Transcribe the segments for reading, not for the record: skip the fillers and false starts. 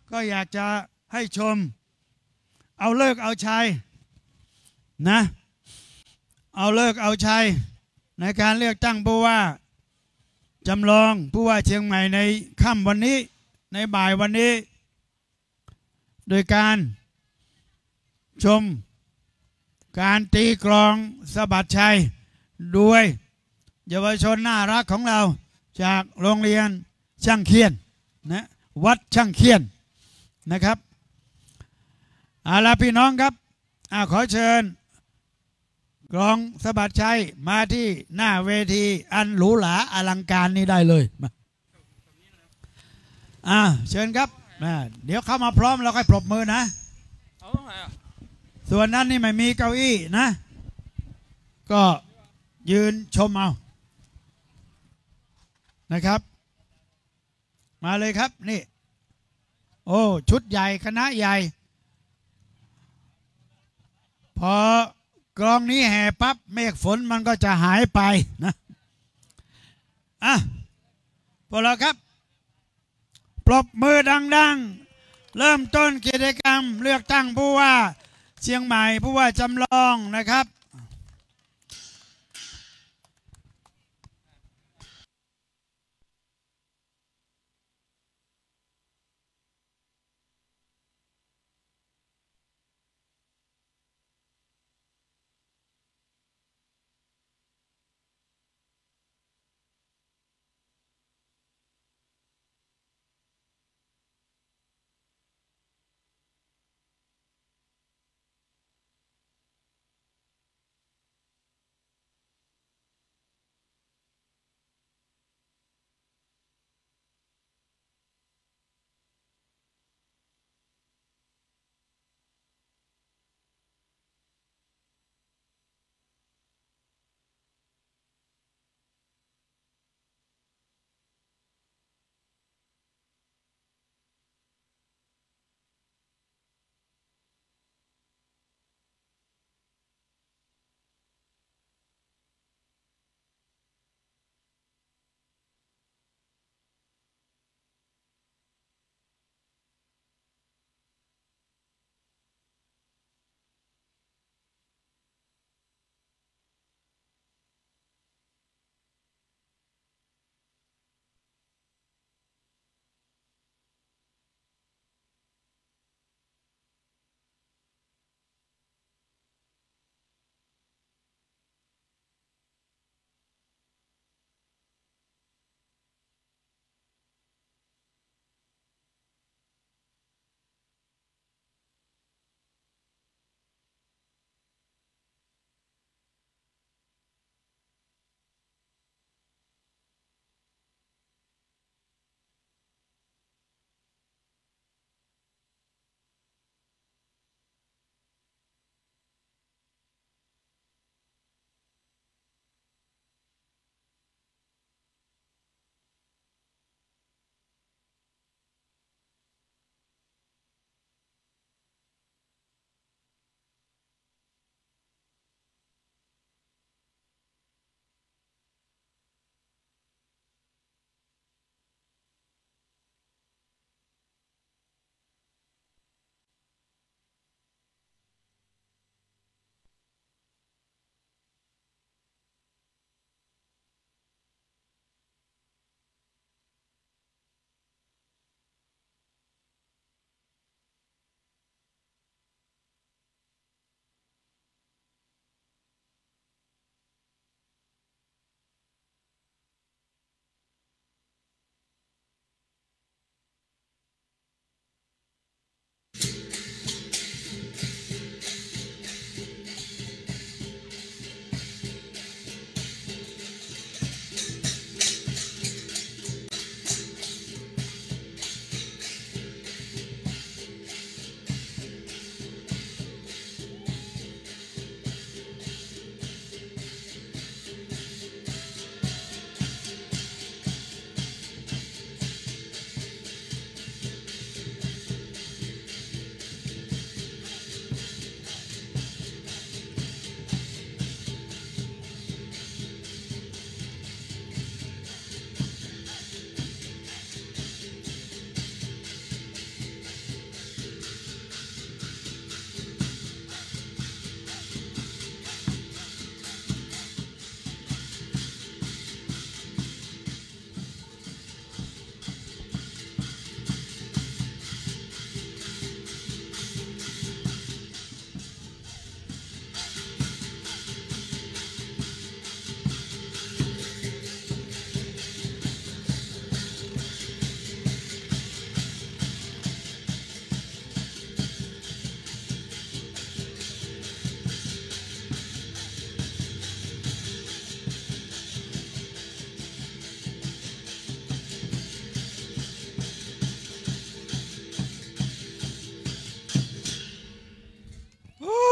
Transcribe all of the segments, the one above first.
ก็อยากจะให้ชมเอาเลิกเอาชัยนะเอาเลิกเอาชัยในการเลือกตั้งผู้ว่าจำลองผู้ว่าเชียงใหม่ในค่ำวันนี้ในบ่ายวันนี้โดยการชมการตีกลองสะบัดชัยด้วยเยาวชนน่ารักของเราจากโรงเรียนช่างเคียนนะวัดช่างเคียนนะครับเอาล่ะพี่น้องครับขอเชิญกลองสะบัดชัยมาที่หน้าเวทีอันหรูหราอลังการนี้ได้เลยมาเชิญครับเดี๋ยวเข้ามาพร้อมเราค่อยปรบมือนะส่วนนั้นนี่ไม่มีเก้าอี้นะก็ยืนชมเอานะครับมาเลยครับนี่โอ้ชุดใหญ่คณะใหญ่พอกลองนี้แห่ปั๊บเมฆฝนมันก็จะหายไปนะพวกเราครับปรบมือดังๆเริ่มต้นกิจกรรมเลือกตั้งผู้ว่าเชียงใหม่ผู้ว่าจำลองนะครับ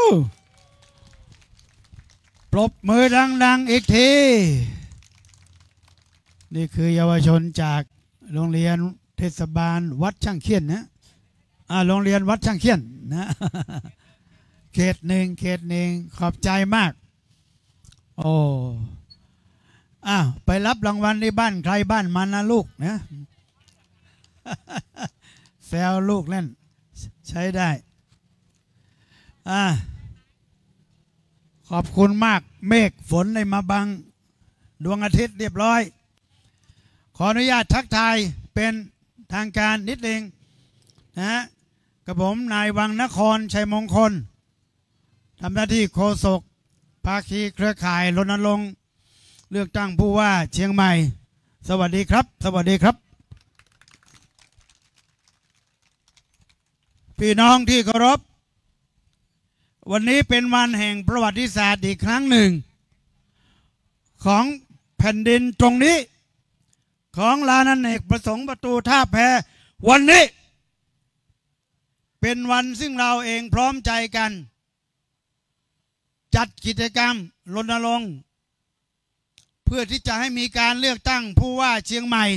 ปรบมือดังๆอีกทีนี่คือเยาวชนจากโรงเรียนเทศบาลวัดช่างเขี้ยนนะโรงเรียนวัดช่างเขี้ยนนะเขตหนึ่งขอบใจมากโอ้ไปรับรางวัลที่บ้านใครบ้านมันนะลูกนะแซวลูกเล่นใช้ได้ขอบคุณมากเมฆฝนได้มาบังดวงอาทิตย์เรียบร้อยขออนุญาตทักทายเป็นทางการนิดนึงนะกับผมนายวังนครชัยมงคลทำหน้าที่โฆษกภาคีเครือข่ายรณรงค์เลือกตั้งผู้ว่าเชียงใหม่สวัสดีครับสวัสดีครับพี่น้องที่เคารพวันนี้เป็นวันแห่งประวัติศาสตร์อีกครั้งหนึ่งของแผ่นดินตรงนี้ของลานอเนกประสงค์ประตูท่าแพวันนี้เป็นวันซึ่งเราเองพร้อมใจกันจัดกิจกรรมรณรงค์เพื่อที่จะให้มีการเลือกตั้งผู้ว่าเชียงใหม่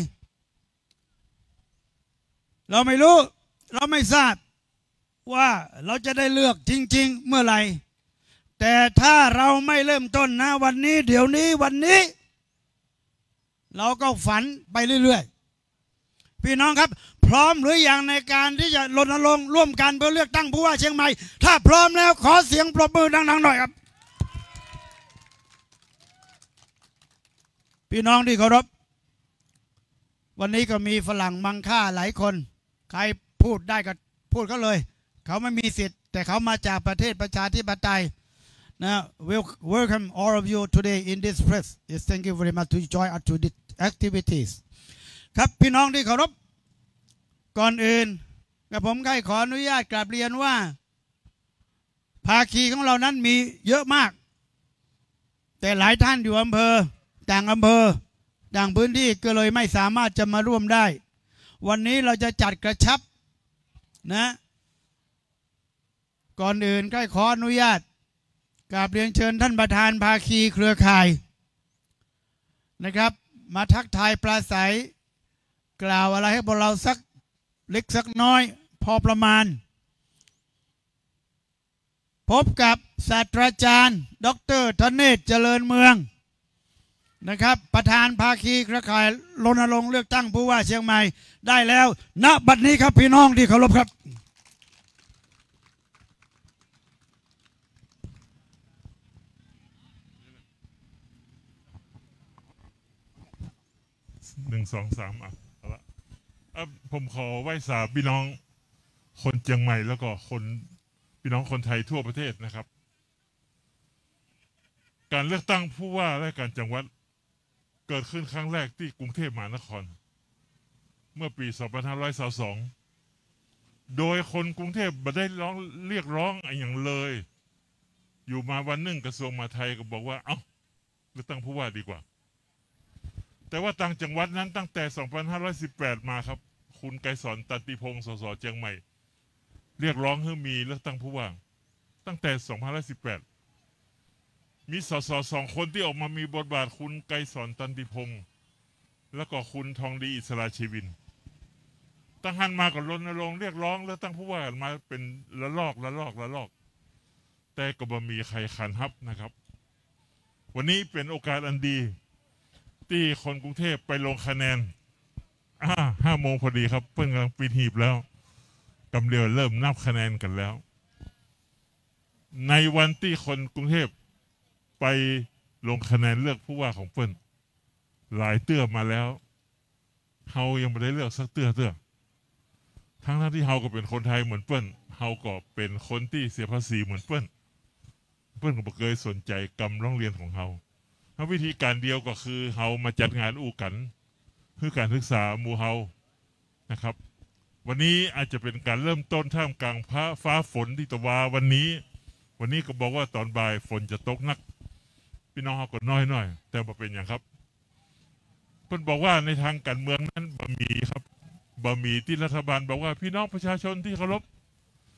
เราไม่รู้เราไม่ทราบว่าเราจะได้เลือกจริงๆเมื่อไหร่แต่ถ้าเราไม่เริ่มต้นนะวันนี้เดี๋ยวนี้วันนี้เราก็ฝันไปเรื่อยๆพี่น้องครับพร้อมหรือยังในการที่จะรณรงค์ร่วมกันเพื่อเลือกตั้งผู้ว่าเชียงใหม่ถ้าพร้อมแล้วขอเสียงปรบมือดังๆหน่อยครับพี่น้องที่เคารพวันนี้ก็มีฝรั่งมังค่าหลายคนใครพูดได้ก็พูดเขาเลยเขาไม่มีสิทธิ์แต่เขามาจากประเทศประชาธิปไตยนะ welcome all of you today in this press is thank you very much to join us to the activities ครับพี่น้องที่เคารพก่อนอื่นกับผมขออนุญาตกราบเรียนว่าภาคีของเรานั้นมีเยอะมากแต่หลายท่านอยู่อำเภอต่างพื้นที่ก็เลยไม่สามารถจะมาร่วมได้วันนี้เราจะจัดกระชับนะก่อนอื่นขออนุญาตกราบเรียนเชิญท่านประธานภาคีเครือข่ายนะครับมาทักทายปราศัยกล่าวอะไรให้พวกเราสักเล็กสักน้อยพอประมาณพบกับศาสตราจารย์ดร.ธเนศเจริญเมืองนะครับประธานภาคีเครือข่ายรณรงค์เลือกตั้งผู้ว่าเชียงใหม่ได้แล้วณบัดนี้ครับพี่น้องที่เคารพครับ 1 2 3เอาละผมขอไหว้สาพี่น้องคนเชียงใหม่แล้วก็พี่น้องคนไทยทั่วประเทศนะครับการเลือกตั้งผู้ว่าและการจังหวัดเกิดขึ้นครั้งแรกที่กรุงเทพมหานครเมื่อปี 2522 โดยคนกรุงเทพไม่ได้เรียกร้องอะไรอย่างเลยอยู่มาวันหนึ่งกระทรวงมหาดไทยก็บอกว่าเลือกตั้งผู้ว่าดีกว่าแต่ว่าต่างจังหวัดนั้นตั้งแต่ 2518 มาครับคุณไกรสอนตันติพงศ์สสเชียงใหม่เรียกร้องให้มีเลือกตั้งผู้ว่าตั้งแต่ 2518 มีสส2 คนที่ออกมามีบทบาทคุณไกรสอนตันติพงศ์แล้วก็คุณทองดีอิสระชีวินตั้งหันมากับรณรงค์เรียกร้องเลือกตั้งผู้ว่ามาเป็นละลอกแต่ก็บ่มีใครขันฮับนะครับวันนี้เป็นโอกาสอันดีที่คนกรุงเทพไปลงคะแนน5 โมงพอดีครับเพิ่งกำลังปิดหีบแล้วกำเดียวเริ่มนับคะแนนกันแล้วในวันที่คนกรุงเทพไปลงคะแนนเลือกผู้ว่าของเปิ้ลหลายเตื้อมาแล้วเฮายังไม่ได้เลือกสักเตื้อทั้งที่เฮาก็เป็นคนไทยเหมือนเปิ้ลเฮาก็เป็นคนที่เสียภาษีเหมือนเปิ้ลก็ไม่เคยสนใจกรรมร้องเรียนของเฮาวิธีการเดียวก็คือเฮามาจัดงานอู้กันเพื่อการศึกษาหมู่เฮานะครับวันนี้อาจจะเป็นการเริ่มต้นท่ามกลางฟ้าฝนที่ตะวันนี้ก็บอกว่าตอนบ่ายฝนจะตกนักพี่น้องเฮาก็น้อยแต่มาเป็นอย่างครับเพิ่นบอกว่าในทางการเมืองนั้นบะหมี่ที่รัฐบาลบอกว่าพี่น้องประชาชนที่เคารพ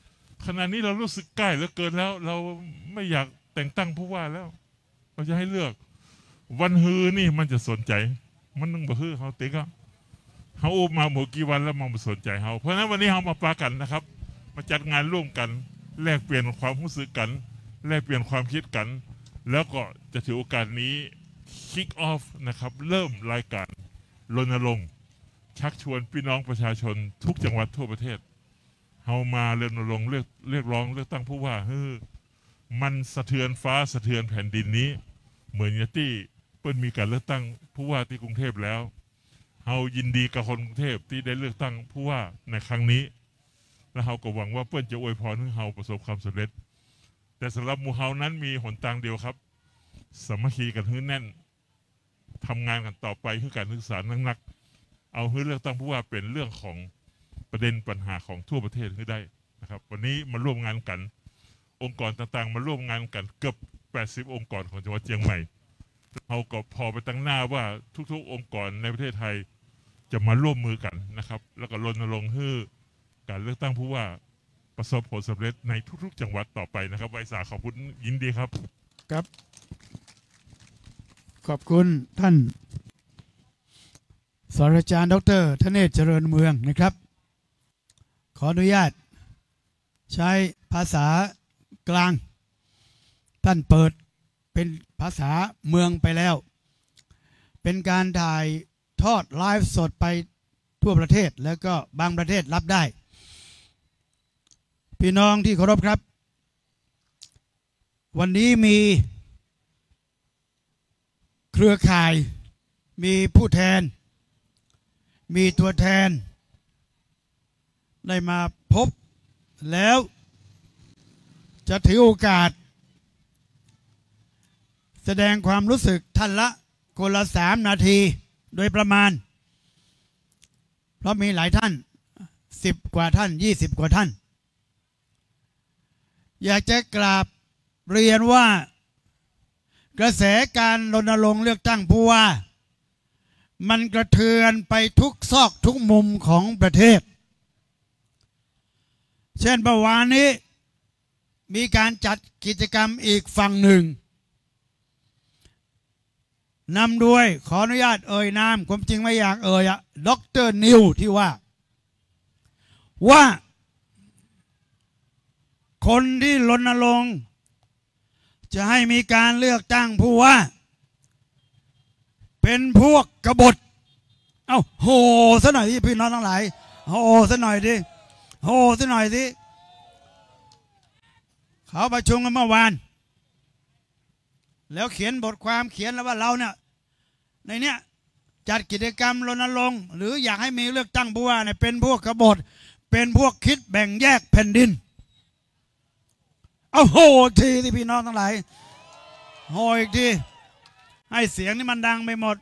ขณะนี้เรารู้สึกใกล้เหลือเกินแล้วเราไม่อยากแต่งตั้งผู้ว่าแล้วเราจะให้เลือกวันฮือนี่มันจะสนใจมันนึงบ่ฮือเขาติ๊กเขาอุบมาหมดกี่วันแล้วมันไม่สนใจเขาเพราะฉะนั้นวันนี้เขามาปากันนะครับมาจัดงานร่วมกันแลกเปลี่ยนความรู้สึกกันแลกเปลี่ยนความคิดกันแล้วก็จะถือโอกาสนี้ kick off นะครับเริ่มรายการรณรงค์ชักชวนพี่น้องประชาชนทุกจังหวัดทั่วประเทศเขามารณรงค์เรียกร้องเลือกตั้งผู้ว่ามันสะเทือนฟ้าสะเทือนแผ่นดินนี้เหมือนที่เปิ้ลมีการเลือกตั้งผู้ว่าที่กรุงเทพแล้วเรายินดีกับคนกรุงเทพที่ได้เลือกตั้งผู้ว่าในครั้งนี้และเราก็หวังว่าเปิ้ลจะอวยพรให้เราประสบความสำเร็จแต่สำหรับหมู่เฮานั้นมีหนทางเดียวครับสามัคคีกันให้แน่นทำงานกันต่อไปเพื่อการศึกษานักเอาให้เลือกตั้งผู้ว่าเป็นเรื่องของประเด็นปัญหาของทั่วประเทศให้ได้นะครับวันนี้มาร่วมงานกันองค์กรต่างๆมาร่วมงานกันเกือบ80องค์กรของจังหวัดเชียงใหม่เราก็พอไปตั้งหน้าว่าทุกๆองค์กรในประเทศไทยจะมาร่วมมือกันนะครับแล้วก็รณรงค์ให้การเลือกตั้งผู้ว่าประสบผลสำเร็จในทุกๆจังหวัดต่อไปนะครับไวสาขอบคุณยินดีครับครับขอบคุณท่านศาสตราจารย์ดร.ธเนศเจริญเมืองนะครับขออนุญาตใช้ภาษากลางท่านเปิดเป็นภาษาเมืองไปแล้วเป็นการถ่ายทอดไลฟ์สดไปทั่วประเทศแล้วก็บางประเทศรับได้พี่น้องที่เคารพครับวันนี้มีเครือข่ายมีผู้แทนมีตัวแทนได้มาพบแล้วจะถือโอกาสแสดงความรู้สึกท่านละคนละ3 นาทีโดยประมาณเพราะมีหลายท่าน10 กว่าท่าน20 กว่าท่านอยากจะกราบเรียนว่ากระแสการรณรงค์เลือกตั้งผู้ว่ามันกระเทือนไปทุกซอกทุกมุมของประเทศเช่นเมื่อวานนี้มีการจัดกิจกรรมอีกฝั่งหนึ่งนำด้วยขออนุญาตเอ่ยนามความจริงไม่อยากเอ่ยดร.นิวที่ว่าคนที่รณรงค์จะให้มีการเลือกตั้งผู้ว่าเป็นพวกกบฏเอาโหซะหน่อยที่พี่น้องทั้งหลายโหซะหน่อยดิโหซะหน่อยสิเขาประชุมกันเมื่อวานแล้วเขียนบทความเขียนแล้วว่าเราเนี่ยในเนี้ยจัดกิจกรรมรณรงค์หรืออยากให้มีเลือกตั้งผู้ว่าเนี่ยเป็นพวกกบฏเป็นพวกคิดแบ่งแยกแผ่นดินเอาโหทีที่พี่น้องทั้งหลายโหอีกทีให้เสียงนี่มันดังไปหมด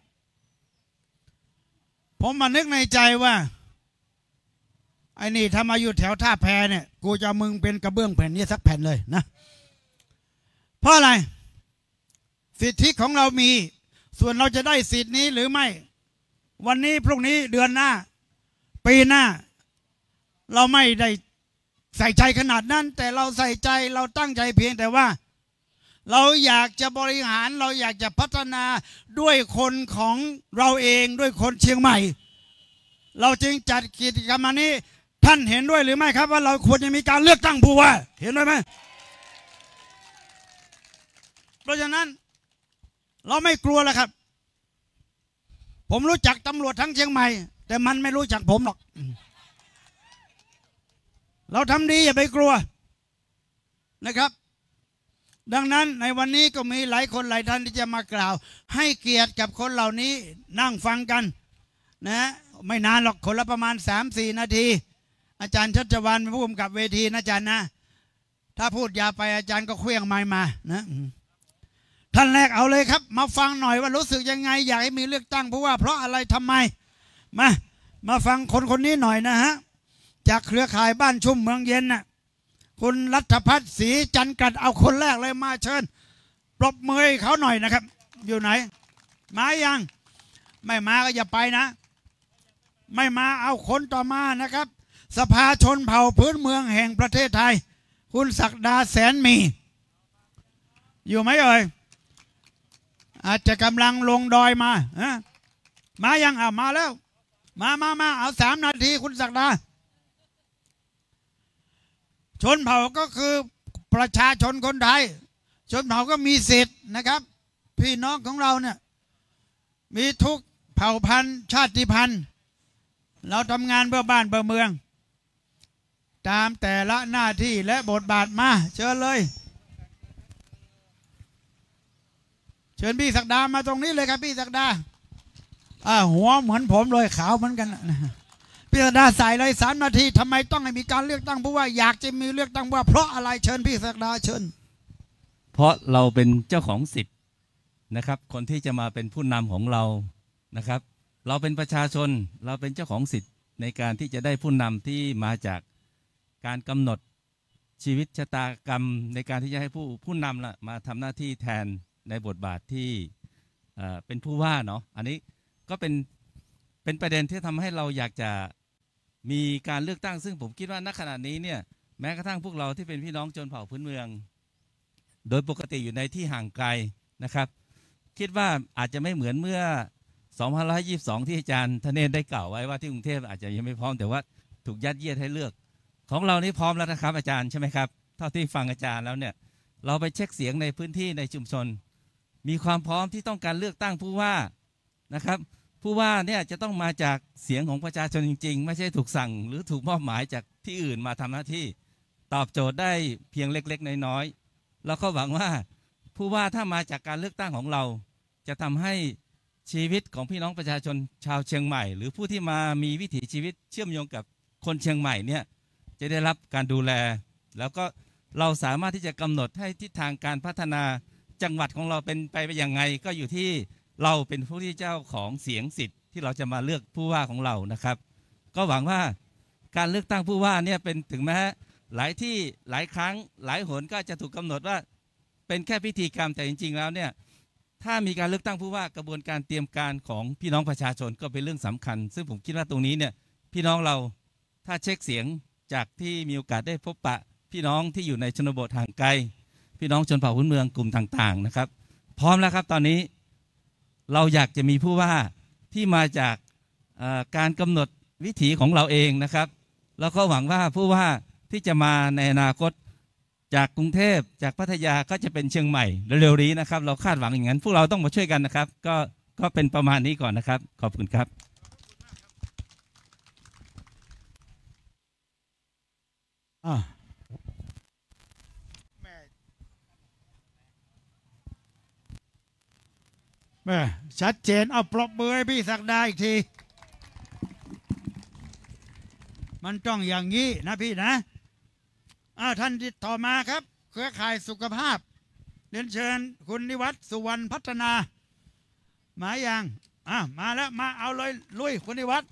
ผมมานึกในใจว่าไอ้นี่ถ้ามาอยู่แถวท่าแพเนี่ยกูจะมึงเป็นกระเบื้องแผ่นนี้สักแผ่นเลยนะเพราะอะไรสิทธิของเรามีส่วนเราจะได้สิทธินี้หรือไม่วันนี้พรุ่งนี้เดือนหน้าปีหน้าเราไม่ได้ใส่ใจขนาดนั้นแต่เราใส่ใจเราตั้งใจเพียงแต่ว่าเราอยากจะบริหารเราอยากจะพัฒนาด้วยคนของเราเองด้วยคนเชียงใหม่เราจึงจัดกิจกรรมอันนี้ท่านเห็นด้วยหรือไม่ครับว่าเราควรจะมีการเลือกตั้งผู้ว่าเห็นด้วยไหมเพราะฉะนั้นเราไม่กลัวแล้วครับผมรู้จักตำรวจทั้งเชียงใหม่แต่มันไม่รู้จักผมหรอกเราทำดีอย่าไปกลัวนะครับดังนั้นในวันนี้ก็มีหลายคนหลายท่านที่จะมากล่าวให้เกียรติกับคนเหล่านี้นั่งฟังกันนะไม่นานหรอกคนละประมาณ 3-4 นาทีอาจารย์ชัชวาลเป็นผู้กำกับเวทีนะอาจารย์นะถ้าพูดยาวไปอาจารย์ก็เคลื่องไม้มานะท่านแรกเอาเลยครับมาฟังหน่อยว่ารู้สึกยังไงอยากให้มีเลือกตั้งเพราะว่าเพราะอะไรทำไมมาฟังคนนี้หน่อยนะฮะจากเครือข่ายบ้านชุ่มเมืองเย็นน่ะคุณรัฐพัฒน์ศรีจันทร์กัดเอาคนแรกเลยมาเชิญปรบมือให้เขาหน่อยนะครับอยู่ไหนมายังไม่มาก็อย่าไปนะไม่มาเอาคนต่อมานะครับสภาชนเผ่าพื้นเมืองแห่งประเทศไทยคุณศักดาแสนมีอยู่ไหมเอ่ยอาจจะกำลังลงดอยมามายังมาแล้วมาเอา3 นาทีคุณศักดาชนเผ่าก็คือประชาชนคนไทยชนเผ่าก็มีสิทธิ์นะครับพี่น้องของเราเนี่ยมีทุกเผ่าพันธุ์ชาติพันธุ์เราทำงานเพื่อบ้านเพื่อเมืองตามแต่ละหน้าที่และบทบาทมาเชิญเลยเชิญพี่ศักดามาตรงนี้เลยครับพี่ศักดาหัวเหมือนผมเลยขาวเหมือนกันพี่ศักดาใส่เลย3 นาทีทำไมต้องให้มีการเลือกตั้งเพราะว่าอยากจะมีเลือกตั้งว่าเพราะอะไรเชิญพี่ศักดาเชิญเพราะเราเป็นเจ้าของสิทธิ์นะครับคนที่จะมาเป็นผู้นำของเรานะครับเราเป็นประชาชนเราเป็นเจ้าของสิทธิ์ในการที่จะได้ผู้นำที่มาจากการกำหนดชีวิตชะตากรรมในการที่จะให้ผู้นำมาทำหน้าที่แทนในบทบาทที่เป็นผู้ว่าเนาะอันนี้ก็เป็นประเด็นที่ทำให้เราอยากจะมีการเลือกตั้งซึ่งผมคิดว่าณขณะนี้เนี่ยแม้กระทั่งพวกเราที่เป็นพี่น้องชนเผ่าพื้นเมืองโดยปกติอยู่ในที่ห่างไกลนะครับคิดว่าอาจจะไม่เหมือนเมื่อ2522ที่อาจารย์ธเนศได้กล่าวไว้ว่าที่กรุงเทพอาจจะยังไม่พร้อมแต่ว่าถูกยัดเยียดให้เลือกของเรานี่พร้อมแล้วนะครับอาจารย์ใช่ไหมครับเท่าที่ฟังอาจารย์แล้วเนี่ยเราไปเช็คเสียงในพื้นที่ในชุมชนมีความพร้อมที่ต้องการเลือกตั้งผู้ว่านะครับผู้ว่าเนี่ยจะต้องมาจากเสียงของประชาชนจริงๆไม่ใช่ถูกสั่งหรือถูกมอบหมายจากที่อื่นมาทำหน้าที่ตอบโจทย์ได้เพียงเล็กๆน้อยๆแล้วก็หวังว่าผู้ว่าถ้ามาจากการเลือกตั้งของเราจะทำให้ชีวิตของพี่น้องประชาชนชาวเชียงใหม่หรือผู้ที่มามีวิถีชีวิตเชื่อมโยงกับคนเชียงใหม่เนี่ยจะได้รับการดูแลแล้วก็เราสามารถที่จะกำหนดให้ทิศทางการพัฒนาจังหวัดของเราเป็นไปอย่างไงก็อยู่ที่เราเป็นผู้ที่เจ้าของเสียงสิทธิ์ที่เราจะมาเลือกผู้ว่าของเรานะครับก็หวังว่าการเลือกตั้งผู้ว่าเนี่ยเป็นถึงแม้หลายที่หลายครั้งหลายหนก็จะถูกกำหนดว่าเป็นแค่พิธีกรรมแต่จริงๆแล้วเนี่ยถ้ามีการเลือกตั้งผู้ว่ากระบวนการเตรียมการของพี่น้องประชาชนก็เป็นเรื่องสำคัญซึ่งผมคิดว่าตรงนี้เนี่ยพี่น้องเราถ้าเช็คเสียงจากที่มีโอกาสได้พบปะพี่น้องที่อยู่ในชนบทห่างไกลพี่น้องชนเผ่าพื้นเมืองกลุ่มต่างๆนะครับพร้อมแล้วครับตอนนี้เราอยากจะมีผู้ว่าที่มาจากการกำหนดวิถีของเราเองนะครับแล้วก็หวังว่าผู้ว่าที่จะมาในอนาคตจากกรุงเทพจากพัทยาก็จะเป็นเชียงใหม่เร็วๆนี้นะครับเราคาดหวังอย่างนั้นพวกเราต้องมาช่วยกันนะครับก็เป็นประมาณนี้ก่อนนะครับขอบคุณครับแม่ชัดเจนเอาปรบมือให้พี่ศักดาอีกทีมันต้องอย่างนี้นะพี่นะท่านที่ต่อมาครับเครือข่ายสุขภาพเรียนเชิญคุณนิวัฒน์สุวรรณพัฒนามาอย่างมาแล้วมาเอาเลยลุยคุณนิวัฒน์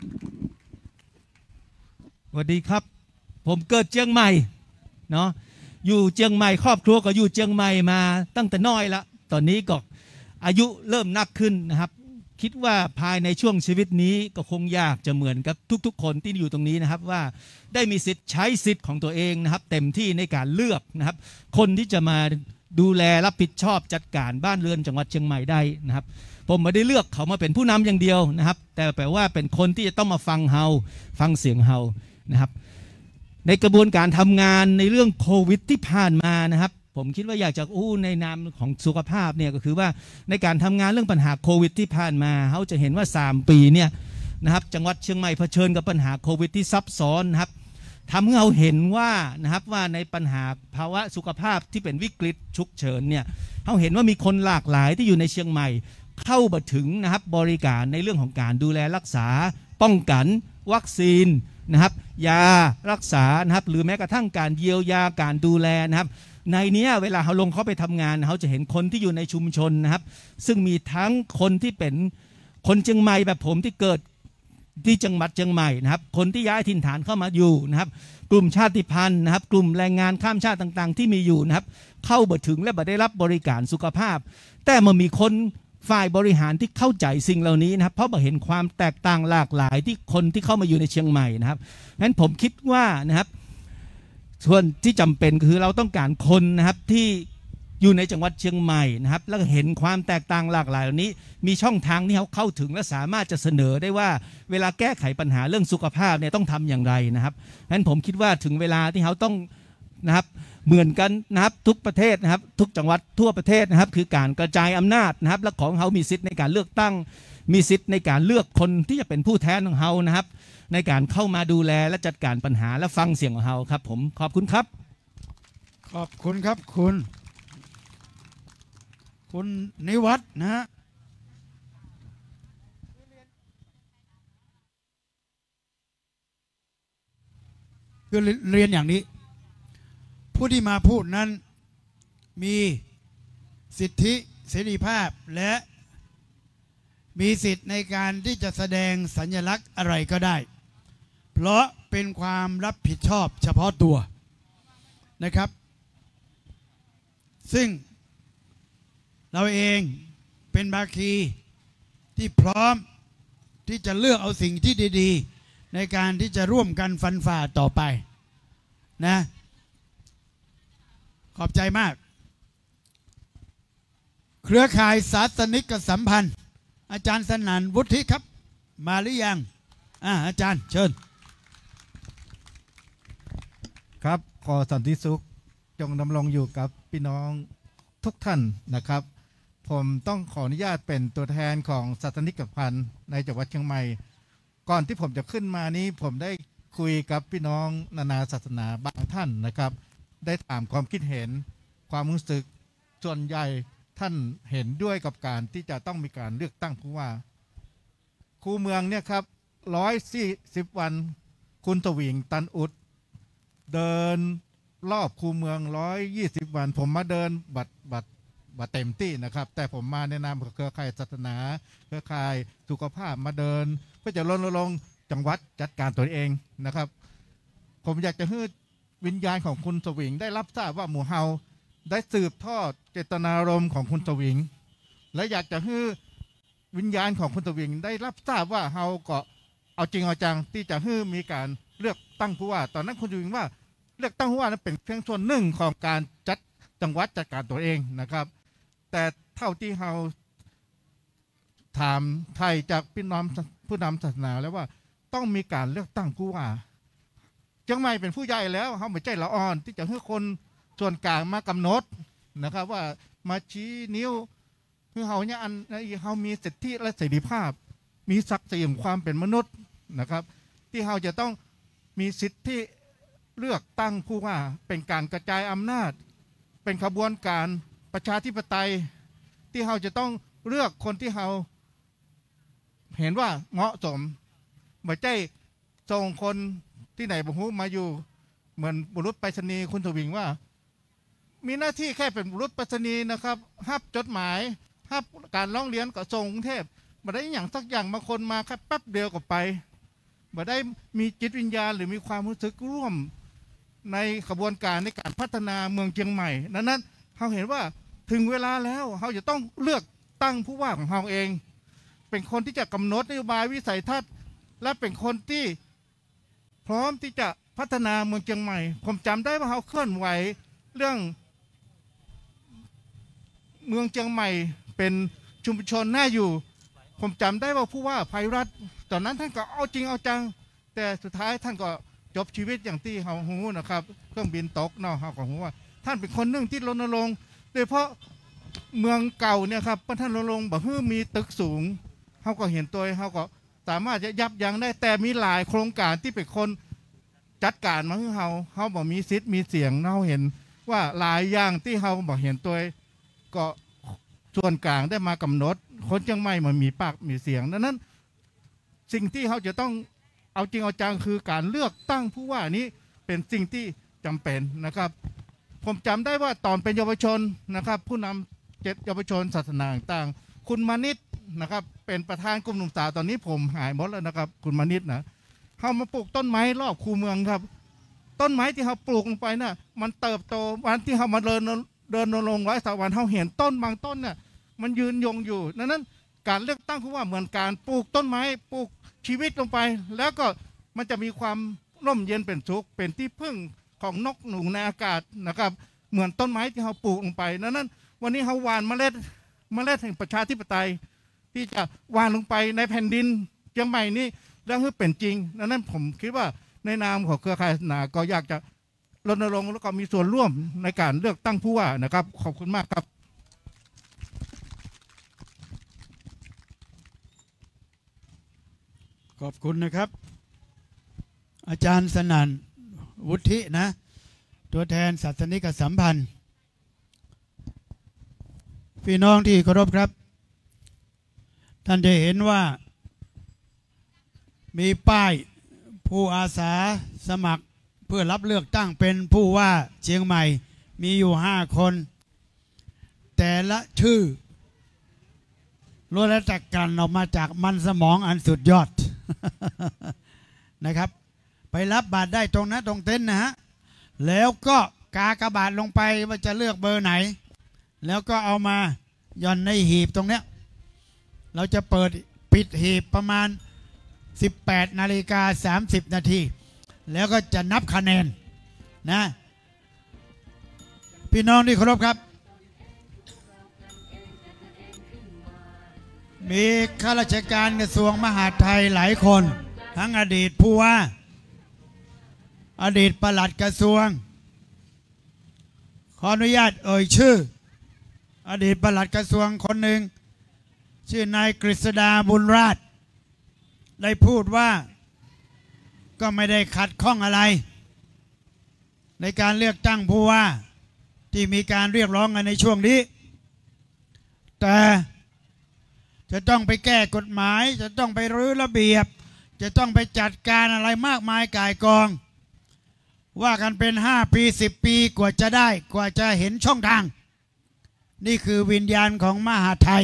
สวัสดีครับผมเกิดเชียงใหม่เนาะอยู่เชียงใหม่ครอบครัวก็อยู่เชียงใหม่มาตั้งแต่น้อยละตอนนี้ก็อายุเริ่มนักขึ้นนะครับคิดว่าภายในช่วงชีวิตนี้ก็คงยากจะเหมือนกับทุกๆคนที่อยู่ตรงนี้นะครับว่าได้มีสิทธิ์ใช้สิทธิ์ของตัวเองนะครับเต็มที่ในการเลือกนะครับคนที่จะมาดูแลรับผิดชอบจัดการบ้านเรือนจังหวัดเชียงใหม่ได้นะครับผมไม่ได้เลือกเขามาเป็นผู้นำอย่างเดียวนะครับแต่แปลว่าเป็นคนที่จะต้องมาฟังเสียงเฮานะครับในกระบวนการทำงานในเรื่องโควิดที่ผ่านมานะครับผมคิดว่าอยากจะในนามของสุขภาพเนี่ยก็คือว่าในการทำงานเรื่องปัญหาโควิดที่ผ่านมาเขาจะเห็นว่า3 ปีเนี่ยนะครับจังหวัดเชียงใหม่เผชิญกับปัญหาโควิดที่ซับซ้อนนะครับทำให้เราเห็นว่านะครับว่าในปัญหาภาวะสุขภาพที่เป็นวิกฤตฉุกเฉินเนี่ยเขาเห็นว่ามีคนหลากหลายที่อยู่ในเชียงใหม่เข้ามาถึงนะครับบริการในเรื่องของการดูแลรักษาป้องกันวัคซีนนะครับยารักษานะครับหรือแม้กระทั่งการเยียวยาการดูแลนะครับในนี้เวลาเขาลงเข้าไปทำงานเขาจะเห็นคนที่อยู่ในชุมชนนะครับซึ่งมีทั้งคนที่เป็นคนเชียงใหม่แบบผมที่เกิดที่จังหวัดเชียงใหม่นะครับคนที่ย้ายถิ่นฐานเข้ามาอยู่นะครับกลุ่มชาติพันธุ์นะครับกลุ่มแรงงานข้ามชาติต่างๆที่มีอยู่นะครับเข้ามาถึงและได้รับบริการสุขภาพแต่มันมีคนฝ่ายบริหารที่เข้าใจสิ่งเหล่านี้นะครับเพราะมาเห็นความแตกต่างหลากหลายที่คนที่เข้ามาอยู่ในเชียงใหม่นะครับงั้นผมคิดว่านะครับส่วนที่จำเป็นคือเราต้องการคนนะครับที่อยู่ในจังหวัดเชียงใหม่นะครับแล้วก็เห็นความแตกต่างหลากหลายเหล่านี้มีช่องทางที่เขาเข้าถึงและสามารถจะเสนอได้ว่าเวลาแก้ไขปัญหาเรื่องสุขภาพเนี่ยต้องทำอย่างไรนะครับฉะนั้นผมคิดว่าถึงเวลาที่เขาต้องนะครับเหมือนกันนะครับทุกประเทศนะครับทุกจังหวัดทั่วประเทศนะครับคือการกระจายอำนาจนะครับและของเขามีสิทธิ์ในการเลือกตั้งมีสิทธิ์ในการเลือกคนที่จะเป็นผู้แทนของเขานะครับในการเข้ามาดูแลและจัดการปัญหาและฟังเสียงของเขาครับผมขอบคุณครับขอบคุณครับคุณนิวัฒน์นะฮะคือเรียนอย่างนี้ผู้ที่มาพูดนั้นมีสิทธิเสรีภาพและมีสิทธิ์ในการที่จะแสดงสัญลักษณ์อะไรก็ได้เพราะเป็นความรับผิดชอบเฉพาะตัวนะครับซึ่งเราเองเป็นภาคีที่พร้อมที่จะเลือกเอาสิ่งที่ดีๆในการที่จะร่วมกันฟันฝ่าต่อไปนะขอบใจมากเครือข่ายศาสนิกสัมพันธ์อาจารย์สนั่นวุฒิครับมาหรือยังอาจารย์เชิญครับขอสันติสุขจงดำรงอยู่กับพี่น้องทุกท่านนะครับผมต้องขออนุญาตเป็นตัวแทนของศาสนิกพันธ์ในจังหวัดเชียงใหม่ก่อนที่ผมจะขึ้นมานี้ผมได้คุยกับพี่น้องนานาศาสนาบางท่านนะครับได้ถามความคิดเห็นความรู้สึกส่วนใหญ่ท่านเห็นด้วยกับการที่จะต้องมีการเลือกตั้งผู้ว่าคูเมืองเนี่ยครับ140 วันคุณสวิงตันอุดเดินรอบคูเมือง120 วันผมมาเดินบัตรเต็มที่นะครับแต่ผมมาในนามเครือข่ายศาสนาเครือข่ายสุขภาพมาเดินเพื่อจะรณรงค์จังหวัดจัดการตัวเองนะครับผมอยากจะให้วิญญาณของคุณสวิงได้รับทราบว่าหมู่เฮาได้สืบทอดเจตนารมณ์ของคุณสวิงและอยากจะให้วิญญาณของคุณสวิงได้รับทราบว่าเฮาก็เอาจริงเอาจังที่จะให้มีการเลือกตั้งผู้ว่าตอนนั้นคุณสวิงว่าเลือกตั้งผู้ว่านั้นเป็นเพียงส่วนหนึ่งของการจัดจังหวัดจัดการตัวเองนะครับแต่เท่าที่เราถามไทยจากพี่น้องผู้นำศาสนาแล้วว่าต้องมีการเลือกตั้งผู้ว่าเชียงใหม่เป็นผู้ใหญ่แล้วเขาไม่ใจละอ่อนที่จะให้คนส่วนกลางมากำหนดนะครับว่ามาชี้นิ้วคือเขาเนี่ยอันเขามีสิทธิและเสรีภาพมีศักดิ์ศรีของความเป็นมนุษย์นะครับที่เขาจะต้องมีสิทธิเลือกตั้งผู้ว่าเป็นการกระจายอำนาจเป็นขบวนการประชาธิปไตยที่เราจะต้องเลือกคนที่เราเห็นว่าเหมาะสมไม่ใช่ส่งคนที่ไหนบุกมาอยู่เหมือนบุรุษไปรษณีย์คุณสวิงว่ามีหน้าที่แค่เป็นบุรุษไปรษณีย์นะครับรับจดหมายรับการร้องเรียนก็ส่งกรุงเทพมาได้อย่างสักอย่างบางคนมาแค่แป๊บเดียวก็ไปมาได้มีจิตวิญญาณหรือมีความรู้สึกร่วมในขบวนการในการพัฒนาเมืองเชียงใหม่นั้นเราเห็นว่าถึงเวลาแล้วเราจะต้องเลือกตั้งผู้ว่าของเราเองเป็นคนที่จะกำหนดนโยบายวิสัยทัศน์และเป็นคนที่พร้อมที่จะพัฒนาเมืองเชียงใหม่ผมจำได้ว่าเราเคลื่อนไหวเรื่องเมืองเชียงใหม่เป็นชุมชนน่าอยู่ผมจำได้ว่าผู้ว่าไพรัตน์ตอนนั้นท่านก็เอาจริงเอาจังแต่สุดท้ายท่านก็จบชีวิตอย่างที่เราหูนะครับเครื่องบินตกเนาะเราก็หูว่าท่านเป็นคนหนึ่งที่รณรงค์โดยเฉพาะเมืองเก่าเนี่ยครับท่านรณรงค์บอกให้มีตึกสูงเขาก็เห็นตัวเขาก็สามารถจะยับยั้งได้แต่มีหลายโครงการที่เป็นคนจัดการมาให้เขาบอกมีสิทธิ์มีเสียงเราเห็นว่าหลายอย่างที่เขาบอกเห็นตัวก็ส่วนกลางได้มากำหนดคนเชียงใหม่มันมีปากมีเสียงดังนั้นสิ่งที่เขาจะต้องเอาจริงเอาจังคือการเลือกตั้งผู้ว่านี้เป็นสิ่งที่จำเป็นนะครับผมจำได้ว่าตอนเป็นเยาวชนนะครับผู้นำเยาวชนศาสนาต่างๆคุณมานิตนะครับเป็นประธานกลุ่มหนุ่มสาวตอนนี้ผมหายหมดแล้วนะครับคุณมานิตนะเขามาปลูกต้นไม้รอบคูเมืองครับต้นไม้ที่เขาปลูกลงไปน่ะมันเติบโตวันที่เขามาเดินลง130 วันเขาเห็นต้นบางต้นน่ะมันยืนยงอยู่นั้นการเลือกตั้งผู้ว่าเหมือนการปลูกต้นไม้ปลูกชีวิตลงไปแล้วก็มันจะมีความร่มเย็นเป็นสุขเป็นที่พึ่งของนกหนูในอากาศนะครับเหมือนต้นไม้ที่เราปลูกลงไปนั้นวันนี้เขาหว่านเมล็ดแห่งประชาธิปไตยที่จะหว่านลงไปในแผ่นดินเชียงใหม่นี้แล้วให้เป็นจริงนั้นผมคิดว่าในนามของเครือข่ายศาสนาก็อยากจะรณรงค์แล้วก็มีส่วนร่วมในการเลือกตั้งผู้ว่านะครับขอบคุณมากครับขอบคุณนะครับ อาจารย์สนั่นวุฒินะตัวแทนศาสนิกสัมพันธ์พี่น้องที่เคารพครับท่านจะเห็นว่ามีป้ายผู้อาสาสมัครเพื่อรับเลือกตั้งเป็นผู้ว่าเชียงใหม่มีอยู่5 คนแต่ละชื่อล้วนแล้วแต่กันออกมาจากมันสมองอันสุดยอด นะครับไปรับบัตรได้ตรงนั้นตรงเต็นท์นะฮะแล้วก็กากบาทลงไปว่าจะเลือกเบอร์ไหนแล้วก็เอามาย่อนในหีบตรงเนี้ยเราจะเปิดปิดหีบประมาณ 18:30 นาทีแล้วก็จะนับคะแนนนะพี่น้องที่เคารพครับมีข้าราชการกระทรวงมหาดไทยหลายคนทั้งอดีตผู้ว่าอดีตปลัดกระทรวงขออนุญาตเอ่ยชื่ออดีตปลัดกระทรวงคนหนึ่งชื่อนายกฤษดาบุญราชได้พูดว่าก็ไม่ได้ขัดข้องอะไรในการเลือกตั้งผู้ว่าที่มีการเรียกร้องกันในช่วงนี้แต่จะต้องไปแก้กฎหมายจะต้องไปรื้อระเบียบจะต้องไปจัดการอะไรมากมายก่ายกองว่ากันเป็น5 ปี10 ปีกว่าจะได้กว่าจะเห็นช่องทางนี่คือวิญญาณของมหาไทย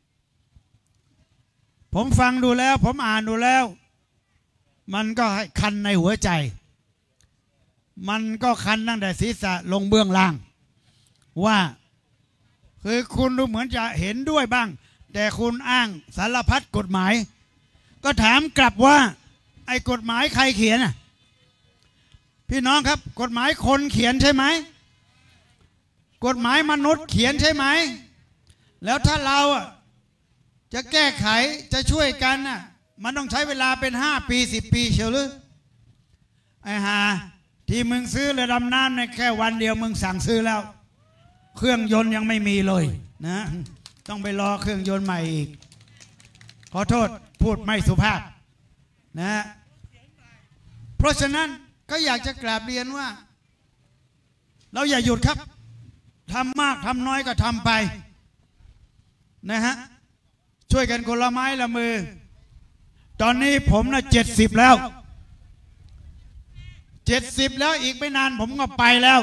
ผมฟังดูแล้วผมอ่านดูแล้วมันก็คันในหัวใจมันก็คันตั้งแต่ศีรษะลงเบื้องล่างว่าคือคุณดูเหมือนจะเห็นด้วยบ้างแต่คุณอ้างสารพัดกฎหมายก็ถามกลับว่าไอ้กฎหมายใครเขียนพี่น้องครับกฎหมายคนเขียนใช่ไหมกฎหมายมนุษย์เขียนใช่ไหมแล้วถ้าเราจะแก้ไขจะช่วยกันมันต้องใช้เวลาเป็น5 ปี10 ปีเชียวหรือไอ้ห่าที่มึงซื้อเรือดำน้ำในแค่วันเดียวมึงสั่งซื้อแล้วเครื่องยนต์ยังไม่มีเลยนะต้องไปรอเครื่องยนต์ใหม่อีกขอโทษพูดไม่สุภาพนะเพราะฉะนั้นก็อยากจะกราบเรียนว่าเราอย่าหยุดครับทำมากทำน้อยก็ทำไปนะฮะช่วยกันคนละไม้ละมือตอนนี้ผม70แล้ว70แล้วอีกไม่นานผมก็ไปแล้ว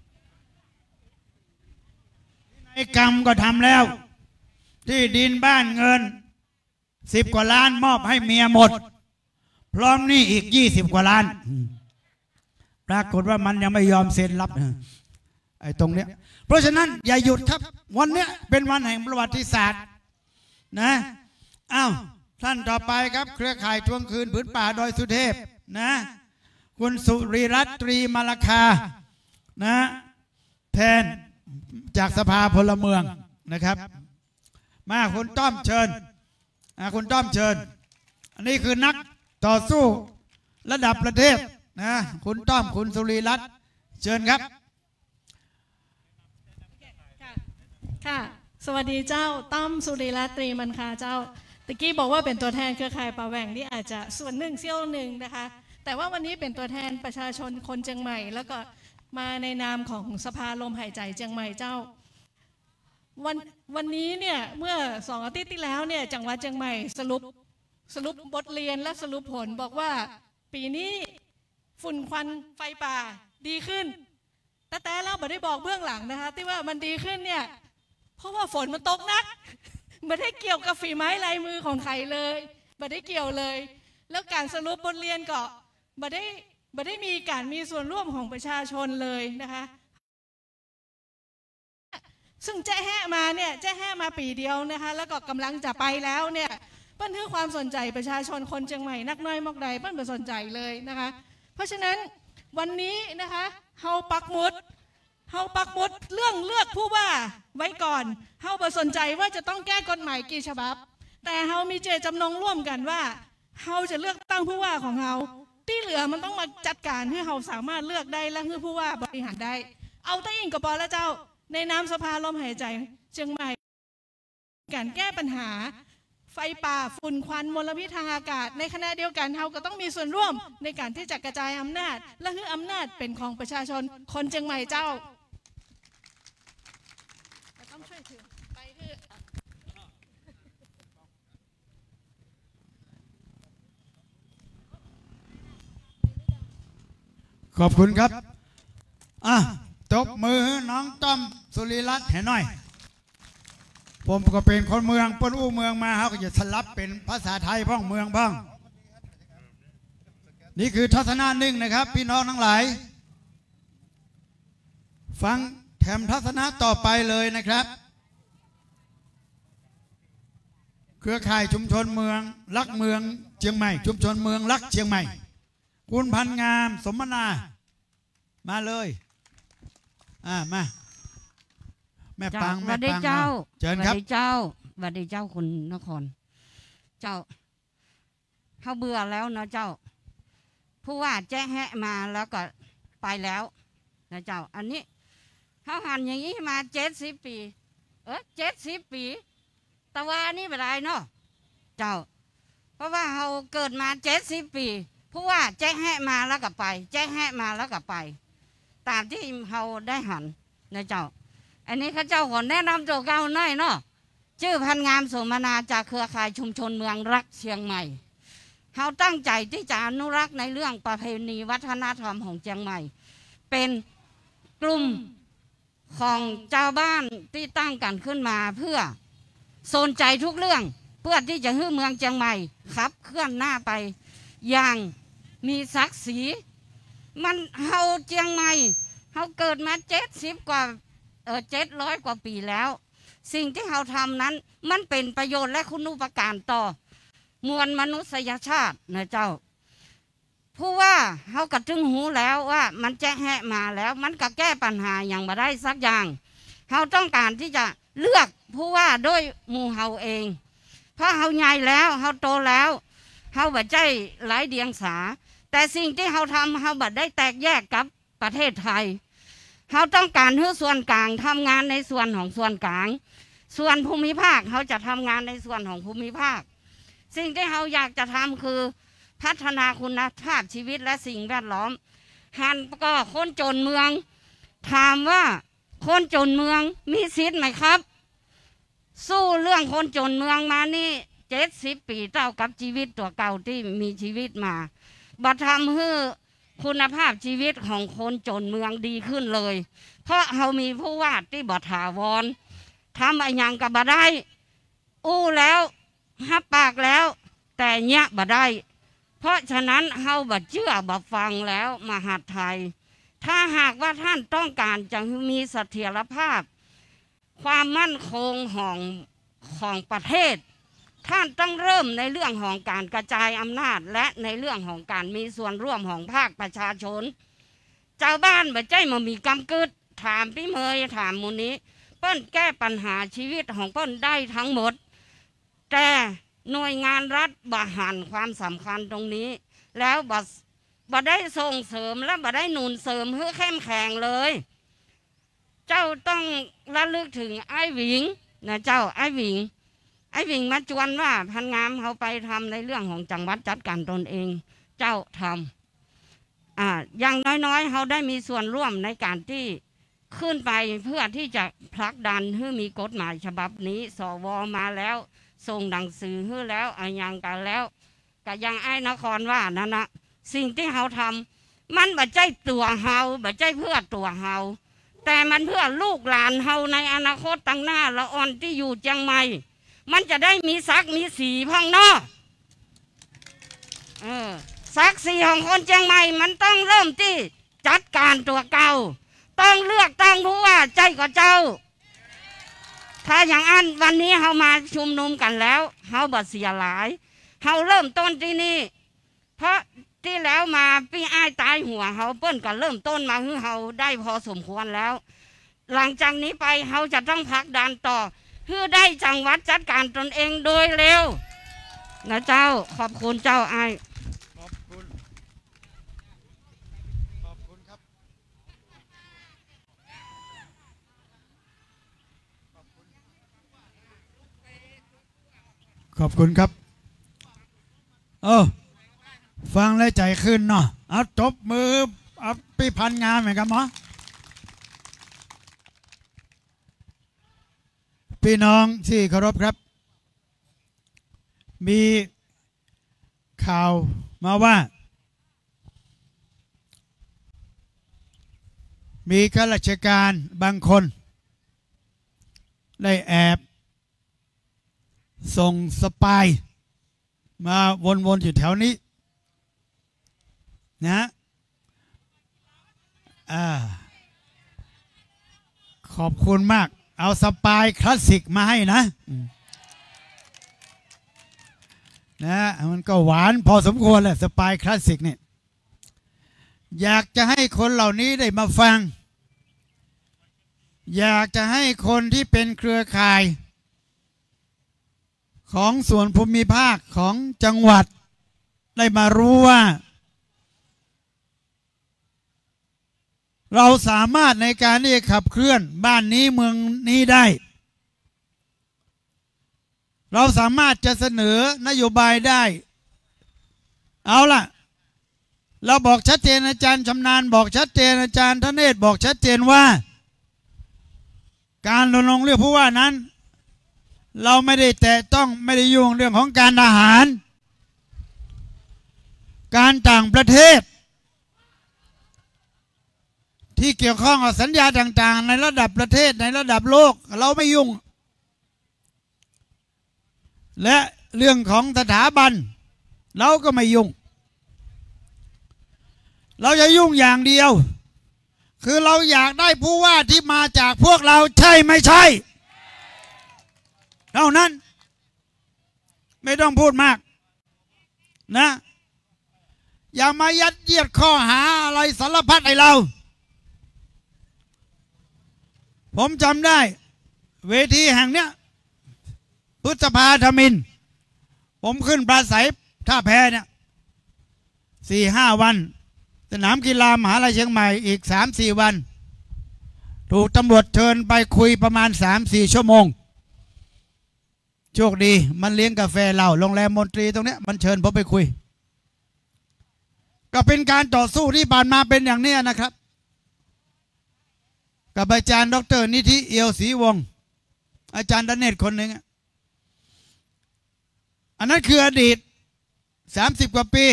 ในกรรมก็ทำแล้วที่ดินบ้านเงิน10 กว่าล้านมอบให้เมียหมดพร้อมนี่อีก20 กว่าล้านปรากฏว่ามันยังไม่ยอมเซ็นรับไอ้ตรงเนี้ยเพราะฉะนั้นอย่าหยุดครับวันเนี้ยเป็นวันแห่งประวัติศาสตร์นะอ้าวท่านต่อไปครับเครือข่ายทวงคืนผืนป่าดอยสุเทพนะคุณสุริรัตน์ตรีมาลคานะแทนจากสภาพลเมืองนะครับมาคุณต้อมเชิญคุณต้อมเชิญอันนี้คือนักต่อสู้ระดับประเทศนะคุณต้อมคุณสุริรัตน์เชิญครับค่ะสวัสดีเจ้าต้อมสุริรัตน์ตรีมันคาเจ้าตะกี้บอกว่าเป็นตัวแทนเครือข่ายป่าแหว่งที่อาจจะส่วนหนึ่งเสี้ยวหนึ่งนะคะแต่ว่าวันนี้เป็นตัวแทนประชาชนคนเชียงใหม่แล้วก็มาในนามของสภาลมหายใจเชียงใหม่เจ้าวันนี้เนี่ยเมื่อ2 อาทิตย์ที่แล้วเนี่ยจังหวัดเชียงใหม่สรุปบทเรียนและสรุปผลบอกว่าปีนี้ฝุ่นควันไฟป่าดีขึ้นแต่เราไม่ได้บอกเบื้องหลังนะคะที่ว่ามันดีขึ้นเนี่ยเพราะว่าฝนมันตกนักไม่ได้เกี่ยวกับฝีไม้ลายมือของใครเลยไม่ได้เกี่ยวเลยแล้วการสรุปบทเรียนก็ไม่ได้มีการมีส่วนร่วมของประชาชนเลยนะคะซึ่งแจ้แห่มาเนี่ยแจ้แห่มาปีเดียวนะคะแล้วก็กำลังจะไปแล้วเนี่ยเปิ้ลถือความสนใจประชาชนคนเชียงใหม่นักน้อยมากใดเปิ้ลไม่สนใจเลยนะคะเพราะฉะนั้นวันนี้นะคะเฮาปักหมุดเรื่องเลือกผู้ว่าไว้ก่อนเฮาบ่สนใจว่าจะต้องแก้กฎหมายกี่ฉบับแต่เฮามีเจตจำนงร่วมกันว่าเฮาจะเลือกตั้งผู้ว่าของเฮาที่เหลือมันต้องมาจัดการให้เฮาสามารถเลือกได้และให้ผู้ว่าบริหารได้เอาแต่อิงกับปอแล้วเจ้าในนามสภาลมหายใจเชียงใหม่การแก้ปัญหาไฟป่าฝุ่นควันมลพิษทางอากาศในขณะเดียวกันเฮาก็ต้องมีส่วนร่วมในการที่จะกระจายอำนาจและให้อำนาจเป็นของประชาชนคนเชียงใหม่เจ้าต้องช่วยถือไปเถอะขอบคุณครับตบมือน้องต้อมสุริรัตน์ให้หน่อยผมก็เป็นคนเมืองปนอู้เมืองมาเขาก็จะสลับเป็นภาษาไทยพ้องเมืองพ้องนี่คือทัศนะหนึ่งนะครับพี่น้องทั้งหลายฟังแถมทัศนะต่อไปเลยนะครับเครือข่ายชุมชนเมืองรักเมืองเชียงใหม่ชุมชนเมืองรักเชียงใหม่คุณพันงามสมนามาเลยมาแม่ปังแม่ปังเจ้าเชิญครับเจ้าสวัสดีเจ้าคุณนครเจ้าเขาเบื่อแล้วนะเจ้าผู้ว่าแจ้แหะมาแล้วก็ไปแล้วนะเจ้าอันนี้เขาหันอย่างนี้มา70 ปี70 ปีแต่ว่านี่เป็นไรเนาะเจ้าเพราะว่าเขาเกิดมา70 ปีผู้ว่าแจ้แหะมาแล้วก็ไปแจ้แหะมาแล้วก็ไปตามที่เขาได้หันนะเจ้าอันนี้ข้าเจ้าขอแนะนำตัวเก่าหน่อยเนาะชื่อพันงามโสมนาจากเครือข่ายชุมชนเมืองรักเชียงใหม่เขาตั้งใจที่จะอนุรักษ์ในเรื่องประเพณีวัฒนธรรมของเชียงใหม่เป็นกลุ่มของชาวบ้านที่ตั้งกันขึ้นมาเพื่อสนใจทุกเรื่องเพื่อที่จะให้เมืองเชียงใหม่ขับเคลื่อนหน้าไปอย่างมีศักดิ์ศรีมันเฮาเชียงใหม่เฮาเกิดมา70 กว่า700 กว่าปีแล้วสิ่งที่เราทำนั้นมันเป็นประโยชน์และคุณูปการต่อมวลมนุษยชาตินะเจ้าผู้ว่าเขากระทึงหูแล้วว่ามันแจ้แหะมาแล้วมันก็แก้ปัญหาอย่างมาได้สักอย่างเขาต้องการที่จะเลือกผู้ว่าด้วยหมู่เขาเองเพราะเขาใหญ่แล้วเขาโตแล้วเขาบัดใจหลายเดียงสาแต่สิ่งที่เขาทำเขาบัดได้แตกแยกกับประเทศไทยเขาต้องการให้ส่วนกลางทำงานในส่วนของส่วนกลางส่วนภูมิภาคเขาจะทำงานในส่วนของภูมิภาคสิ่งที่เขาอยากจะทำคือพัฒนาคุณภาพชีวิตและสิ่งแวดล้อมหันก็คนจนเมืองถามว่าคนจนเมืองมีสิทธิ์ไหมครับสู้เรื่องคนจนเมืองมานี่70 ปีเท่ากับชีวิตตัวเก่าที่มีชีวิตมาบัดทำให้คุณภาพชีวิตของคนจนเมืองดีขึ้นเลยเพราะเขามีผู้ว่าที่บ่ถาวรทำอะไรอย่างกับบ่ได้อู้แล้วฮับปากแล้วแต่เนี้ยบ่ได้เพราะฉะนั้นเขาบ่เชื่อบ่ฟังแล้วมหาดไทยถ้าหากว่าท่านต้องการจะมีเสถียรภาพความมั่นคงของประเทศท่านต้องเริ่มในเรื่องของการกระจายอำนาจและในเรื่องของการมีส่วนร่วมของภาคประชาชนชาวบ้านบ่ใจมามีกำกึดถามพี่เมยถามมูนี้เปิ้นแก้ปัญหาชีวิตของเปิ้นได้ทั้งหมดแต่หน่วยงานรัฐบ่หันความสำคัญตรงนี้แล้วบ่ได้ส่งเสริมและบ่ได้หนุนเสริมให้เข้มแข็งเลยเจ้าต้องระลึกถึงไอ้หวิงนะเจ้าไอ้หวิงมาจวนว่าพันงามเขาไปทำในเรื่องของจังหวัดจัดการตนเองเจ้าทำอย่างน้อยๆเขาได้มีส่วนร่วมในการที่ขึ้นไปเพื่อที่จะผลักดันให้มีกฎหมายฉบับนี้สวมาแล้วส่งหนังสือให้แล้วอย่างกันแล้วก็ยังไอ้นครว่านั่นนะสิ่งที่เขาทำมันบ่ใจตัวเฮาบ่ใจเพื่อตัวเฮาแต่มันเพื่อลูกหลานเฮาในอนาคตตั้งหน้าละอ่อนที่อยู่เชียงใหม่มันจะได้มีศักดิ์มีสีพังเนาะศักดิ์ศรีของคนเชียงใหม่มันต้องเริ่มที่จัดการตัวเก่าต้องเลือกตั้งผู้ว่าใจกับเจ้าถ้าอย่างอันวันนี้เขามาชุมนุมกันแล้วเขาบ่เสียหลายเขาเริ่มต้นที่นี่เพราะทที่แล้วมาพี่อ้ายตายหัวเขาเปิ้นก็เริ่มต้นมาคือเขาได้พอสมควรแล้วหลังจากนี้ไปเขาจะต้องพักดันต่อเพื่อได้จังหวัดจัดการตนเองโดยเร็วนะเจ้าขอบคุณเจ้าอ้ายขอบคุณครับ ขอบคุณครับฟังแล้วใจขึ้นเนาะเอาจบมือเอาปีพันงานเหมือนกันมั้งพี่น้องที่เคารพครับมีข่าวมาว่ามีข้าราชการบางคนได้แอบส่งสปายมาวนๆอยู่แถวนี้นะขอบคุณมากเอาสปายคลาสสิกมาให้นะมันก็หวานพอสมควรแหละสปายคลาสสิกเนี่ยอยากจะให้คนเหล่านี้ได้มาฟังอยากจะให้คนที่เป็นเครือข่ายของส่วนภูมิภาคของจังหวัดได้มารู้ว่าเราสามารถในการที่จะขับเคลื่อนบ้านนี้เมืองนี้ได้เราสามารถจะเสนอนโยบายได้เอาล่ะเราบอกชัดเจนอาจารย์ชำนาญบอกชัดเจนอาจารย์ธเนศบอกชัดเจนว่าการรณรงค์เลือกผู้ว่านั้นเราไม่ได้แตะต้องไม่ได้ยุ่งเรื่องของการทหารการต่างประเทศที่เกี่ยวข้องกับสัญญาต่างๆในระดับประเทศในระดับโลกเราไม่ยุ่งและเรื่องของสถาบันเราก็ไม่ยุ่งเราจะยุ่งอย่างเดียวคือเราอยากได้ผู้ว่าที่มาจากพวกเราใช่ไม่ใช่เท่านั้นไม่ต้องพูดมากนะอย่ามายัดเยียดข้อหาอะไรสารพัดให้เราผมจำได้เวทีแห่งเนี้ยพฤษภาธมินผมขึ้นปราศัยท่าแพเนี่ย4-5 วันสนามกีฬามหาลัยเชียงใหม่อีก3-4 วันถูกตำรวจเชิญไปคุยประมาณ3-4 ชั่วโมงโชคดีมันเลี้ยงกาแฟเราโรงแรมมนตรีตรงเนี้ยมันเชิญผมไปคุยก็เป็นการต่อสู้ที่ผ่านมาเป็นอย่างนี้นะครับกับอาจารย์ดร.นิธิเอียวศรีวงศ์อาจารย์ดเนศคนหนึ่งอันนั้นคืออดีต30 กว่าปี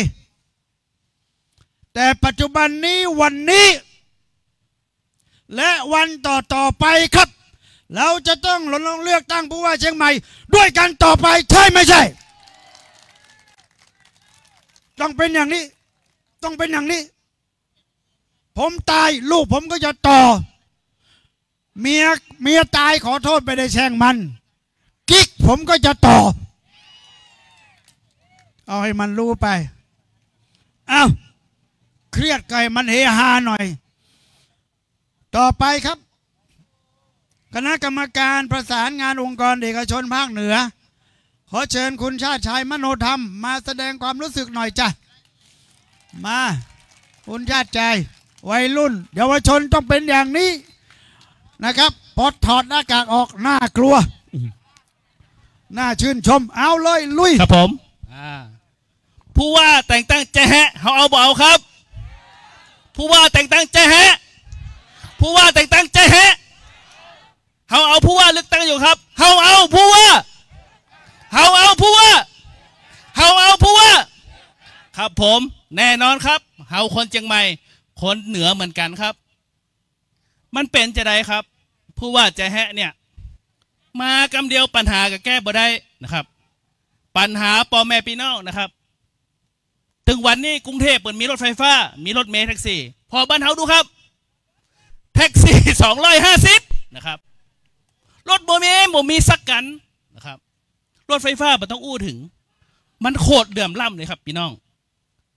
แต่ปัจจุบันนี้วันนี้และวันต่อไปครับเราจะต้องรณรงค์เลือกตั้งผู้ว่าเชียงใหม่ด้วยกันต่อไปใช่ไม่ใช่ต้องเป็นอย่างนี้ต้องเป็นอย่างนี้ผมตายลูกผมก็จะต่อเมียตายขอโทษไปได้แช่งมันกิ๊กผมก็จะต่อเอาให้มันรู้ไปอ้าวเครียดไก่มันเฮฮาหน่อยต่อไปครับคณะกรรมการประสานงานองค์กรเอกชนภาคเหนือขอเชิญคุณชาติชัยมโนธรรมมาแสดงความรู้สึกหน่อยจ้ะมาคุณชาติชัยวัยรุ่นเยาวชนต้องเป็นอย่างนี้นะครับพอถอดหน้ากากออกน่ากลัวน่าชื่นชมเอาเลยลุยครับผมผู้ว่าแต่งตั้งแจ๊แฮะเขาเอาบ่เอาครับผู้ว่าแต่งตั้งแจ๊แฮะผู้ว่าแต่งตั้งแจ๊แฮะเขาเอาผู้ว่าเลือกตั้งอยู่ครับเขาเอาผู้ว่าเขาเอาผู้ว่าเขาเอาผู้ว่าครับผมแน่นอนครับเขาคนเชียงใหม่คนเหนือเหมือนกันครับมันเป็นจะได้ครับผู้ว่าแจ๊แฮะเนี่ยมากำเดียวปัญหากับแก้บ่ได้นะครับปัญหาพ่อแม่พี่น้องนะครับถึงวันนี้กรุงเทพเปิดมีรถไฟฟ้ามีรถเมล์แท็กซี่พอบ้านเฮาดูครับแท็กซี่250นะครับรถบ่มีสักกันนะครับรถไฟฟ้าไม่ต้องอู้ถึงมันโคตรเดือมล่ำเลยครับพี่น้อง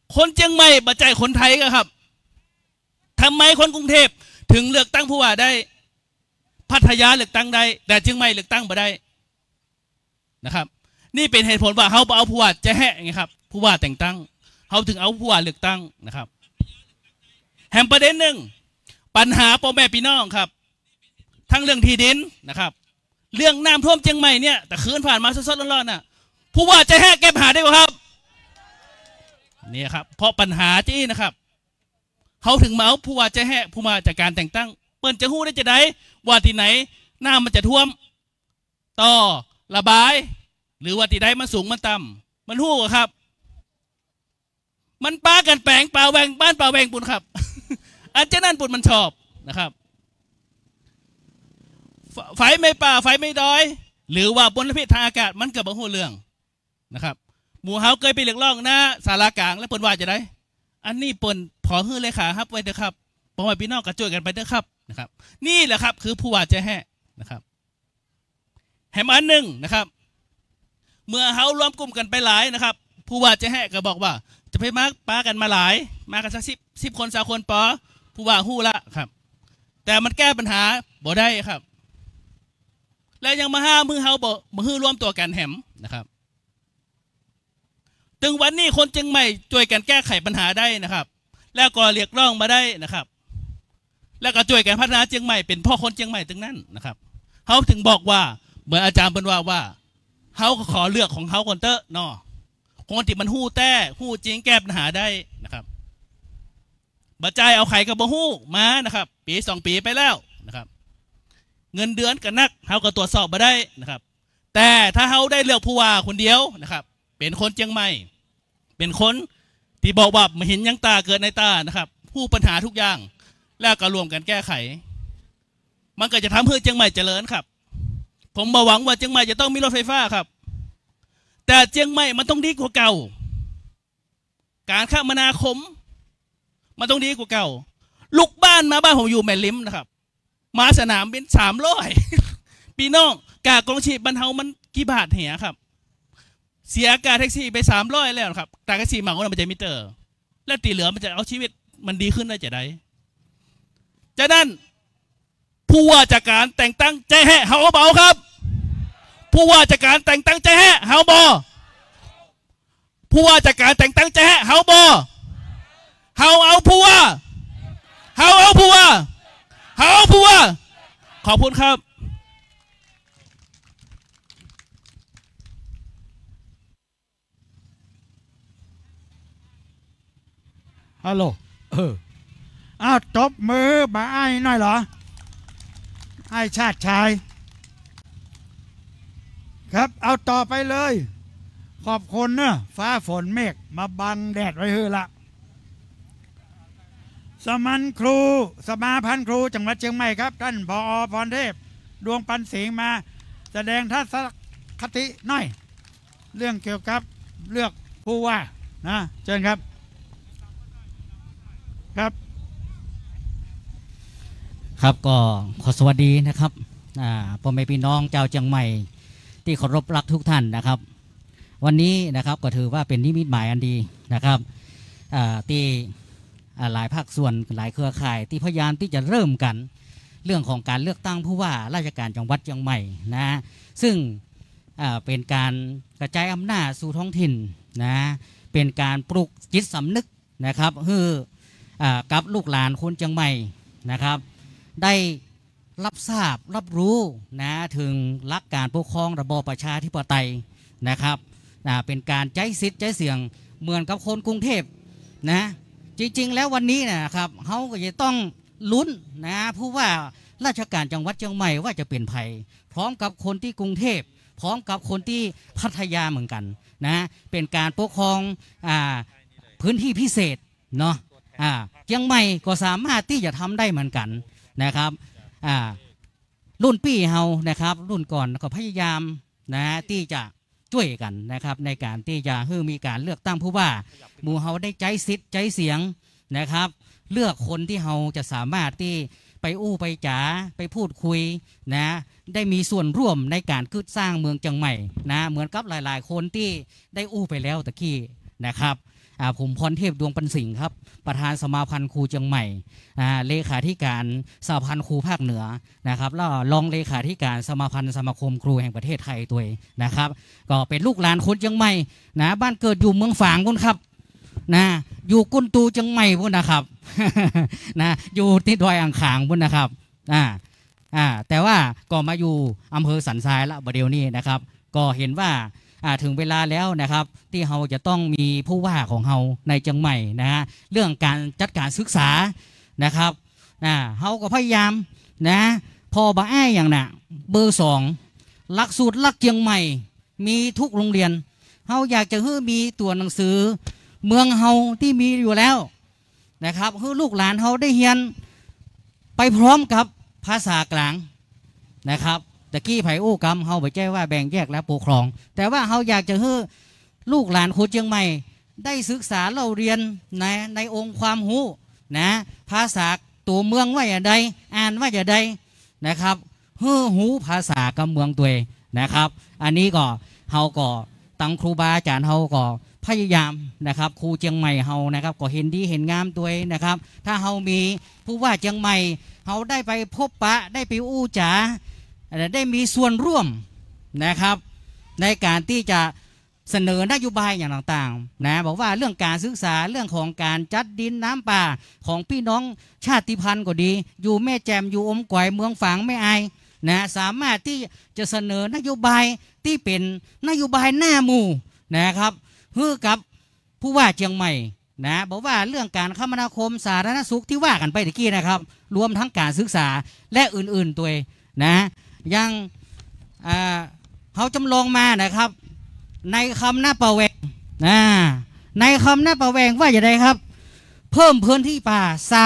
คนเชียงใหม่บัจจัยคนไทยก็ครับทำไมคนกรุงเทพถึงเลือกตั้งผู้ว่าได้พัทยาเลือกตั้งได้แต่เชียงใหม่เลือกตั้งไม่ได้นะครับนี่เป็นเหตุผลว่าเขาเอาผู้ว่าจะแห่ไงครับผู้ว่าแต่งตั้งเขาถึงเอาผู้ว่าเลือกตั้งนะครับแห่งประเด็นหนึ่งปัญหาพ่อแม่พี่น้องครับทั้งเรื่องที่ดินนะครับเรื่องน้ำท่วมเชียงใหม่เนี่ยแต่คืนผ่านมาสดๆร้อนๆน่ะผู้ว่าจะแห่แก้ปัญหาได้ไหมครับนี่ครับเพราะปัญหาที่นะครับเขาถึงมาเอาผู้ว่าจะแห่ผู้ว่าจากการแต่งตั้งเปิ้นจะหู้ได้จะได้ว่าที่ไหนน้ำมันจะท่วมต่อระบายหรือว่าที่ใดมันสูงมันต่ำมันหู้ครับมันป้ากันแปลงป่าแหวงบ้านป่าแหวงปุ่นครับ อันเจ้านั่นปุ่นมันชอบนะครับไฟไม่ป่าไฟไม่ดอยหรือว่าบนพิษทางอากาศมันเกิดบางหัวเรื่องนะครับหมู่เฮาเคยไปเลือกล่องหน้าสารากลางแล้วปุ่นว่าจะได้อันนี้ปุ่นขอฮื้อเลยค่ะครับไว้เถอะครับเพราะว่าพี่น้องกระจุยกันไปเถอะครับนะครับนี่แหละครับคือผู้ว่าจะแห่นะครับแห่งอันหนึ่งนะครับเมื่อเฮารวมกลุ่มกันไปหลายนะครับผู้ว่าจะแห่ก็บอกว่าจะไปมาป้ากันมาหลายมากันสักสิบคน20 คนปอผู้ว่าหู้ละครับแต่มันแก้ปัญหาบ่ได้ครับและยังมาห้ามือเฮาบ่มาฮื้อรวมตัวกันแหมนะครับถึงวันนี้คนเชียงใหม่ช่วยกันแก้ไขปัญหาได้นะครับแล้วก็เรียกร้องมาได้นะครับแล้วก็ช่วยกันพัฒนาเชียงใหม่เป็นพ่อคนเชียงใหม่ถึงนั้นนะครับเขาถึงบอกว่าเหมือนอาจารย์เป็นว่าเขาขอเลือกของเขาคนเตอะเนาะคนที่มันหู้แต่หู้จริงแก้ปัญหาได้นะครับบัจจัยเอาไข่กับบ่หู้มานะครับปี2 ปีไปแล้วนะครับเงินเดือนกันนักเขาก็ตรวจสอบมาได้นะครับแต่ถ้าเขาได้เลือกผู้ว่าคนเดียวนะครับเป็นคนเชียงใหม่เป็นคนที่บอกว่าไม่เห็นยังตาเกิดในตานะครับผู้ปัญหาทุกอย่างแล้วก็รวมกันแก้ไขมันก็จะทำให้เชียงใหม่เจริญครับผมหวังว่าเชียงใหม่จะต้องมีรถไฟฟ้าครับแต่เชียงใหม่มันต้องดีกว่าเก่าการคมนาคมมันต้องดีกว่าเก่าลูกบ้านมาบ้านผมอยู่แม่ลิมนะครับมาสนามบิน300 พี่น้องกากองชีพบรรเทามันกี่บาทเหียครับเสียการแท็กซี่ไป300แล้วครับแต่แท็กซี่มาก็มันจะมิเตอร์และตีเหลือมันจะเอาชีวิตมันดีขึ้นได้จะได้จากนั้นผู้ว่าจากการแต่งตั้งใจแห่เฮาเบาครับผู้ว่าจากการแต่งตั้งใจแห่เฮาบอผู้ว่าจากการแต่งตั้งใจแห่เฮาบอเฮาเอาผู้ว่าเฮาเอาผู้ว่าเฮาเอาผู้ว่าขอบคุณครับฮัลโหลอ้าวตบมือมาไอ้หน่อยเหรอไอ้ชาติชายครับเอาต่อไปเลยขอบคุณเนอะฟ้าฝนเมฆมาบังแดดไว้เฮ้อละสมาพันธ์ครูจังหวัดเชียงใหม่ครับท่านผอ.พรเทพดวงปันสิงห์มาแสดงทัศนคติหน่อยเรื่องเกี่ยวกับเลือกผู้ว่านะเชิญครับครับก็ขอสวัสดีนะครับพ่อแม่พี่น้องเจ้าเชียงใหม่ที่เคารพรักทุกท่านนะครับวันนี้นะครับก็ถือว่าเป็นนิมิตหมายอันดีนะครับที่หลายภาคส่วนหลายเครือข่ายที่พยายามที่จะเริ่มกันเรื่องของการเลือกตั้งผู้ว่าราชการจังหวัดเชียงใหม่นะซึ่งเป็นการกระจายอำนาจสู่ท้องถิ่นนะเป็นการปลุกจิตสำนึกนะครับกับลูกหลานคนเชียงใหม่นะครับได้รับทราบรับรู้นะถึงหลักการปกครองระบอบประชาธิปไตยนะครับเป็นการใจสิทธิ์ใจเสียงเหมือนกับคนกรุงเทพนะจริงๆแล้ววันนี้นะครับเขาก็จะต้องลุ้นนะผู้ว่าราชการจังหวัดเชียงใหม่ว่าจะเป็นไผ่พร้อมกับคนที่กรุงเทพพร้อมกับคนที่พัทยาเหมือนกันนะเป็นการปกครองพื้นที่พิเศษเนาะเชียงใหม่ก็สามารถที่จะทำได้เหมือนกันนะครับรุ่นพี่เฮานะครับรุ่นก่อนก็พยายามนะที่จะช่วยกันนะครับในการที่จะให้มีการเลือกตั้งผู้ว่าหมู่เฮาได้ใจสิทธิ์ใจเสียงนะครับเลือกคนที่เฮาจะสามารถที่ไปอู้ไปจ๋าไปพูดคุยนะได้มีส่วนร่วมในการคืบสร้างเมืองเชียงใหม่นะเหมือนกับหลายๆคนที่ได้อู้ไปแล้วตะกี้นะครับผมพรเทพดวงปันสิงห์ครับประธานสมาพันธ์ครูเชียงใหม่เลขาธิการสหพันธ์ครูภาคเหนือนะครับแล้วรองเลขาธิการสมาพันธ์สมาคมครูแห่งประเทศไทยตัวนะครับก็เป็นลูกหลานคนเชียงใหม่นะบ้านเกิดอยู่เมืองฝางคุณครับนะอยู่กุนตูเชียงใหม่พุ่นนะครับ นะอยู่ที่ดอยอ่างขางพุ่นนะครับแต่ว่าก็มาอยู่อำเภอสันทรายละประเดี๋ยวนี้นะครับก็เห็นว่าถึงเวลาแล้วนะครับที่เราจะต้องมีผู้ว่าของเราในเชียงใหม่นะฮะเรื่องการจัดการศึกษานะครับเราก็พยายามนะพอบาอ้ายอย่างน่ะเบอร์ 2หลักสูตรหลักเชียงใหม่มีทุกโรงเรียนเราอยากจะให้มีตัวหนังสือเมืองเราที่มีอยู่แล้วนะครับให้ลูกหลานเราได้เรียนไปพร้อมกับภาษากลางนะครับตะกี้ไผ่อู้กำเฮาไปแจ้ว่าแบ่งแยกและปกครองแต่ว่าเฮาอยากจะให้ลูกหลานคนเชียงใหม่ได้ศึกษาเราเรียนในองค์ความรู้นะภาษาตัวเมืองว่าอย่างใดอ่านว่าอย่างใดนะครับให้หูภาษากำเมืองตัวนะครับอันนี้ก็เฮาก็ตั้งครูบาอาจารย์เฮาก็พยายามนะครับครูเชียงใหม่เฮานะครับก็เห็นดีเห็นงามตัวนะครับถ้าเฮามีผู้ว่าเชียงใหม่เฮาได้ไปพบปะได้ไปอู้จ๋าได้มีส่วนร่วมนะครับในการที่จะเสนอนโยบายอย่างต่างๆนะบอกว่าเรื่องการศึกษาเรื่องของการจัดดินน้ำป่าของพี่น้องชาติพันธุ์ก็ดีอยู่แม่แจ่มอยู่อมก๋อยเมืองฝางไม่อายนะสามารถที่จะเสนอนโยบายที่เป็นนโยบายหน้าหมู่นะครับเพื่อกับผู้ว่าเชียงใหม่นะบอกว่าเรื่องการคมนาคมสาธารณสุขที่ว่ากันไปตะกี้นะครับรวมทั้งการศึกษาและอื่นๆตัวนะยังเขาจำลองมานะครับในคำหน้าประแวงในคำหน้าประแวงว่าอย่างไรครับเพิ่มพื้นที่ป่า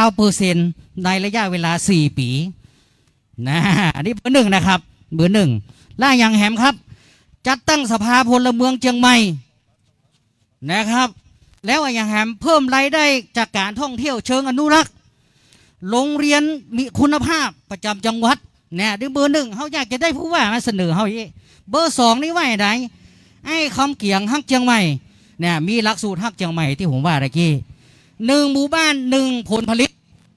20%ในระยะเวลา4 ปีนะอันนี้เบอร์ 1นะครับเบอร์ 1ล่าอย่างแหมครับจัดตั้งสภาพลเมืองเชียงใหม่นะครับแล้วอย่างแหมเพิ่มรายได้จากการท่องเที่ยวเชิงอนุรักษ์โรงเรียนมีคุณภาพประจำจังหวัดเนี่ยด้วยเบอร์ 1เขาอยากจะได้ผู้ว่ามาเสนอเขาอีกเบอร์ 2นี่ว่าอย่างไรไอ้คำเกี่ยงฮักเชียงใหม่เนี่ยมีหลักสูตรฮักเชียงใหม่ที่ผมว่าตะกี้1 หมู่บ้าน 1 ผลผลิต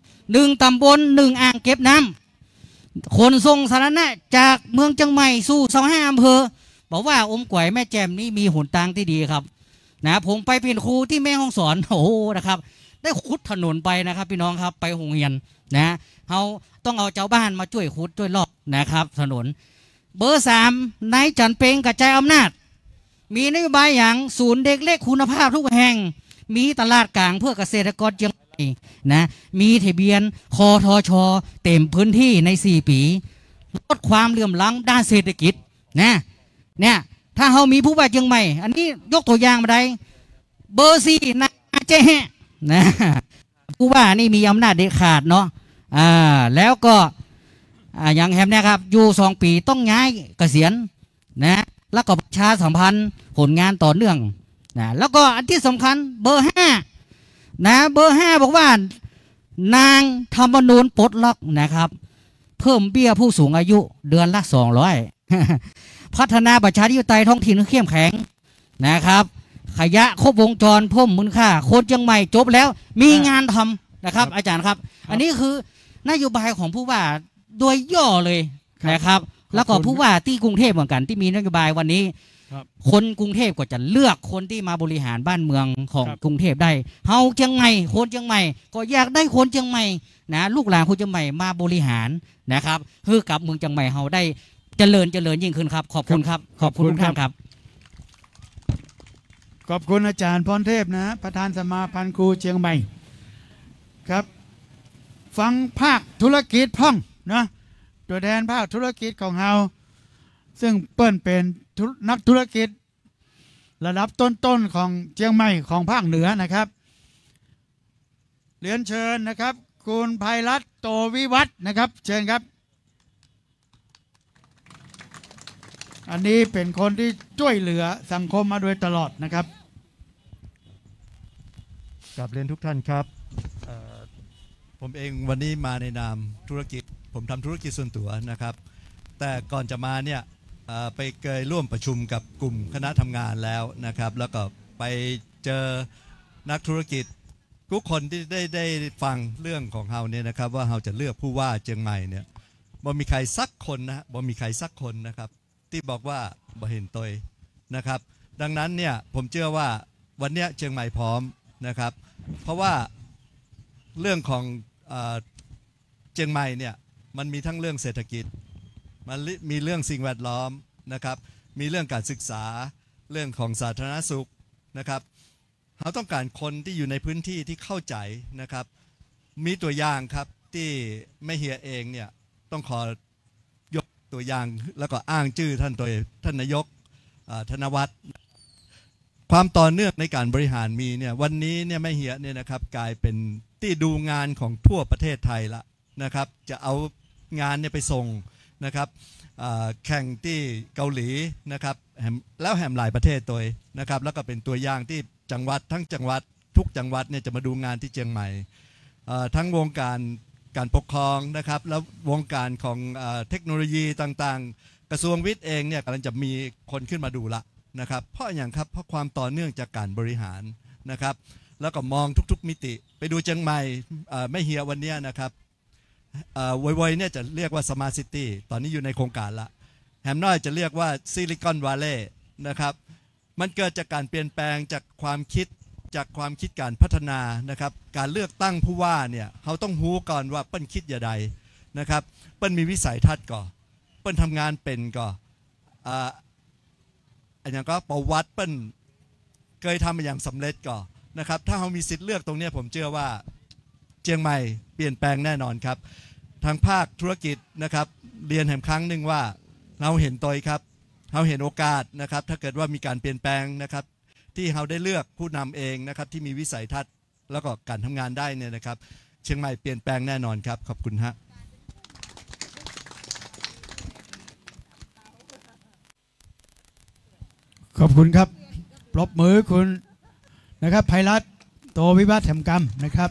1 ตำบล 1 อ่างเก็บน้ำขนส่งสาธารณะจากเมืองเชียงใหม่สู่25 อำเภอบอกว่าอมก๋อยแม่แจ่มนี่มีหนทางที่ดีครับนะผมไปเป็นครูที่แม่ฮ่องสอนโอ้โหนะครับได้ขุดถนนไปนะครับพี่น้องครับไปโรงเรียนนะเขาต้องเอาเจ้าบ้านมาช่วยขุดช่วยลอกนะครับถนนเบอร์ 3นายจันเปงกระจายอำนาจมีนโยบายอย่างศูนย์เด็กเล็กคุณภาพทุกแห่งมีตลาดกลางเพื่อเกษตรกรเชียงใหม่นะมีทะเบียนคทช.เต็มพื้นที่ใน4 ปีลดความเหลื่อมล้ำด้านเศรษฐกิจนะเนี่ยถ้าเขามีผู้ว่าเชียงใหม่อันนี้ยกตัวอย่างมาได้เบอร์ 4นายเจ๊นะผู้ว่านี่มีอำนาจเด็ดขาดเนาะแล้วก็อย่างแฮมเนี่ยครับอยู่2 ปีต้องย้ายเกษียณนะแล้วก็ประชาสัมพันธ์ผลงานต่อเนื่องนะแล้วก็อันที่สำคัญเบอร์ 5นะเบอร์ 5บอกว่านางธรรมนูญปลดล็อกนะครับเพิ่มเบี้ยผู้สูงอายุเดือนละ200พัฒนาประชาธิปไตยท้องถิ่นเข้มแข็งนะครับขยะครบวงจรเพิ่มมูลค่าคนเชียงใหม่จบแล้วมีงานทำนะครับอาจารย์ครับอันนี้คือนโยบายของผู้ว่าโดยย่อเลยนะครับแล้วก็ผู้ว่าที่กรุงเทพเหมือนกันที่มีนโยบายวันนี้คนกรุงเทพก็จะเลือกคนที่มาบริหารบ้านเมืองของกรุงเทพได้เฮาเชียงใหม่คนเชียงใหม่ก็อยากได้คนเชียงใหม่นะลูกหลานคนเชียงใหม่มาบริหารนะครับเพื่อกับเมืองเชียงใหม่เฮาได้เจริญยิ่งขึ้นครับขอบคุณครับขอบคุณทุกท่านครับขอบคุณอาจารย์พรเทพนะประธานสมาพันธ์ครูเชียงใหม่ครับฟังภาคธุรกิจพ่องนะตัวแทนภาคธุรกิจของเราซึ่งเปิ้นเป็นนักธุรกิจระดับต้นๆของเชียงใหม่ของภาคเหนือนะครับเรียนเชิญนะครับคุณไพรัตน์โตวิวัฒน์นะครับเชิญครับอันนี้เป็นคนที่ช่วยเหลือสังคมมาโดยตลอดนะครับกราบเรียนทุกท่านครับผมเองวันนี้มาในนามธุรกิจผมทำธุรกิจส่วนตัวนะครับแต่ก่อนจะมาเนี่ยไปเคยร่วมประชุมกับกลุ่มคณะทำงานแล้วนะครับแล้วก็ไปเจอนักธุรกิจทุกคนที่ได้ฟังเรื่องของเราเนี่ยนะครับว่าเราจะเลือกผู้ว่าเชียงใหม่เนี่ยบ่มีใครสักคนนะบ่มีใครสักคนนะครับที่บอกว่าบ่เห็นตัวนะครับดังนั้นเนี่ยผมเชื่อว่าวันนี้เชียงใหม่พร้อมนะครับเพราะว่าเรื่องของเชียงใหม่เนี่ยมันมีทั้งเรื่องเศรษฐกิจมันมีเรื่องสิ่งแวดล้อมนะครับมีเรื่องการศึกษาเรื่องของสาธารณสุขนะครับเราต้องการคนที่อยู่ในพื้นที่ที่เข้าใจนะครับมีตัวอย่างครับที่ไม่เฮียเองเนี่ยต้องขอยกตัวอย่างแล้วก็อ้างชื่อท่านนายกธนวัฒน์ความต่อเนื่องในการบริหารมีเนี่ยวันนี้เนี่ยไม่เฮียเนี่ยนะครับกลายเป็นที่ดูงานของทั่วประเทศไทยละนะครับจะเอางานเนี่ยไปส่งนะครับแข่งที่เกาหลีนะครับแล้วแหมหลายประเทศตัวนะครับแล้วก็เป็นตัวอย่างที่จังหวัดทั้งจังหวัดทุกจังหวัดเนี่ยจะมาดูงานที่เชียงใหม่ทั้งวงการปกครองนะครับแล้ววงการของเทคโนโลยีต่างๆกระทรวงวิทย์เองเนี่ยกำลังจะมีคนขึ้นมาดูละนะครับเพราะอย่างครับเพราะความต่อเนื่องจากการบริหารนะครับแล้วก็มองทุกๆมิติไปดูเชียงใหม่ไม่เฮียวันนี้นะครับวัยเนี่ยจะเรียกว่าสมาร์ทซิตี้ตอนนี้อยู่ในโครงการละแฮมน้อยจะเรียกว่าซิลิคอนวัลเลย์นะครับมันเกิดจากการเปลี่ยนแปลงจากความคิดการพัฒนานะครับการเลือกตั้งผู้ว่าเนี่ยเขาต้องรู้ก่อนว่าเปิ้ลคิดอย่างใดนะครับเปิ้ลมีวิสัยทัศน์ก่อนเปิ้ลทำงานเป็นก่อนอันอย่างก็ประวัติเปิ้ลเคยทำอย่างสำเร็จก่อนนะครับถ้าเขามีสิทธิ์เลือกตรงนี้ผมเชื่อว่าเชียงใหม่เปลี่ยนแปลงแน่นอนครับทางภาคธุรกิจนะครับเรียนแห่งครั้งหนึ่งว่าเราเห็นตัวครับเราเห็นโอกาสนะครับถ้าเกิดว่ามีการเปลี่ยนแปลงนะครับที่เราได้เลือกผู้นำเองนะครับที่มีวิสัยทัศน์แล้วก็การทำงานได้เนี่ยนะครับเชียงใหม่เปลี่ยนแปลงแน่นอนครับขอบคุณฮะขอบคุณครับปรบมือคุณนะครับไพรัตน์โตวิวัฒน์แห่งกรรมนะครับ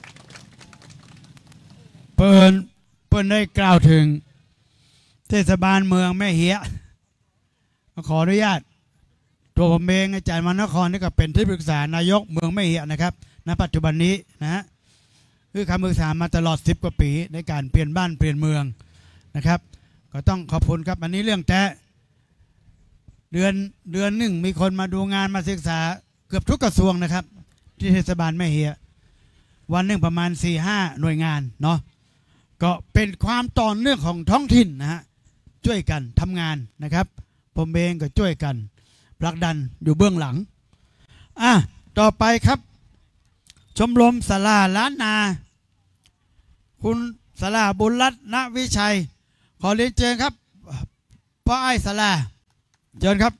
เปิ้ลได้กล่าวถึงเทศบาลเมืองแม่เหียขออนุญาตตัวผมเองอาจารย์มานครนี่ก็เป็นที่ปรึกษานายกเมืองแม่เหียนะครับณปัจจุบันนี้นะฮะคือคำปรึกษามาตลอด10 กว่าปีในการเปลี่ยนบ้านเปลี่ยนเมืองนะครับก็ต้องขอบคุณครับอันนี้เรื่องแต่เดือนหนึ่งมีคนมาดูงานมาศึกษาเกือบทุกกระทรวงนะครับที่เทศบาลแม่เหียวันหนึ่งประมาณ 4-5 หน่วยงานเนาะก็เป็นความต่อเนื่องของท้องถิ่นนะฮะช่วยกันทำงานนะครับผมเองก็ช่วยกันผลักดันอยู่เบื้องหลังต่อไปครับชมรมศาลาล้านนาคุณศาลาบุญรัตนวิชัยขอเรียนเชิญครับพ่อไอ้ศาลาเชิญครับ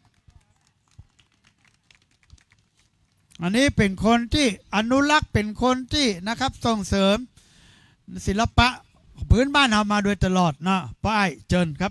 อันนี้เป็นคนที่อนุรักษ์เป็นคนที่นะครับส่งเสริมศิลปะพื้นบ้านเรามาโดยตลอดนะพ่อไอ้เชิญครับ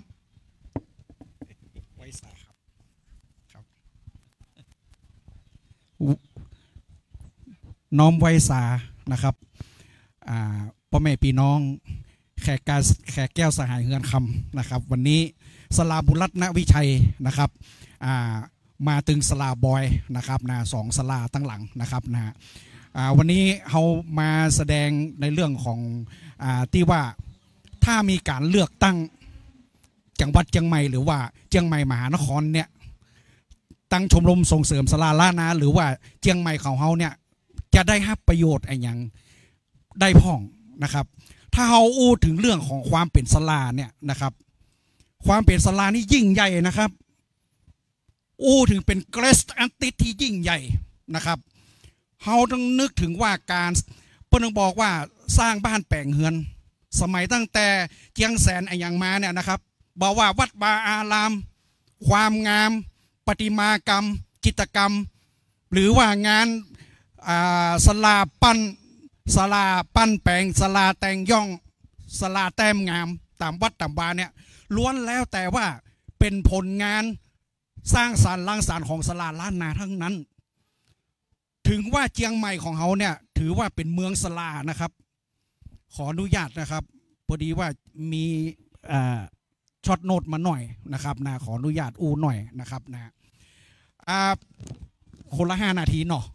น้อมไวสานะครับพ่อแม่พี่น้องแขกแก้วสหายเฮือนคำนะครับวันนี้ศาลาบุญรัตนวิชัยนะครับมาตึงศาลาบอยนะครับนะ2ศาลาตั้งหลังนะครับนะวันนี้เขามาแสดงในเรื่องของที่ว่าถ้ามีการเลือกตั้งจังหวัดเชียงใหม่หรือว่าเชียงใหม่มหานครเนี่ยตั้งชมรมส่งเสริมศาลาล้านนาหรือว่าเชียงใหม่ของเขาเนี่ยจะได้รับประโยชน์อะไรอย่างได้พ่องนะครับถ้าเราอู้ถึงเรื่องของความเป็นศาลาเนี่ยนะครับความเป็นศาลานี่ยิ่งใหญ่นะครับอู้ถึงเป็นเกรสอันติที่ยิ่งใหญ่นะครับเราต้องนึกถึงว่าการเพิ่นบอกว่าสร้างบ้านแปลงเฮือนสมัยตั้งแต่เจียงแสนไอ้อย่างมาเนี่ยนะครับบอกว่าวัดวาอารามความงามประติมากรรมจิตรกรรมหรือว่างานศาลาปั้นแปลงศาลาแต่งย่องศาลาแต้มงามตามวัดตามบาเนี่ยล้วนแล้วแต่ว่าเป็นผลงานสร้างสรรค์รังสรรค์ของศาลาล้านนาทั้งนั้นถึงว่าเชียงใหม่ของเขาเนี่ยถือว่าเป็นเมืองศาลานะครับขออนุญาตนะครับพอดีว่ามีช็อตโน้ตมาหน่อยนะครับนะขออนุญาตอู้หน่อยนะครับนะคนละ5 นาทีเนาะ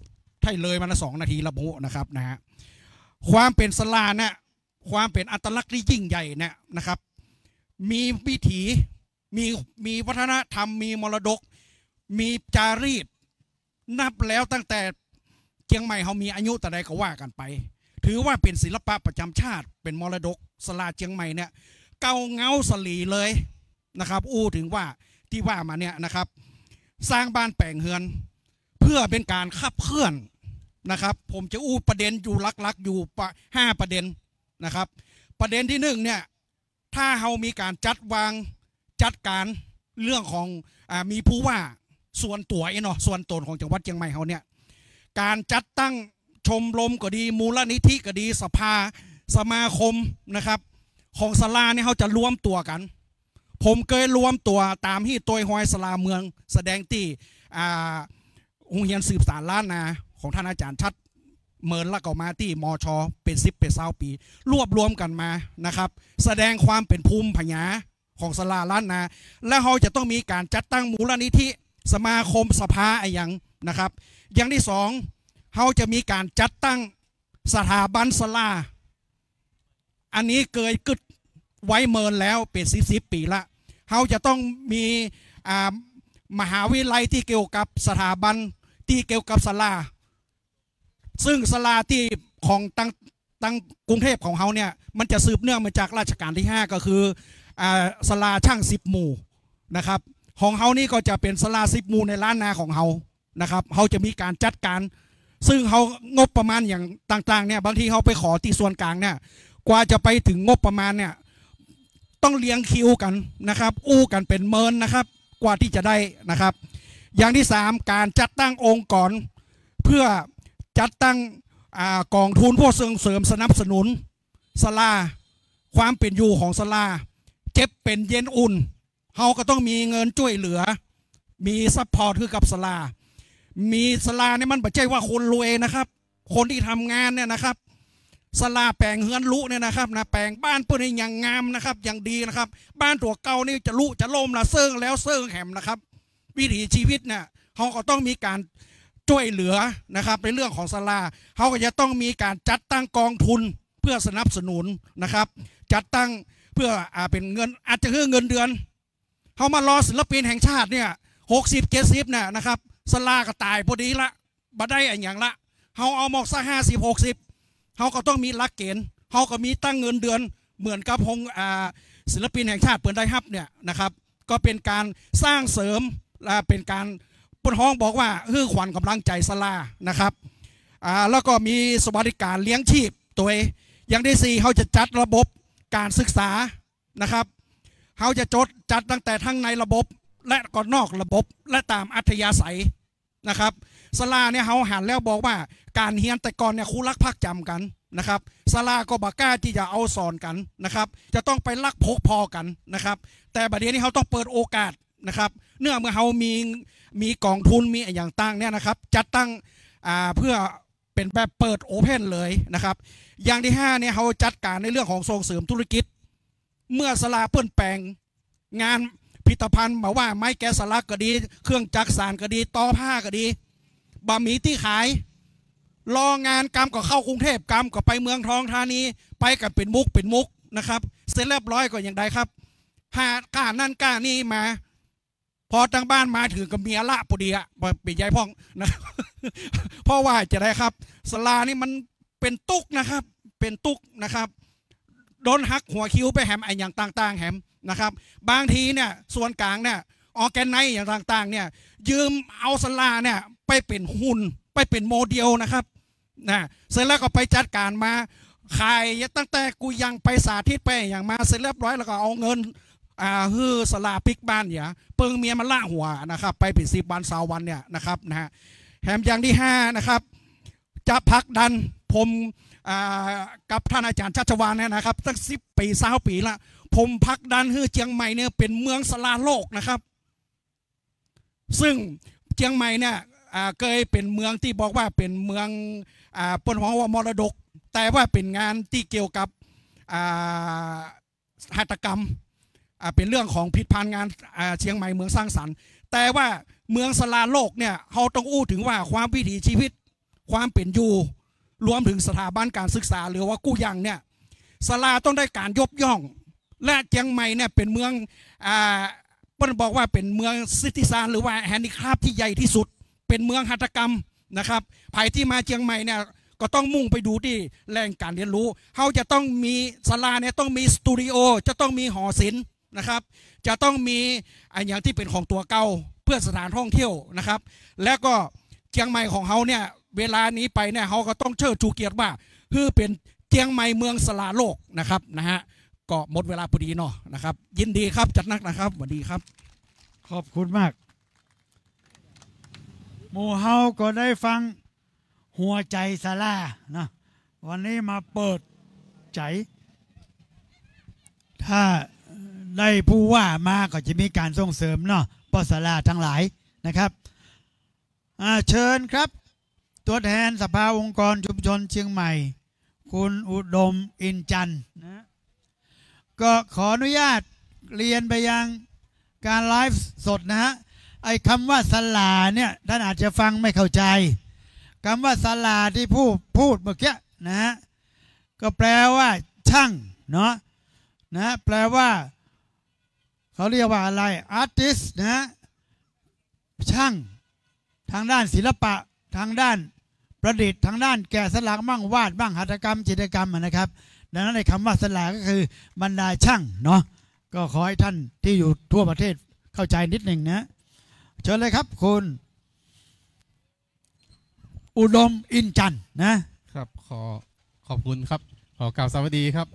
ไทยเลยมาละ2 นาทีระบุนะครับนะฮะความเป็นสลาเนี่ยความเป็นอัตลักษณ์ที่ยิ่งใหญ่เนี่ยนะครับมีวิถีมีวัฒนธรรมมีมรดกมีจารีตนับแล้วตั้งแต่เชียงใหม่เขามีอายุแต่ใดก็ว่ากันไปถือว่าเป็นศิลปะประจำชาติเป็นมรดกสลาเชียงใหม่เนี่ยเก่าเงาสลีเลยนะครับอู้ถึงว่าที่ว่ามาเนี่ยนะครับสร้างบ้านแปลงเฮือนเพื่อเป็นการขับเคลื่อนนะครับผมจะอู้ประเด็นอยู่ลักๆอยู่5 ประเด็นนะครับประเด็นที่1เนี่ยถ้าเรามีการจัดวางจัดการเรื่องของมีผู้ว่าส่วนตัวเนาะส่วนตนของจังหวัดเชียงใหม่เขาเนี่ยการจัดตั้งชมรมก็ดีมูลนิธิก็ดีสภาสมาคมนะครับของสลาเนี่ยเขาจะรวมตัวกันผมเคยรวมตัวตามที่ตัวหอยสลาเมืองแสดงที่โรงเรียนสืบสารล้านนาของท่านอาจารย์ชัดเมินแล้วก็มาที่มชเป็น10 เป็น20 ปีรวบรวมกันมานะครับแสดงความเป็นภูมิปัญญาของสลาล้านนาและเขาจะต้องมีการจัดตั้งมูลนิธิสมาคมสภาอย่างนะครับอย่างที่2เขาจะมีการจัดตั้งสถาบันสลาอันนี้เกิดกึดไว้เมินแล้วเป็น10 ปีละเขาจะต้องมีมหาวิทยาลัยที่เกี่ยวกับสถาบันที่เกี่ยวกับสลาซึ่งสลาที่ของตั้งกรุงเทพของเขาเนี่ยมันจะสืบเนื่องมาจากรัชกาลที่5ก็คือสลาช่าง10 หมู่นะครับของเขานี่ก็จะเป็นสลา10 หมู่ในล้านนาของเขานะครับเขาจะมีการจัดการซึ่งเขางบประมาณอย่างต่างๆเนี่ยบางทีเขาไปขอที่ส่วนกลางเนี่ยกว่าจะไปถึงงบประมาณเนี่ยต้องเลี้ยงคิวกันนะครับอู้กันเป็นเมินนะครับกว่าที่จะได้นะครับอย่างที่3การจัดตั้งองค์กรเพื่อจัดตั้งกองทุนพวกส่งเสริมสนับสนุนสลาความเป็นอยู่ของสลาเจ็บเป็นเย็นอุ่นเขาก็ต้องมีเงินช่วยเหลือมีซัพพอร์ตคือกับสลามีสลาเนี่ยมันไม่ใช่ว่าคนรวยนะครับคนที่ทำงานเนี่ยนะครับสลาแปลงเฮือนลุเนี่ยนะครับนะแปลงบ้านเพื่อนอย่างงามนะครับอย่างดีนะครับบ้านตัวเก่านี่จะลุจะล่มละเซิงแล้วเซิงแหมนะครับวิถีชีวิตเนี่ยเขาก็ต้องมีการช่วยเหลือนะครับในเรื่องของสลาเขาก็จะต้องมีการจัดตั้งกองทุนเพื่อสนับสนุนนะครับจัดตั้งเพื่อเป็นเงินอาจจะคือเงินเดือนเขามารอศิลปินแห่งชาติเนี่ย60-70เนี่ยนะครับสลาก็ตายพอดีละบ่ได้อย่างละเขาเอาหมอกซะ50-60เขาก็ต้องมีหลักเกณฑ์เขาก็มีตั้งเงินเดือนเหมือนกับของศิลปินแห่งชาติเปิดได้ฮับเนี่ยนะครับก็เป็นการสร้างเสริมเป็นการปนห้องบอกว่าคือขวัญกำลังใจสลานะครับแล้วก็มีสวัสดิการเลี้ยงชีพตัวอย่างที่4เขาจะจัดระบบการศึกษานะครับเขาจะจัดตั้งแต่ทั้งในระบบและก็นอกระบบและตามอัธยาศัยนะครับสลาเนี่ยเขาหันแล้วบอกว่าการเรียนแต่ก่อนเนี่ยครูรักพักจำกันนะครับสลาก็บอกกล้าที่จะเอาสอนกันนะครับจะต้องไปรักพกพอกันนะครับแต่บัดนี้เขาต้องเปิดโอกาสนะครับเนื่องเมื่อเขามีกองทุนมีอย่างต่างเนี่ยนะครับจัดตั้งเพื่อเป็นแบบเปิดโอเพนเลยนะครับอย่างที่5เนี่ยเขาจัดการในเรื่องของส่งเสริมธุรกิจเมื่อสลาเปิ้นแปลงงานพิพิธภัณฑ์บอกว่าไม้แกะสลักก็ดีเครื่องจักสานก็ดีตอผ้าก็ดีบะหมี่ที่ขายรองานกรรมก็เข้ากรุงเทพกรรมก็ไปเมืองทองธานีไปกับเป็นมุกนะครับเสร็จเรียบร้อยก็อย่างใดครับหากล้านั่นกล้านี่มาพอทางบ้านมาถึงกับเมียละพอดีอะปิดยายพ่องนะเพราะว่าจะได้ครับสลานี่มันเป็นตุกนะครับเป็นตุกนะครับโดนหักหัวคิ้วไปแหมไอ้อย่างต่างๆแหมนะครับบางทีเนี่ยส่วนกลางเนี่ยออแกนไนอย่างต่างๆเนี่ยยืมเอาสลาเนี่ยไปเป็นหุ่นไปเป็นโมเดลนะครับนะเสร็จแล้วก็ไปจัดการมาขายตั้งแต่กูยังไปสาธิตไปอย่างมาเสร็จเรียบร้อยแล้วก็เอาเงินฮือสลาปิกบ้านเนี่ยเปิงเมียมันล่าหัวนะครับไปเป็น10 วัน20 วันเนี่ยนะครับนะฮะแถมอย่างที่5นะครับจะพักดันผมกับท่านอาจารย์ชัชวาลเนี่ยนะครับตั้ง10 ปี20 ปีละผมพักดันให้เชียงใหม่เนี่ยเป็นเมืองสลาโลกนะครับซึ่งเชียงใหม่เนี่ยเคยเป็นเมืองที่บอกว่าเป็นเมืองปนของว่ามรดกแต่ว่าเป็นงานที่เกี่ยวกับหัตถกรรมเป็นเรื่องของผลิตภัณฑ์งานเชียงใหม่เมืองสร้างสรรค์แต่ว่าเมืองสลาโลกเนี่ยเขาต้องอู้ถึงว่าความวิถีชีวิตความเป็นอยู่รวมถึงสถาบันการศึกษาหรือว่ากู้ยังเนี่ยศาลาต้องได้การยกย่องและเชียงใหม่เนี่ยเป็นเมืองเปิ้ลบอกว่าเป็นเมืองซิติซานหรือว่าแฮนดิคราฟที่ใหญ่ที่สุดเป็นเมืองหัตถกรรมนะครับใครที่มาเชียงใหม่เนี่ยก็ต้องมุ่งไปดูที่แหล่งการเรียนรู้เขาจะต้องมีศาลาเนี่ยต้องมีสตูดิโอจะต้องมีหอศิลป์นะครับจะต้องมีอย่างที่เป็นของตัวเก่าเพื่อสถานท่องเที่ยวนะครับแล้วก็เชียงใหม่ของเขาเนี่ยเวลานี้ไปเนี่ยเขาก็ต้องเชิดชูเกียรติว่าคือเป็นเชียงใหม่เมืองสลาโลกนะครับนะฮะก็หมดเวลาพอดีเนาะนะครับยินดีครับจัดนักนะครับสวัสดีครับขอบคุณมากหมู่เฮาก็ได้ฟังหัวใจศาลานะวันนี้มาเปิดใจถ้าได้ผู้ว่ามาก็จะมีการส่งเสริมเนาะปศาลาทั้งหลายนะครับเชิญครับตัวแทนสภาองค์กรชุมชนเชียงใหม่คุณอุดมอินจันทร์นะก็ขออนุญาตเรียนไปยังการไลฟ์สดนะฮะไอ้คำว่าศาลาเนี่ยท่านอาจจะฟังไม่เข้าใจคำว่าศาลาที่พูดเมื่อกี้นะฮะก็แปลว่าช่างเนาะนะแปลว่าเขาเรียกว่าอะไรอาร์ติสนะช่างทางด้านศิลปะทางด้านประดิษฐ์ทางด้านแกะสลักบ้างวาดบ้างหัตถกรรมจิตรกรรมนะครับดังนั้นในคำว่าศาลาก็คือบรรดาช่างเนาะก็ขอให้ท่านที่อยู่ทั่วประเทศเข้าใจนิดหนึ่งนะเชิญเลยครับคุณอุดมอินจันทร์นะครับขอบคุณครับขอกล่าวสวัสดีครับ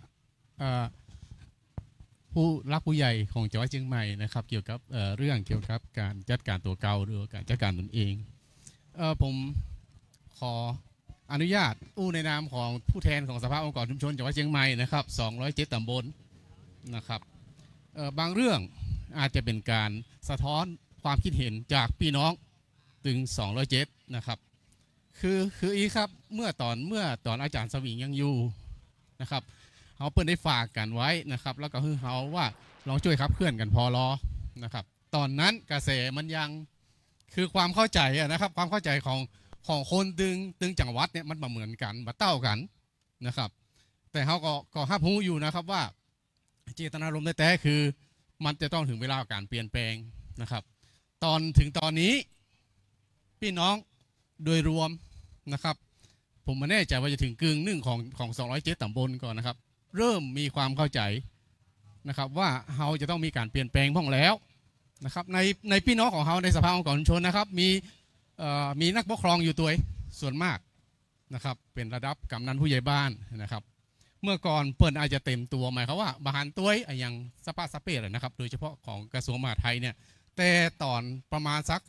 ผู้รักผู้ใหญ่ของจังหวัดเชียงใหม่นะครับเกี่ยวกับเรื่องเกี่ยวกับการจัดการตัวเก่าหรือการจัดการตนเองผมขออนุญาตในนามของผู้แทนของสภาองค์กรชุมชนจังหวัดเชียงใหม่นะครับ207ตำบลนะครับบางเรื่องอาจจะเป็นการสะท้อนความคิดเห็นจากพี่น้องถึง207นะครับคืออีครับเมื่อตอนอาจารย์สวิงยังอยู่นะครับเขาเปิดได้ฝากกันไว้นะครับแล้วก็คือเขาว่าลองช่วยขับเคลื่อนกันพอรอนะครับตอนนั้นกระแสมันยังคือความเข้าใจนะครับความเข้าใจของคนตึงจังหวัดเนี่ยมันเหมือนกันมาเต้ากันนะครับแต่เขาก็ห้าพูอยู่นะครับว่าเจตนารมณ์แท้ๆคือมันจะต้องถึงเวลาการเปลี่ยนแปลงนะครับถึงตอนนี้พี่น้องโดยรวมนะครับผมไม่แน่ใจว่าจะถึงกึ่งหนึ่งของ207ตำบลก่อนนะครับเริ่มมีความเข้าใจนะครับว่าเราจะต้องมีการเปลี่ยนแปลงพ้องแล้วนะครับในพี่น้องของเราในสภาองค์กรชุมชนนะครับมีนักปกครองอยู่ตัวส่วนมากนะครับเป็นระดับกำนันผู้ใหญ่บ้านนะครับเมื่อก่อนเปิดอาจจะเต็มตัวหมายความว่าบาหันตัวอย่างสปาสเปรนะครับโดยเฉพาะของกระทรวงมหาดไทยเนี่ยแต่ตอนประมาณสัก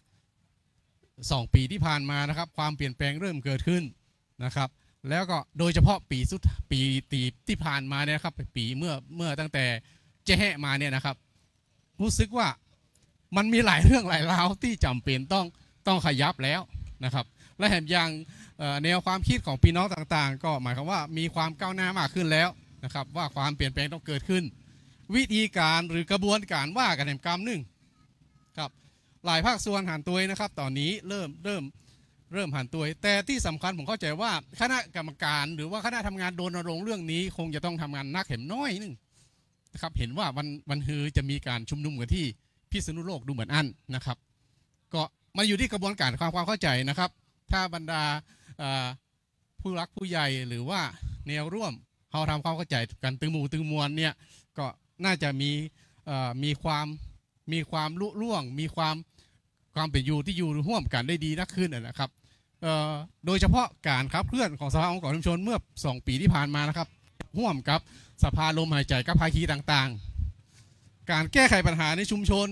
2 ปีที่ผ่านมานะครับความเปลี่ยนแปลงเริ่มเกิดขึ้นนะครับแล้วก็โดยเฉพาะปีที่ผ่านมาเนี่ยครับปีเมื่อตั้งแต่เจ๊แห่มาเนี่ยนะครับรู้สึกว่ามันมีหลายเรื่องหลายราวที่จำเป็นต้องขยับแล้วนะครับและแถมยังแนวความคิดของพี่น้องต่างๆก็หมายความว่ามีความก้าวหน้ามากขึ้นแล้วนะครับว่าความเปลี่ยนแปลงต้องเกิดขึ้นวิธีการหรือกระบวนการว่ากันแห่งกรรมหนึ่งครับหลายภาคส่วนหันตัวนะครับตอนนี้เริ่มหันตัวแต่ที่สำคัญผมเข้าใจว่าคณะกรรมการหรือว่าคณะทำงานรณรงค์เรื่องนี้คงจะต้องทำงานนักเห็นน้อยนึงนะครับเห็นว่าวันฮือจะมีการชุมนุมกันที่พิษณุโลกดูเหมือนอันนะครับก็มาอยู่ที่กระบวนการความเข้าใจนะครับถ้าบรรดาผู้รักผู้ใหญ่หรือว่าแนวร่วมเขาทำความเข้าใจกันตึงหมู่ตึงมวลเนี่ยก็น่าจะมีความลุล่วงมีความเป็นอยู่ที่อยู่ร่วมกันได้ดีนักขึ้นนะครับโดยเฉพาะการขับเคลื่อนของสภาองค์กรชุมชนเมื่อ2 ปีที่ผ่านมานะครับร่วมกับสภาลมหายใจกับภาคีต่างๆการแก้ไขปัญหาในชุมชน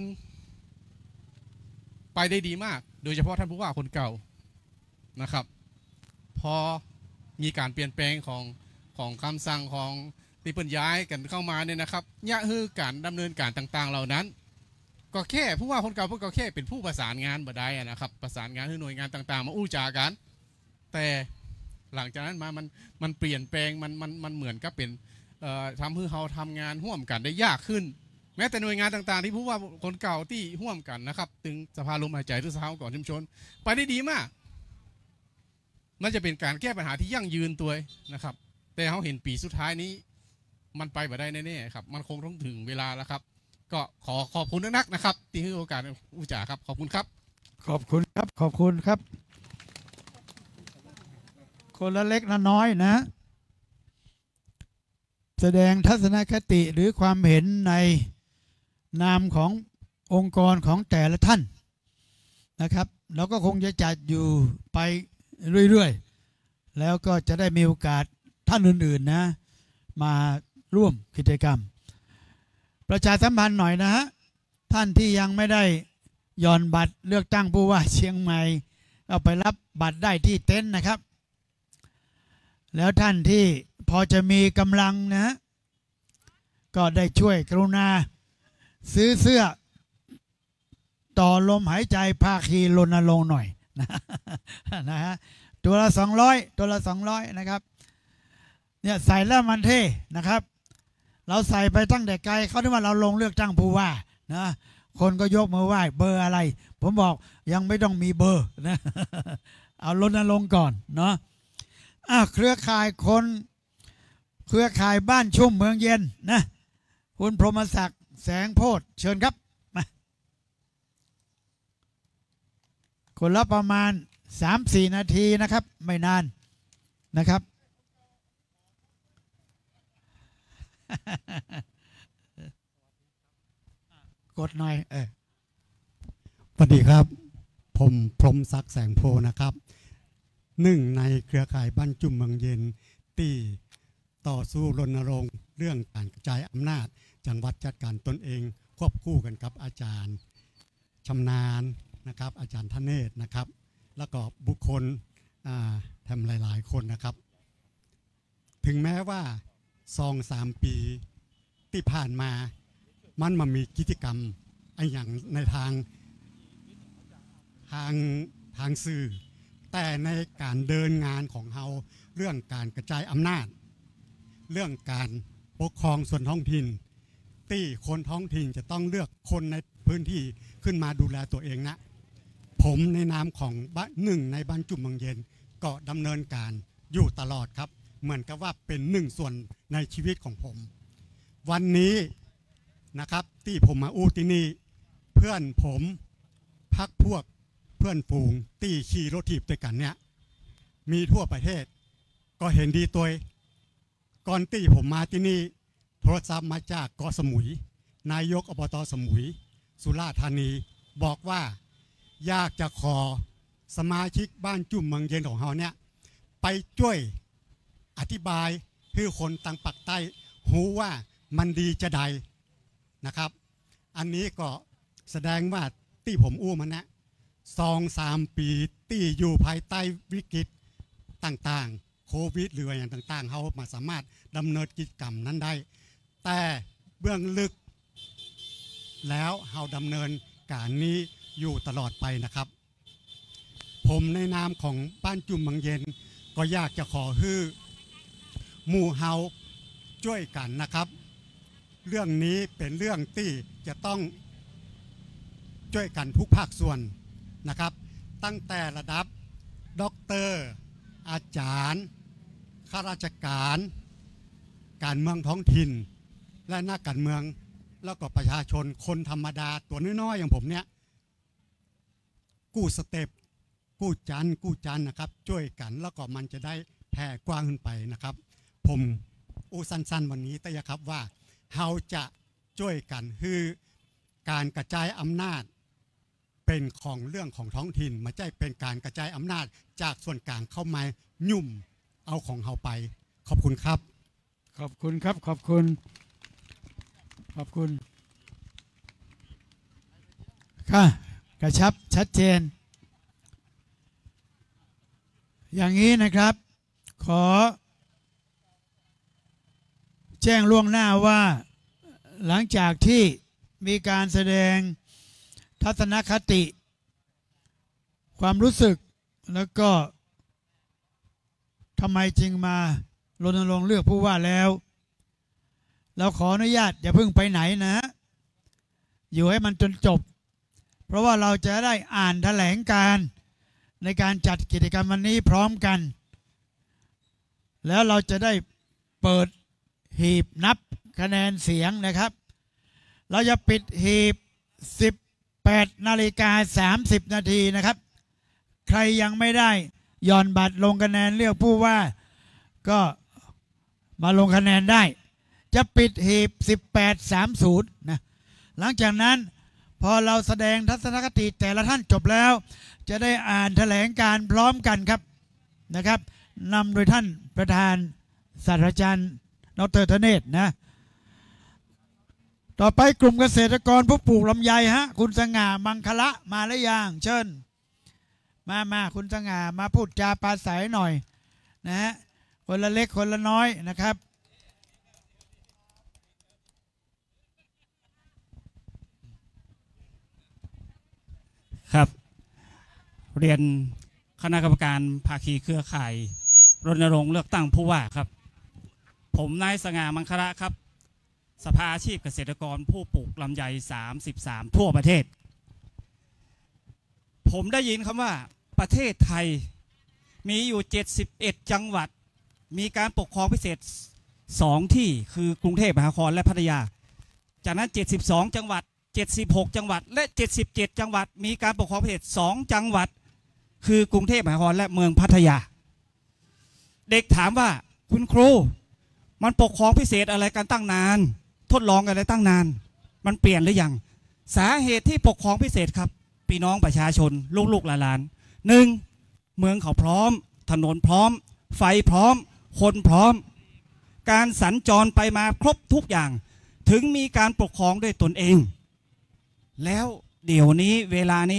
ไปได้ดีมากโดยเฉพาะท่านผู้ว่าคนเก่านะครับพอมีการเปลี่ยนแปลงของคำสั่งของที่เปิ้นย้ายกันเข้ามาเนี่ยนะครับเนี่ยคือการดำเนินการต่างๆเหล่านั้นก็แค่ผู้ว่าคนเก่าก็แค่เป็นผู้ประสานงานบ่ได้นะครับประสานงานให้หน่วยงานต่างๆมาอู้จากันแต่หลังจากนั้นมามันเปลี่ยนแปลงมันเหมือนกับเป็นทำให้เราทำงานร่วมกันได้ยากขึ้นแม้แต่หน่วยงานต่างๆที่ผู้ว่าคนเก่าที่ร่วมกันนะครับถึงสภาลมหายใจหรือสภาองค์กรชุมชนไปได้ดีมากมันจะเป็นการแก้ปัญหาที่ยั่งยืนตัวนะครับแต่เขาเห็นปีสุดท้ายนี้มันไปบ่ได้แน่ๆครับมันคงต้องถึงเวลาแล้วครับก็ขอขอบคุณนักๆนะครับที่ให้โอกาสอุจจาครับขอบคุณครับขอบคุณครับขอบคุณครับคนละเล็กละน้อยนะแสดงทัศนคติหรือความเห็นในนามขององค์กรของแต่ละท่านนะครับเราก็คงจะจัดอยู่ไปเรื่อยๆแล้วก็จะได้มีโอกาสท่านอื่นๆนะมาร่วมกิจกรรมประชาสัมพันธ์หน่อยนะฮะท่านที่ยังไม่ได้หย่อนบัตรเลือกตั้งผู้ว่าเชียงใหม่เอาไปรับบัตรได้ที่เต็นท์นะครับแล้วท่านที่พอจะมีกำลังนะก็ได้ช่วยกรุณาซื้อเสื้อต่อลมหายใจภาคีรณรงค์หน่อยนะฮะตัวละ200ตัวละ200นะครับเนี่ยใส่แล้วมันเท่นะครับเราใส่ไปตั้งแต่ไกลเขาคิดว่าเราลงเลือกตั้งผู้ว่านะคนก็ยกมือไหว้เบอร์อะไรผมบอกยังไม่ต้องมีเบอร์นะเอารณรงค์ก่อนเนาะเครือข่ายเครือข่ายบ้านชุ่มเมืองเย็นนะคุณพรหมศักดิ์แสงโพธิ์เชิญครับมาคนละประมาณ 3-4 นาทีนะครับไม่นานนะครับกดหน่อยสวัสดีครับผมพรหมศักดิ์แสงโพนะครับหนึ่งในเครือข่ายบ้านจุ่มเมืองเย็นที่ต่อสู้รณรงค์เรื่องการกระจายอำนาจจังหวัดจัดการตนเองควบคู่กันกับอาจารย์ชำนาญนะครับอาจารย์ธเนศนะครับแล้วก็บุคคลทำหลายๆคนนะครับถึงแม้ว่า2-3 ปีที่ผ่านมามันมามีกิจกรรมอย่างในทางสื่อแต่ในการเดินงานของเราเรื่องการกระจายอำนาจเรื่องการปกครองส่วนท้องถิ่นที่คนท้องถิ่นจะต้องเลือกคนในพื้นที่ขึ้นมาดูแลตัวเองนะผมในนามของหนึ่งในบ้านจุ่มเมืองเย็นก็ดำเนินการอยู่ตลอดครับเหมือนกับว่าเป็นหนึ่งส่วนในชีวิตของผมวันนี้นะครับที่ผมมาอู้ที่นี่เพื่อนผมพักพวกเพื่อนฝูงที่ขี่รถถีบด้วยกันเนี่ยมีทั่วประเทศก็เห็นดีตัวก่อนที่ผมมาที่นี่โทรศัพท์มาจากเกาะสมุยนายกอบต.สมุยสุราษฎร์ธานีบอกว่าอยากจะขอสมาชิกบ้านจุ่มเมืองเย็นของเราเนี่ยไปช่วยอธิบายให้คนต่างปากใต้รู้ว่ามันดีจะใดนะครับอันนี้ก็แสดงว่าที่ผมอู้มันนะ2-3 ปีที่อยู่ภายใต้วิกฤตต่างๆโควิดหรืออย่างต่างๆเขามาสามารถดำเนินกิจกรรมนั้นได้แต่เบื้องลึกแล้วเราดำเนินการนี้อยู่ตลอดไปนะครับผมในนามของบ้านจุ่มเมืองเย็นก็อยากจะขอให้หมู่เฮาช่วยกันนะครับเรื่องนี้เป็นเรื่องที่จะต้องช่วยกันทุกภาคส่วนนะครับตั้งแต่ระดับด็อกเตอร์อาจารย์ข้าราชการการเมืองท้องถิ่นและนักการเมืองแล้วก็ประชาชนคนธรรมดาตัวน้อยๆอย่างผมเนี่ยกู้สเต็ปกู้จันนะครับช่วยกันแล้วก็มันจะได้แผ่กว้างขึ้นไปนะครับผมอู้สั้นๆวันนี้แต่ครับว่าเราจะช่วยกันคือการกระจายอำนาจเป็นของเรื่องของท้องถิ่นไม่ใช่เป็นการกระจายอำนาจจากส่วนกลางเข้ามายุ่มเอาของเราไปขอบคุณครับขอบคุณครับขอบคุณค่ะกระชับชัดเจนอย่างนี้นะครับขอแจ้งล่วงหน้าว่าหลังจากที่มีการแสดงทัศนคติความรู้สึกแล้วก็ทำไมจึงมารณรงค์เลือกผู้ว่าแล้วเราขออนุญาตอย่าเพิ่งไปไหนนะอยู่ให้มันจนจบเพราะว่าเราจะได้อ่านแถลงการณ์ในการจัดกิจกรรมวันนี้พร้อมกัน แล้วเราจะได้เปิดหีบนับคะแนนเสียงนะครับเราจะปิดหีบ 18:30 นาทีนะครับใครยังไม่ได้หย่อนบัตรลงคะแนนเลือกผู้ว่าก็มาลงคะแนนได้จะปิดหีบ 18:30 นะหลังจากนั้นพอเราแสดงทัศนคติแต่ละท่านจบแล้วจะได้อ่านแถลงการพร้อมกันครับนะครับนำโดยท่านประธานศาสตราจารย์ดร.ธเนศนะต่อไปกลุ่มเกษตรกรผู้ปลูกลำไยฮะคุณสง่ามังคละมาแล้วยังเชิญมาคุณสง่ามาพูดจาปราศัยหน่อยนะฮะคนละเล็กคนละน้อยนะครับครับเรียนคณะกรรมการภาคีเครือข่ายรณรงค์เลือกตั้งผู้ว่าครับผมนายสง่ามังคละครับสภาอาชีพเกษตรกรผู้ปลูกลำไย33ทั่วประเทศผมได้ยินคำว่าประเทศไทยมีอยู่71จังหวัดมีการปกครองพิเศษ2ที่คือกรุงเทพมหานครและพัทยาจากนั้น72จังหวัด76จังหวัดและ77จังหวัดมีการปกครองพิเศษ2จังหวัดคือกรุงเทพมหานครและเมืองพัทยาเด็กถามว่าคุณครูมันปกครองพิเศษอะไรกันตั้งนานทดลองอะไรตั้งนานมันเปลี่ยนหรือยังสาเหตุที่ปกครองพิเศษครับพี่น้องประชาชนลูกๆหลานๆ1เมืองเขาพร้อมถนนพร้อมไฟพร้อมคนพร้อมการสัญจรไปมาครบทุกอย่างถึงมีการปกครองด้วยตนเองแล้วเดี๋ยวนี้เวลานี้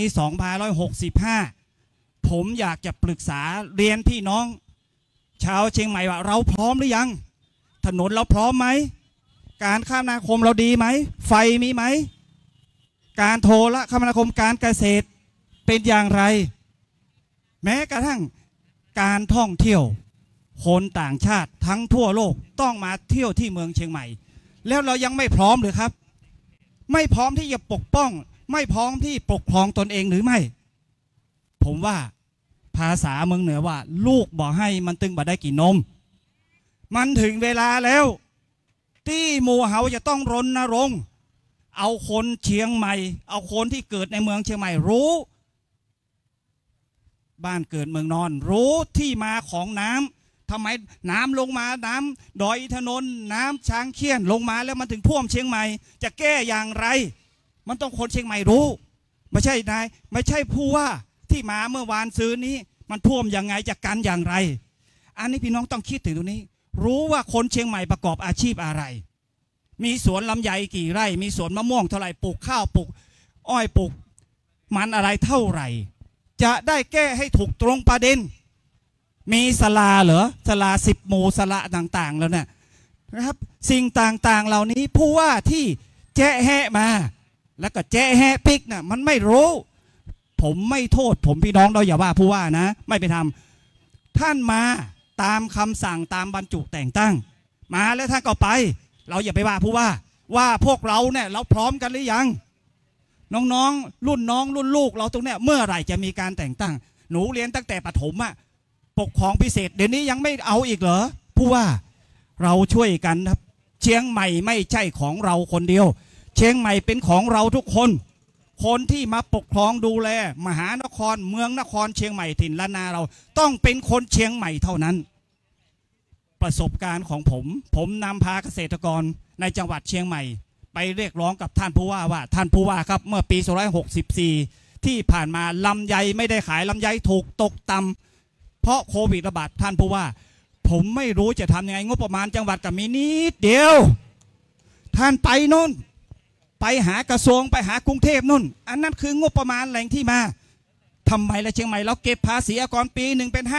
2565ผมอยากจะปรึกษาเรียนพี่น้องชาวเชียงใหม่ว่าเราพร้อมหรือยังถนนเราพร้อมไหมการคมนาคมเราดีไหมไฟมีไหมการโทรคมนาคมการเกษตรเป็นอย่างไรแม้กระทั่งการท่องเที่ยวคนต่างชาติทั้งทั่วโลกต้องมาเที่ยวที่เมืองเชียงใหม่แล้วเรายังไม่พร้อมหรือครับไม่พร้อมที่จะปกป้องไม่พร้อมที่ปกครองตนเองหรือไม่ผมว่าภาษาเมืองเหนือว่าลูกบอกให้มันตึงบ่ได้กี่นมมันถึงเวลาแล้วที่หมู่เฮาจะต้องรณรงค์เอาคนเชียงใหม่เอาคนที่เกิดในเมืองเชียงใหม่รู้บ้านเกิดเมืองนอนรู้ที่มาของน้ำทำไมน้ำลงมาน้ำดอยอินทนนท์น้ำช้างเขี้ยนลงมาแล้วมันถึงท่วมเชียงใหม่จะแก้อย่างไรมันต้องคนเชียงใหม่รู้ไม่ใช่นายไม่ใช่ผู้ว่าที่มาเมื่อวานซื้อนี้มันท่วมยังไงจะกันอย่างไรอันนี้พี่น้องต้องคิดถึงตรงนี้รู้ว่าคนเชียงใหม่ประกอบอาชีพอะไรมีสวนลำไยกี่ไร่มีสวนมะม่วงเท่าไหร่ปลูกข้าวปลูกอ้อยปลูกมันอะไรเท่าไหร่จะได้แก้ให้ถูกตรงประเด็นมีศาลาเหรอศาลา10 หมู่ศาลาต่างๆแล้วเนี่ยนะครับสิ่งต่างๆเหล่านี้ผู้ว่าที่แจ้แหะมาแล้วก็แจ้แหะปิกน่ะมันไม่รู้ผมไม่โทษผมพี่น้องเราอย่าว่าผู้ว่านะไม่ไปทำท่านมาตามคำสั่งตามบรรจุแต่งตั้งมาแล้วท่านก็ไปเราอย่าไปว่าผู้ว่าพวกเราเนี่ยเราพร้อมกันหรือยังน้องๆรุ่นน้องรุ่นลูกเราตรงเนี้ยเมื่อไหร่จะมีการแต่งตั้งหนูเรียนตั้งแต่ประถมอะปกครองพิเศษเดี๋ยวนี้ยังไม่เอาอีกเหรอผู้ว่าเราช่วยกันครับเชียงใหม่ไม่ใช่ของเราคนเดียวเชียงใหม่เป็นของเราทุกคนคนที่มาปกครองดูแลมหานครเมืองนครเชียงใหม่ถิ่นล้านนาเราต้องเป็นคนเชียงใหม่เท่านั้นประสบการณ์ของผมนำพาเกษตรกรในจังหวัดเชียงใหม่ไปเรียกร้องกับท่านผู้ว่าท่านผู้ว่าครับเมื่อปี2564ที่ผ่านมาลำไยไม่ได้ขายลำไยถูกตกต่ำเพราะโควิดระบาดท่านผู้ว่าผมไม่รู้จะทำยังไงงบประมาณจังหวัดกับมีนิดเดียวท่านไปนู่นไปหากระทรวงไปหากรุงเทพนู่นอันนั้นคืองบประมาณแหล่งที่มาทำไมละเชียงใหม่เราเก็บภาษีอากรปีหนึ่งเป็น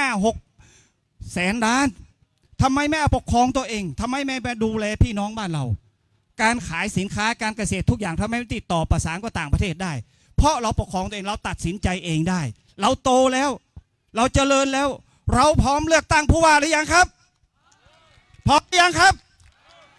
5-6 แสนล้านทำไมไม่เอาปกครองตัวเองทำไมไม่ไปดูแลพี่น้องบ้านเราการขายสินค้าการเกษตรทุกอย่างทำไมไม่ติดต่อประสานกับต่างประเทศได้เพราะเราปกครองตัวเองเราตัดสินใจเองได้เราโตแล้วเราเจริญแล้วเราพร้อมเลือกตั้งผู้ว่าหรือยังครับพร้อมหรือยังครับ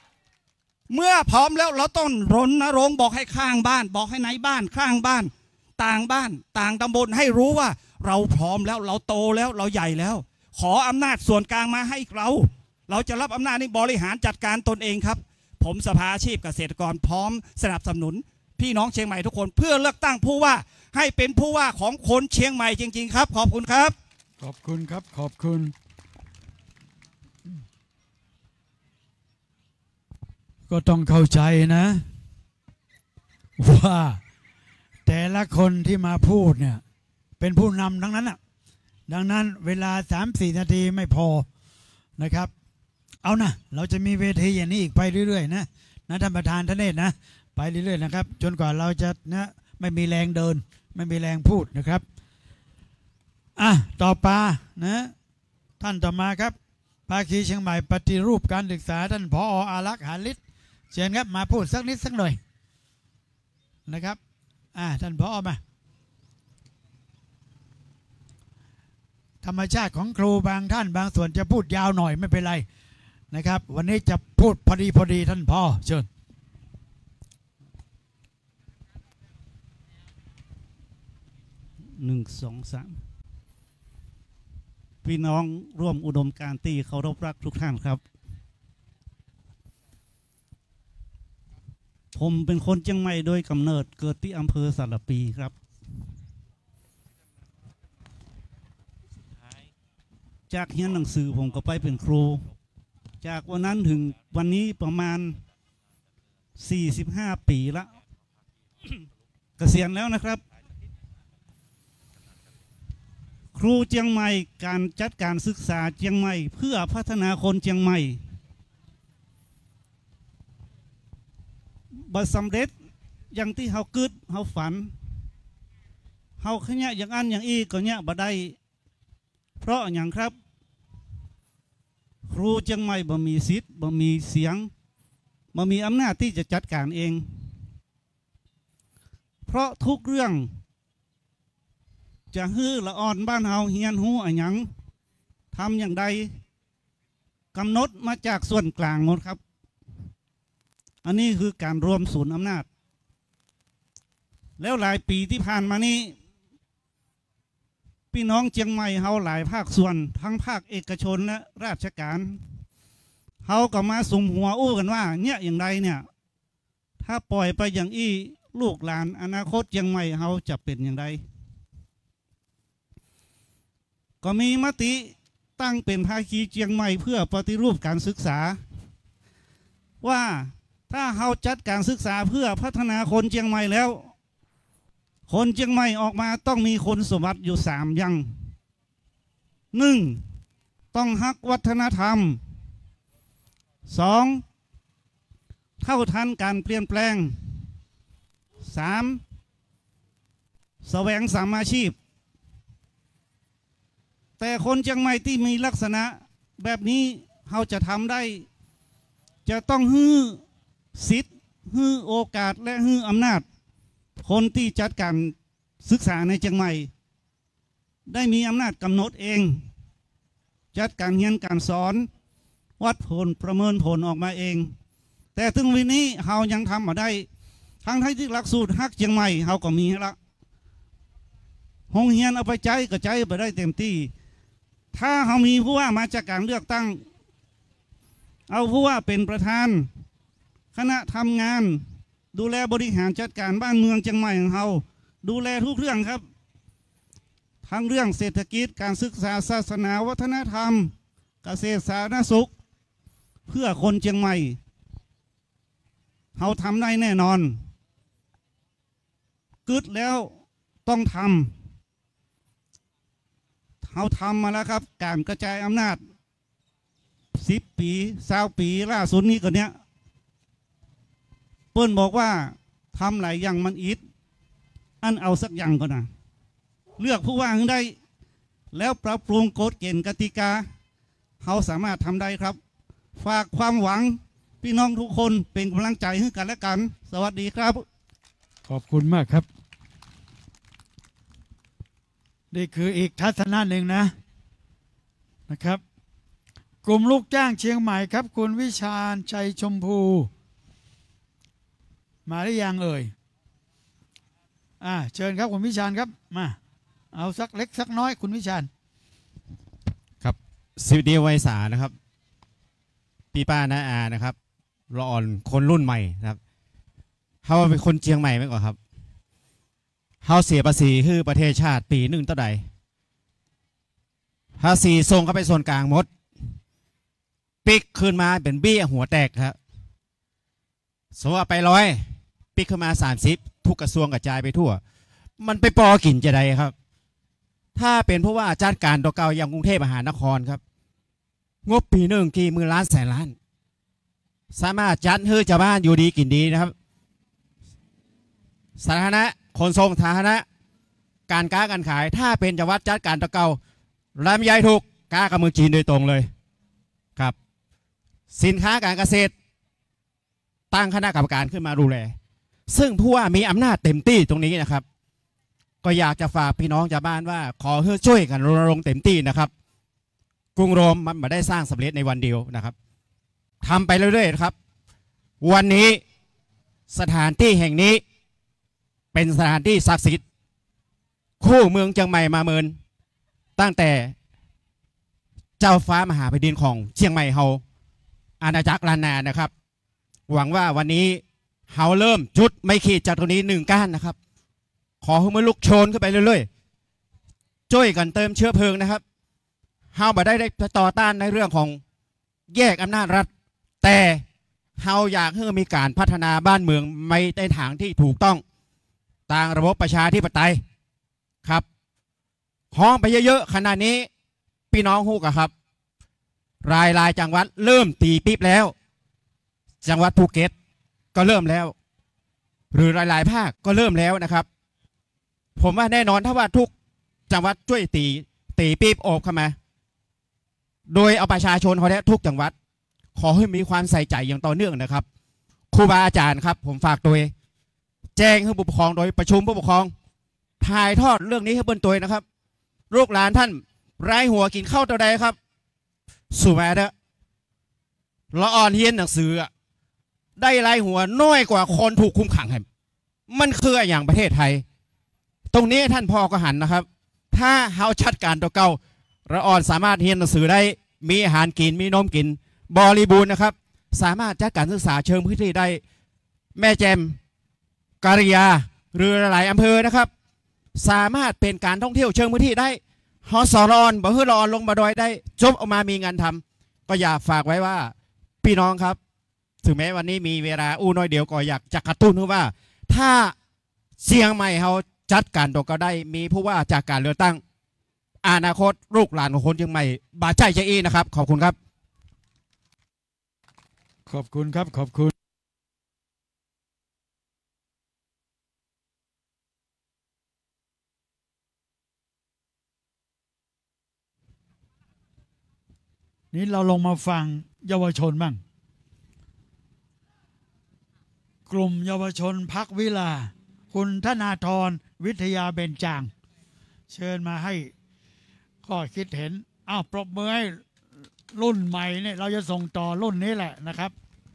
เมื่อพร้อมแล้วเราต้องรณรงค์บอกให้ข้างบ้านบอกให้ในบ้านข้างบ้านต่างบ้านต่างตำบลให้รู้ว่าเราพร้อมแล้วเราโตแล้วเราใหญ่แล้วขออำนาจส่วนกลางมาให้เราจะรับอำนาจนี้บริหารจัดการตนเองครับผมสภาอาชีพเกษตรกรพร้อมสนับสนุนพี่น้องเชียงใหม่ทุกคนเพื่อเลือกตั้งผู้ว่าให้เป็นผู้ว่าของคนเชียงใหม่จริงๆครับขอบคุณครับขอบคุณครับขอบคุณก็ต้องเข้าใจนะว่าแต่ละคนที่มาพูดเนี่ยเป็นผู้นำทั้งนั้นอ่ะดังนั้นเวลา 3-4 นาทีไม่พอนะครับเอานะเราจะมีเวทีอย่างนี้อีกไปเรื่อยๆนะท่านประธานทเนศนะไปเรื่อยๆนะครับจนกว่าเราจะนะไม่มีแรงเดินไม่มีแรงพูดนะครับต่อไปนะท่านต่อมาครับภาคีเชียงใหม่ปฏิรูปการศึกษาท่านผอ.อารักษ์หาฤทธิ์เชิญครับมาพูดสักนิดสักหน่อยนะครับท่านผอ.มาธรรมชาติของครูบางท่านบางส่วนจะพูดยาวหน่อยไม่เป็นไรนะครับวันนี้จะพูดพอดีท่านผอ.เชิญ 1 2 3พี่น้องร่วมอุดมการณ์ที่เคารพรักทุกท่านครับผมเป็นคนเชียงใหม่โดยกำเนิดเกิดที่อำเภอสารปีครับจากเรียนหนังสือผมก็ไปเป็นครูจากวันนั้นถึงวันนี้ประมาณ45 ปีละ เกษียณแล้วนะครับครูเชียงใหม่การจัดการศึกษาเชียงใหม่เพื่อพัฒนาคนเชียงใหม่บัดสำเร็จอย่างที่เขากึดเขาฝันเขาขยะอย่างอันอย่างอีก็เนี่ยบ่ได้เพราะอย่างครับครูเชียงใหม่บ่มีสิทธิ์บ่มีเสียงบ่มีอำนาจที่จะจัดการเองเพราะทุกเรื่องจะฮื้อละอ่อนบ้านเฮาเฮียนหูอะไรยังทำอย่างใดกำหนดมาจากส่วนกลางหมดครับอันนี้คือการรวมศูนย์อำนาจแล้วหลายปีที่ผ่านมานี้พี่น้องเชียงใหม่เฮาหลายภาคส่วนทั้งภาคเอกชนและราชการเฮาก็มาสุมหัวอู้กันว่าเนี่ยอย่างไรเนี่ยถ้าปล่อยไปอย่างอี้ลูกหลานอนาคตเชียงใหม่เฮาจะเป็นอย่างไรก็มีมติตั้งเป็นภาคีเชียงใหม่เพื่อปฏิรูปการศึกษาว่าถ้าเราจัดการศึกษาเพื่อพัฒนาคนเชียงใหม่แล้วคนเชียงใหม่ออกมาต้องมีคุณสมบัติอยู่3 อย่าง 1. ต้องฮักวัฒนธรรม 2. เท่าทันการเปลี่ยนแปลง 3. แสวงสามอาชีพแต่คนเชียงใหม่ที่มีลักษณะแบบนี้เขาจะทำได้จะต้องฮื้อสิทธิ์ฮื้อโอกาสและฮื้ออำนาจคนที่จัดการศึกษาในเชียงใหม่ได้มีอำนาจกำหนดเองจัดการเรียนการสอนวัดผลประเมินผลออกมาเองแต่ถึงวันนี้เขายังทำมาได้ทั้งที่หลักสูตรฮักเชียงใหม่เขาก็มีละโรงเรียนเอาไปใจก็ใจไปได้เต็มที่ถ้าเขามีผู้ว่ามาจากการเลือกตั้งเอาผู้ว่าเป็นประธานคณะทำงานดูแลบริหารจัดการบ้านเมืองเชียงใหม่ของเขาดูแลทุกเรื่องครับทั้งเรื่องเศรษฐกิจการศึกษาศาสนาวัฒนธรรมเกษตรสาธารณสุขเพื่อคนเชียงใหม่เขาทำได้แน่นอนกึดแล้วต้องทำเขาทำมาแล้วครับการกระจายอำนาจ10 ปี20 ปีล่าสุดนี้ก็เนี้ยเปิ้ลบอกว่าทำหลายอย่างมันอิดอันเอาสักอย่างก็นะเลือกผู้ว่าได้แล้วปรับปรุงกฎเกณฑ์กติกาเขาสามารถทำได้ครับฝากความหวังพี่น้องทุกคนเป็นกำลังใจให้กันและกันสวัสดีครับขอบคุณมากครับนี่คืออีกทัศนะหนึ่งนะครับ กลุ่มลูกจ้างเชียงใหม่ครับคุณวิชาญชัยชมพูมาหรือยังเอ่ยเชิญครับคุณวิชาญครับมาเอาสักเล็กสักน้อยคุณวิชาญครับสวัสดีวัยสานะครับพี่ป้าน้าอานะครับเราอ่อนคนรุ่นใหม่นะครับเขาเป็นคนเชียงใหม่ไหมก่อนครับเขาเสียภาษีคือประเทศชาติปีหนึ่งเท่าใดภาษีส่งเข้าไปส่วนกลางหมดปิกขึ้นมาเป็นเบี้ยหัวแตกครับสมมติว่าไป100ปิกขึ้นมา30ทุกกระทรวงกระจายไปทั่วมันไปปอกินจะใดครับถ้าเป็นเพราะว่าจัดการตัวเก่าอย่างกรุงเทพมหานครครับงบปีหนึ่งกี่หมื่นล้านแสนล้านสามารถจัดให้ชาวบ้านอยู่ดีกินดีนะครับสาธารณะขนส่งสาธารณะการค้าการขายถ้าเป็นจังหวัดจัดการตัวเก่าลำไยถูกค้ากับเมืองจีนโดยตรงเลยครับสินค้าการเกษตรตั้งคณะกรรมการขึ้นมาดูแลซึ่งผู้ว่ามีอำนาจเต็มที่ตรงนี้นะครับก็อยากจะฝากพี่น้องชาวบ้านว่าขอช่วยกันรณรงค์เต็มที่นะครับกรุงโรมมันไม่ได้สร้างสำเร็จในวันเดียวนะครับทำไปเรื่อยๆนะครับวันนี้สถานที่แห่งนี้เป็นสถานที่ศักดิ์สิทธิ์คู่เมืองเชียงใหม่มาเมินตั้งแต่เจ้าฟ้ามหาแผ่นดินของเชียงใหม่เฮาอาณาจักรล้านนานะครับหวังว่าวันนี้เฮาเริ่มจุดไม่ขีดจากตรงนี้1 ก้านนะครับขอให้มันลุกโชนขึ้นไปเรื่อยๆช่วยกันเติมเชื้อเพลิงนะครับเฮาบ่ได้ต่อต้านในเรื่องของแยกอำนาจรัฐแต่เฮาอยากให้มีการพัฒนาบ้านเมืองในทางที่ถูกต้องตามระบบประชาธิปไตยครับห้องไปเยอะๆขณะนี้พี่น้องฮู้กันครับรายจังหวัดเริ่มตีปิ๊บแล้วจังหวัดภูเก็ตก็เริ่มแล้วหรือหลายๆภาคก็เริ่มแล้วนะครับผมว่าแน่นอนถ้าว่าทุกจังหวัดช่วยตีปิ๊บโอบเข้ามาโดยเอาประชาชนเขาได้ทุกจังหวัดขอให้มีความใส่ใจอย่างต่อเนื่องนะครับครูบาอาจารย์ครับผมฝากโดยแจ้งให้ผู้ปกครองโดยประชุมผู้ปกครองถ่ายทอดเรื่องนี้ให้บนตัวนะครับลูกหลานท่านไร้หัวกินข้าวตัวใดครับสู่แม่เด้อละอ่อนเฮียนหนังสือได้ไร้หัวน้อยกว่าคนถูกคุมขังมันคืออย่างประเทศไทยตรงนี้ท่านพ่อก็หันนะครับถ้าเฮาชัดการตัวเก่าละอ่อนสามารถเฮียนหนังสือได้มีอาหารกินมีนมกินบริบูรณ์นะครับสามารถจัดการศึกษาเชิงพื้นที่ได้แม่แจมการิยาหรือหลายอำเภอนะครับสามารถเป็นการท่องเที่ยวเชิงพื้นที่ได้ฮอสรอนบ่ฮือรอนลงมาดอยได้จบออกมามีงานทำก็อยากฝากไว้ว่าพี่น้องครับถึงแม้วันนี้มีเวลาอู้น้อยเดียวก็อยากจะกระตุ้นว่าถ้าเชียงใหม่เขาจัดการตัวก็ได้มีผู้ว่าจากการเลือกตั้งอนาคตลูกหลานของคนเชียงใหม่บาดใจจะอีนะครับขอบคุณครับขอบคุณครับขอบคุณนี่เราลงมาฟังเยาวชนบ้างกลุ่มเยาวชนพักวิลาคุณธนาธรวิทยาเบญจางเชิญมาให้ข้อคิดเห็นปรบมือให้รุ่นใหม่เนี่ยเราจะส่งต่อรุ่นนี้แหละนะครับ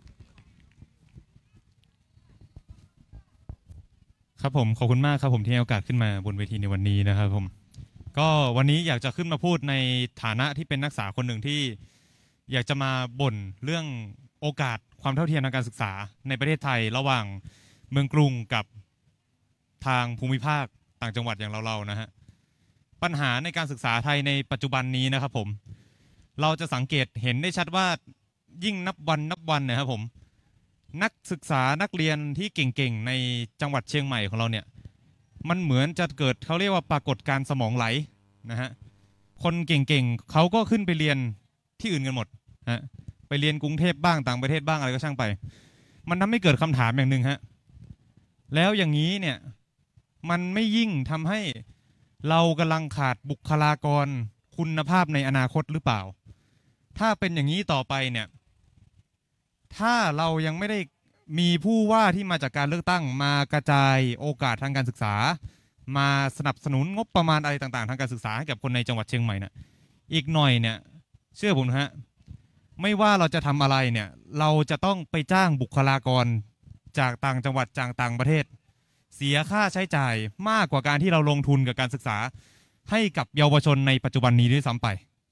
ครับผมขอบคุณมากครับผมที่ให้โอกาสขึ้นมาบนเวทีในวันนี้นะครับผมก็วันนี้อยากจะขึ้นมาพูดในฐานะที่เป็นนักศึกษาคนหนึ่งที่อยากจะมาบ่นเรื่องโอกาสความเท่าเทียมทางการศึกษาในประเทศไทยระหว่างเมืองกรุงกับทางภูมิภาคต่างจังหวัดอย่างเรานะฮะปัญหาในการศึกษาไทยในปัจจุบันนี้นะครับผมเราจะสังเกตเห็นได้ชัดว่ายิ่งนับวันนะครับผมนักศึกษานักเรียนที่เก่งๆในจังหวัดเชียงใหม่ของเราเนี่ยมันเหมือนจะเกิดเขาเรียกว่าปรากฏการณ์สมองไหลนะฮะคนเก่งๆเขาก็ขึ้นไปเรียนที่อื่นกันหมดฮะไปเรียนกรุงเทพบ้างต่างประเทศบ้างอะไรก็ช่างไปมันทำให้เกิดคำถามอย่างหนึ่งฮะแล้วอย่างนี้เนี่ยมันไม่ยิ่งทำให้เรากำลังขาดบุคลากรคุณภาพในอนาคตหรือเปล่าถ้าเป็นอย่างนี้ต่อไปเนี่ยถ้าเรายังไม่ได้มีผู้ว่าที่มาจากการเลือกตั้งมากระจายโอกาสทางการศึกษามาสนับสนุนงบประมาณอะไรต่างๆทางการศึกษาให้กับคนในจังหวัดเชียงใหม่เนี่ยอีกหน่อยเนี่ยเชื่อผมนะฮะไม่ว่าเราจะทำอะไรเนี่ยเราจะต้องไปจ้างบุคลากรจากต่างจังหวัดจากต่างประเทศเสียค่าใช้จ่ายมากกว่าการที่เราลงทุนกับการศึกษาให้กับเยาวชนในปัจจุบันนี้ด้วยซ้ำไป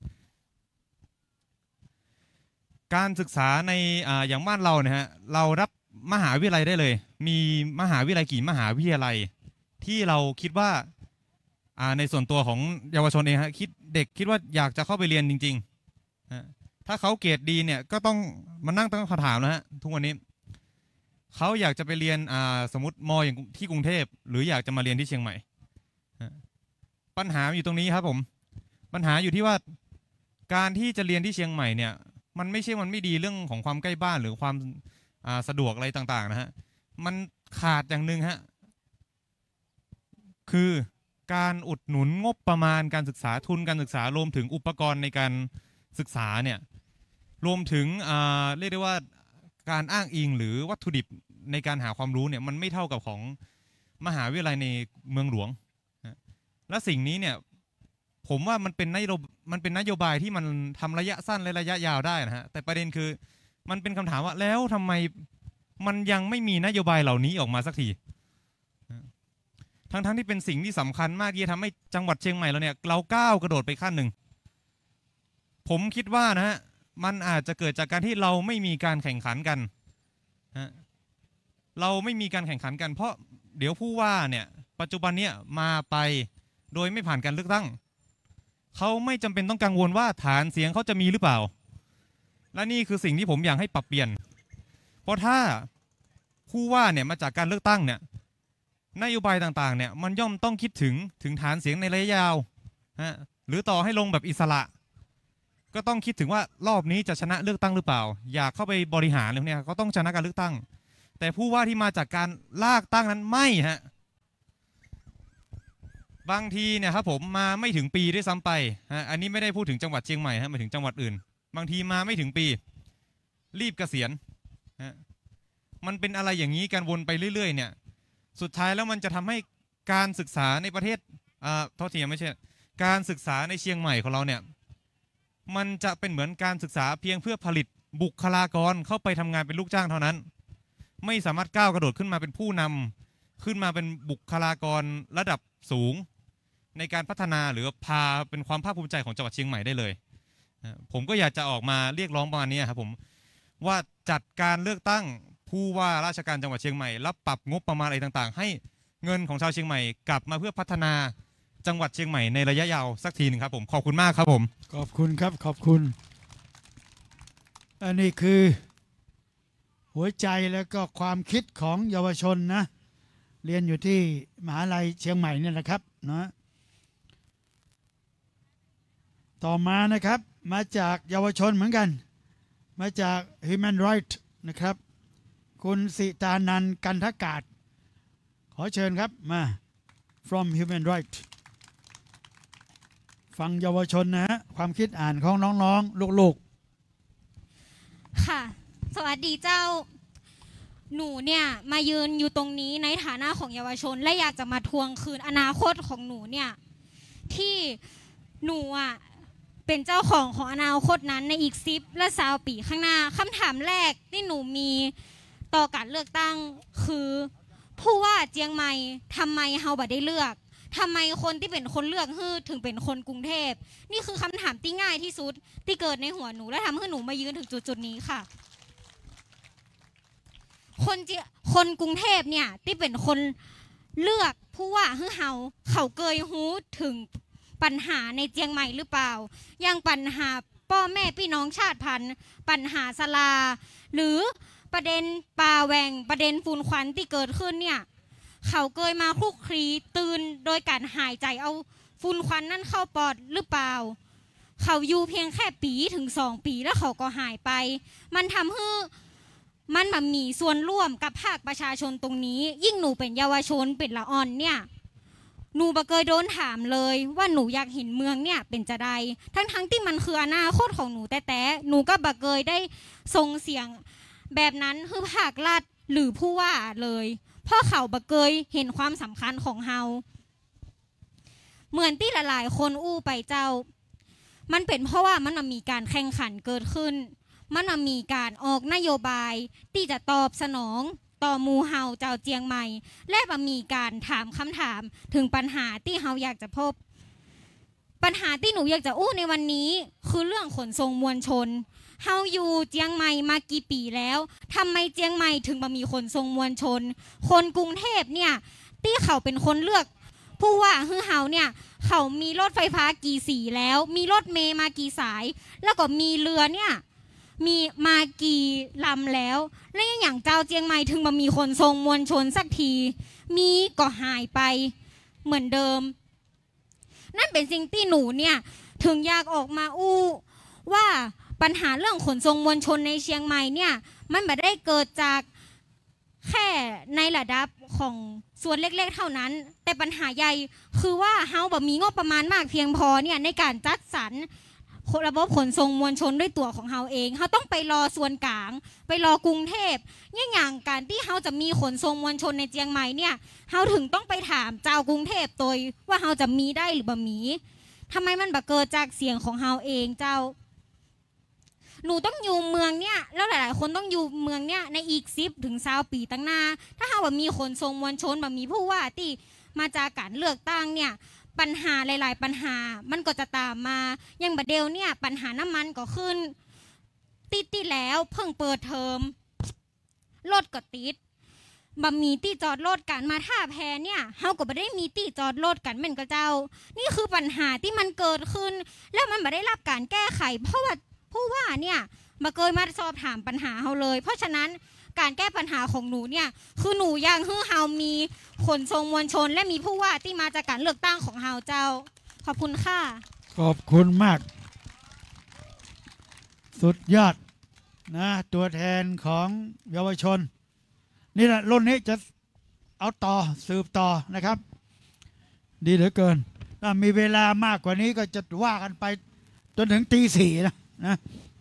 การศึกษาในอย่างบ้านเราเนี่ยฮะเรารับมหาวิทยาลัยได้เลยมีมหาวิทยาลัยกี่มหาวิทยาลัยที่เราคิดว่าในส่วนตัวของเยาวชนเองฮะเด็กคิดว่าอยากจะเข้าไปเรียนจริงๆถ้าเขาเกรดดีเนี่ยก็ต้องมานั่งตั้งคำถามนะฮะทุกวันนี้เขาอยากจะไปเรียนสมมติม.อย่างที่กรุงเทพหรืออยากจะมาเรียนที่เชียงใหม่ปัญหาอยู่ตรงนี้ครับผมปัญหาอยู่ที่ว่าการที่จะเรียนที่เชียงใหม่เนี่ยมันไม่ใช่มันไม่ดีเรื่องของความใกล้บ้านหรือความสะดวกอะไรต่างๆนะฮะมันขาดอย่างหนึ่งฮะคือการอุดหนุนงบประมาณการศึกษาทุนการศึกษารวมถึงอุปกรณ์ในการศึกษาเนี่ยรวมถึงเรียกได้ว่าการอ้างอิงหรือวัตถุดิบในการหาความรู้เนี่ยมันไม่เท่ากับของมหาวิทยาลัยในเมืองหลวงและสิ่งนี้เนี่ยผมว่ามันเป็นนโยบายที่มันทำระยะสั้นและระยะยาวได้นะฮะแต่ประเด็นคือมันเป็นคำถามว่าแล้วทำไมมันยังไม่มีนโยบายเหล่านี้ออกมาสักทีทั้งที่เป็นสิ่งที่สำคัญมากที่จะทำให้จังหวัดเชียงใหม่เราเนี่ยเราก้าวกระโดดไปขั้นหนึ่งผมคิดว่านะฮะมันอาจจะเกิดจากการที่เราไม่มีการแข่งขันกันเราไม่มีการแข่งขันกันเพราะเดี๋ยวผู้ว่าเนี่ยปัจจุบันเนี่ยมาไปโดยไม่ผ่านการเลือกตั้งเขาไม่จำเป็นต้องกังวลว่าฐานเสียงเขาจะมีหรือเปล่าและนี่คือสิ่งที่ผมอยากให้ปรับเปลี่ยนเพราะถ้าผู้ว่าเนี่ยมาจากการเลือกตั้งเนี่ยนโยบายต่างๆเนี่ยมันย่อมต้องคิดถึงฐานเสียงในระยะยาวหรือต่อให้ลงแบบอิสระก็ต้องคิดถึงว่ารอบนี้จะชนะเลือกตั้งหรือเปล่าอยากเข้าไปบริหารเนี่ยเขาต้องชนะการเลือกตั้งแต่ผู้ว่าที่มาจากการลากตั้งนั้นไม่ฮะบางทีเนี่ยครับผมมาไม่ถึงปีด้วยซ้ำไปอันนี้ไม่ได้พูดถึงจังหวัดเชียงใหม่ฮะหมายถึงจังหวัดอื่นบางทีมาไม่ถึงปีรีบเกษียณมันเป็นอะไรอย่างนี้การวนไปเรื่อยๆเนี่ยสุดท้ายแล้วมันจะทำให้การศึกษาในประเทศโทษทีไม่ใช่การศึกษาในเชียงใหม่ของเราเนี่ยมันจะเป็นเหมือนการศึกษาเพียงเพื่อผลิตบุคลากรเข้าไปทำงานเป็นลูกจ้างเท่านั้นไม่สามารถก้าวกระโดดขึ้นมาเป็นผู้นำขึ้นมาเป็นบุคลากรระดับสูงในการพัฒนาหรือพาเป็นความภาคภูมิใจของจังหวัดเชียงใหม่ได้เลยผมก็อยากจะออกมาเรียกร้องประมาณนี้ครับผมว่าจัดการเลือกตั้งผู้ว่าราชการจังหวัดเชียงใหม่แล้วปรับงบประมาณอะไรต่างๆให้เงินของชาวเชียงใหม่กลับมาเพื่อพัฒนาจังหวัดเชียงใหม่ในระยะยาวสักทีนึงครับผมขอบคุณมากครับผมขอบคุณครับขอบคุณอันนี้คือหัวใจแล้วก็ความคิดของเยาวชนนะเรียนอยู่ที่มหาลัยเชียงใหม่นี่แหละครับนะต่อมานะครับมาจากเยาวชนเหมือนกันมาจาก Human Rights นะครับคุณสิตานันท์กันทกาศขอเชิญครับมา from Human Rights ฟังเยาวชนนะฮะความคิดอ่านของน้องๆลูกๆค่ะสวัสดีเจ้าหนูเนี่ยมายืนอยู่ตรงนี้ในฐานะของเยาวชนและอยากจะมาทวงคืนอนาคตของหนูเนี่ยที่หนูอ่ะเป็นเจ้าของอนาคตนั้นในอีก10 และ 20 ปีข้างหน้าคำถามแรกที่หนูมีต่อการเลือกตั้งคือผู้ว่าเจียงใหม่ทำไมเฮาบ่ได้เลือกทำไมคนที่เป็นคนเลือกถึงเป็นคนกรุงเทพนี่คือคำถามที่ง่ายที่สุดที่เกิดในหัวหนูและทำให้หนูมายืนถึงจุดนี้ค่ะคนกรุงเทพเนี่ยที่เป็นคนเลือกผู้ว่าเขาเกยหูถึงปัญหาในเจียงใหม่หรือเปล่าอย่างปัญหาพ่อแม่พี่น้องชาติพันธุ์ปัญหาศาลาหรือประเด็นป่าแหว่งประเด็นฝุ่นควันที่เกิดขึ้นเนี่ยเขาเกยมาคลุกคลีตื่นโดยการหายใจเอาฝุ่นควันนั่นเข้าปอดหรือเปล่าเขาอยู่เพียงแค่ปีถึง2 ปีแล้วเขาก็หายไปมันทำให้มันมามีส่วนร่วมกับภาคประชาชนตรงนี้ยิ่งหนูเป็นเยาวชนเป็นละอ่อนเนี่ยหนูบ่เคยโดนถามเลยว่าหนูอยากเห็นเมืองเนี่ยเป็นจะใดทั้งที่มันคืออนาคตของหนูแต่หนูก็บ่เคยได้ส่งเสียงแบบนั้นคือภาครัฐหรือผู้ว่าเลยเพราะเขาบ่เคยเห็นความสำคัญของเฮาเหมือนที่หลายๆคนอู้ไปเจ้ามันเป็นเพราะว่ามันมีการแข่งขันเกิดขึ้นมันมีการออกนโยบายที่จะตอบสนองต่อหมู่เฮาเจ้าเจียงใหม่และบ่มีการถามคำถามถึงปัญหาที่เฮาอยากจะพบปัญหาที่หนูอยากจะอู้ในวันนี้คือเรื่องขนส่งมวลชนเฮาอยู่เจียงใหม่มากี่ปีแล้วทำไมเจียงใหม่ถึงบ่มีขนส่งมวลชนคนกรุงเทพเนี่ยที่เขาเป็นคนเลือกผู้ว่าเฮาเนี่ยเขามีรถไฟฟ้ากี่สีแล้วมีรถเมล์มากี่สายแล้วก็มีเรือเนี่ยมีมากี่ลำแล้วและอย่างเจ้าเจียงใหม่ถึงบ่มีขนส่งมวลชนสักทีมีก็หายไปเหมือนเดิมนั่นเป็นสิ่งที่หนูเนี่ยถึงอยากออกมาอู้ว่าปัญหาเรื่องขนส่งมวลชนในเชียงใหม่เนี่ยมันไม่ได้เกิดจากแค่ในระดับของส่วนเล็กๆเท่านั้นแต่ปัญหาใหญ่คือว่าเฮาแบบมีงบประมาณมากเพียงพอเนี่ยในการจัดสรรระบบขนส่งมวลชนด้วยตัวของเฮาเองเฮาต้องไปรอส่วนกลางไปรอกรุงเทพอย่างการที่เฮาจะมีขนส่งมวลชนในเจียงใหม่เนี่ยเฮาถึงต้องไปถามเจ้ากรุงเทพตัวว่าเฮาจะมีได้หรือบ่มีทำไมมันบ่เกิดจากเสียงของเฮาเองเจ้าหนูต้องอยู่เมืองเนี่ยแล้วหลายๆคนต้องอยู่เมืองเนี่ยในอีก10 ถึง 20 ปีตั้งหน้าถ้าหากว่ามีขนส่งมวลชนแบบมีผู้ว่าที่มาจากการเลือกตั้งเนี่ยปัญหาหลายๆปัญหามันก็จะตามมาอย่างบัดเดียวเนี่ยปัญหาน้ำมันก็ขึ้นติดแล้วเพิ่งเปิดเทอมรถก็ติดบ่มีที่จอดรถกันมาท่าแพเนี่ยเฮาก็บ่ได้มีที่จอดรถกันเหมือนกับเจ้านี่คือปัญหาที่มันเกิดขึ้นแล้วมันบ่ได้รับการแก้ไขเพราะว่าผู้ว่าเนี่ยมาเคยมาสอบถามปัญหาเฮาเลยเพราะฉะนั้นการแก้ปัญหาของหนูเนี่ยคือหนูอยากให้เฮามีขนส่งมวลชนและมีผู้ว่าที่มาจากการเลือกตั้งของเฮาเจ้าขอบคุณค่ะขอบคุณมากสุดยอดนะตัวแทนของเยาวชนนี่แหละรุ่นนี้จะเอาต่อสืบต่อนะครับดีเหลือเกินถ้ามีเวลามากกว่านี้ก็จะว่ากันไปจนถึงตี 4นะ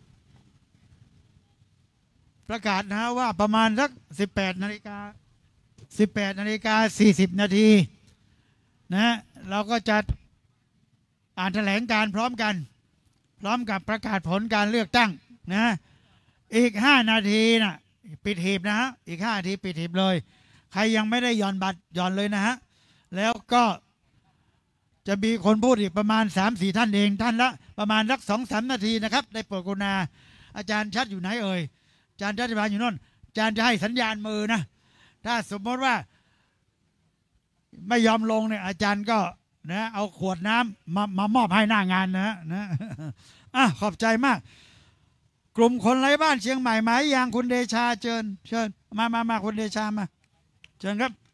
ประกาศนะว่าประมาณสัก18 นาฬิกา 40 นาทีนะเราก็จะอ่านแถลงการพร้อมกันพร้อมกับประกาศผลการเลือกตั้งนะอีก5 นาทีนะปิดหีบนะฮะอีก5 นาทีปิดหีบเลยใครยังไม่ได้หย่อนบัตรหย่อนเลยนะฮะแล้วก็จะมีคนพูดอีกประมาณ 3-4 ท่านเองท่านละประมาณสัก 2-3 นาทีนะครับได้โปรดกรุณาอาจารย์ชัดอยู่ไหนเอ่ยอาจารย์ชัดอยู่โน่นอาจารย์จะให้สัญญาณมือนะถ้าสมมติว่าไม่ยอมลงเนี่ยอาจารย์ก็นะเอาขวดน้ำมามอบให้หน้างานนะขอบใจมากกลุ่มคนไร้บ้านเชียงใหม่หมายอย่างคุณเดชาเชิญมาคุณเดชามาเชิญครับ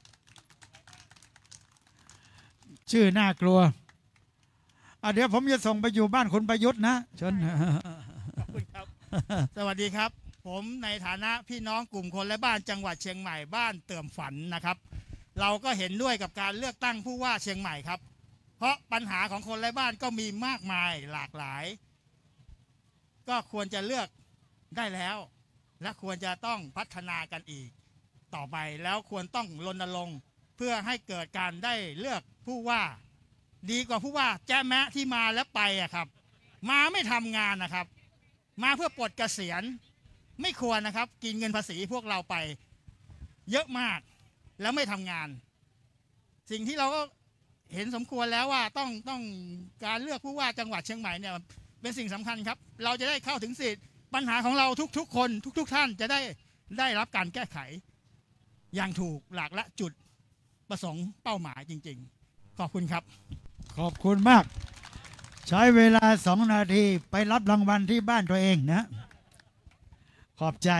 ชื่อน่ากลัวเดี๋ยวผมจะส่งไปอยู่บ้านคุณประยุทธ์นะเชิญขอบคุณครับสวัสดีครับผมในฐานะพี่น้องกลุ่มคนและบ้านจังหวัดเชียงใหม่บ้านเติมฝันนะครับเราก็เห็นด้วยกับการเลือกตั้งผู้ว่าเชียงใหม่ครับเพราะปัญหาของคนและบ้านก็มีมากมายหลากหลายก็ควรจะเลือกได้แล้วและควรจะต้องพัฒนากันอีกต่อไปแล้วควรต้องรณรงค์เพื่อให้เกิดการได้เลือกผู้ว่าดีกว่าผู้ว่าแจ๊แมะที่มาแล้วไปครับมาไม่ทำงานนะครับมาเพื่อปลดเกษียณไม่ควรนะครับกินเงินภาษีพวกเราไปเยอะมากแล้วไม่ทำงานสิ่งที่เราก็เห็นสมควรแล้วว่าต้องการเลือกผู้ว่าจังหวัดเชียงใหม่เนี่ยเป็นสิ่งสำคัญครับเราจะได้เข้าถึงสิทธิ์ปัญหาของเราทุกๆคนทุกท่านจะได้รับการแก้ไขอย่างถูกหลักและจุดประสงค์เป้าหมายจริงๆขอบคุณครับขอบคุณมากใช้เวลา2 นาทีไปรับรางวัลที่บ้านตัวเองนะขอบใจ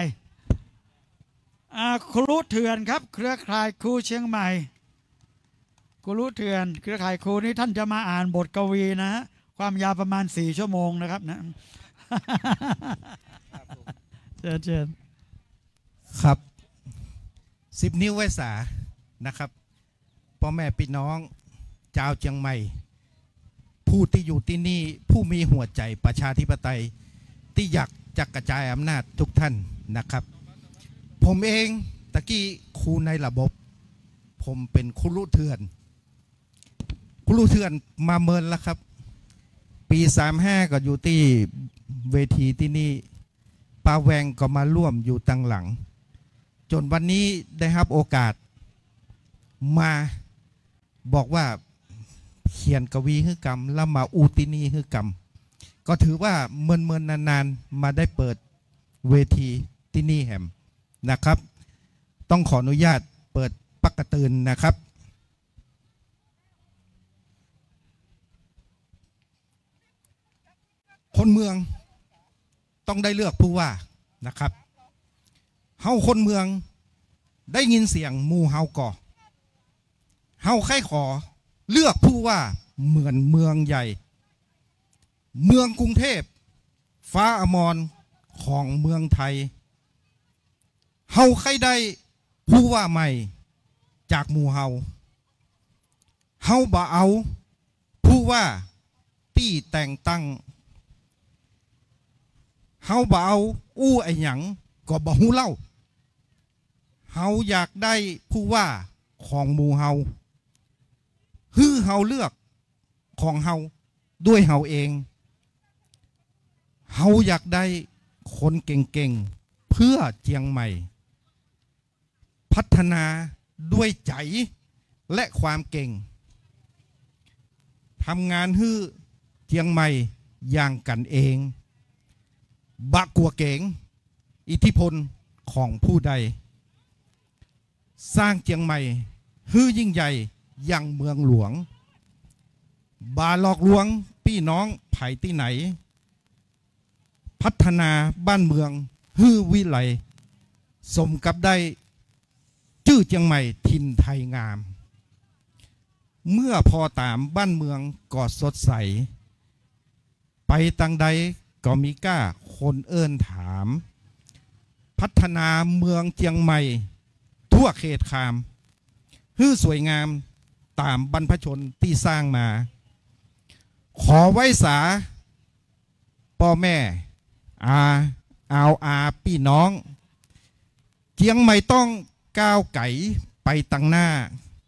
ครูเถื่อนครับเครือข่ายครูเชียงใหม่ครูเถื่อนเครือข่ายครูนี้ท่านจะมาอ่านบทกวีนะฮะความยาวประมาณ4 ชั่วโมงนะครับนะเชิญครับ10 นิ้วไว้สานะครับพ่อแม่พี่น้องชาวเชียงใหม่ผู้ที่อยู่ที่นี่ผู้มีหัวใจประชาธิปไตยที่อยากจะกระจายอำนาจทุกท่านนะครับผมเองตะกี้ครูในระบบผมเป็นครูเถื่อนมาเมินแล้วครับปี35ก็อยู่ที่เวทีที่นี่ป้าแวงก็มาร่วมอยู่ตั้งหลังจนวันนี้ได้รับโอกาสมาบอกว่าเขียนกวีฮึกรรมแล้วมาอูตินีฮึกรรมก็ถือว่าเมินนานๆมาได้เปิดเวทีที่นี่แหมนะครับ ต้องขออนุญาตเปิดปักกระตือนนะครับคนเมืองต้องได้เลือกผู้ว่านะครับเฮาคนเมืองได้ยินเสียงหมู่เฮาก่อเฮาใครขอเลือกผู้ว่าเหมือนเมืองใหญ่เมืองกรุงเทพฟ้าอมรของเมืองไทยเฮาใครได้ผู้ว่าใหม่จากหมู่เฮาเฮาบ่เอาผู้ว่าที่แต่งตั้งเฮาบ่เอาอู้ไอ้หยังก็บ่ฮู้เล่าเฮาอยากได้ผู้ว่าของหมู่เฮาฮื้อเฮาเลือกของเฮาด้วยเฮาเองเฮาอยากได้คนเก่งๆเพื่อเจียงใหม่พัฒนาด้วยใจและความเก่งทำงานฮื้อเจียงใหม่อย่างกันเองบะกัวเก่งอิทธิพลของผู้ใดสร้างเจียงใหม่ฮื้อยิ่งใหญ่อย่างเมืองหลวงบาหลอกลวงพี่น้องไผ่ที่ไหนพัฒนาบ้านเมืองฮื้อวิไลสมกับได้ชื่อเจียงใหม่ถิ่นไทยงามเมื่อพอตามบ้านเมืองก็สดใสไปตังใดก็มีกล้าคนเอิ้นถามพัฒนาเมืองเจียงใหม่ทั่วเขตขามฮื้อสวยงามตามบรรพชนที่สร้างมาขอไว้สาพ่อแม่พี่น้องเจียงใหม่ต้องก้าวไก่ไปตั้งหน้า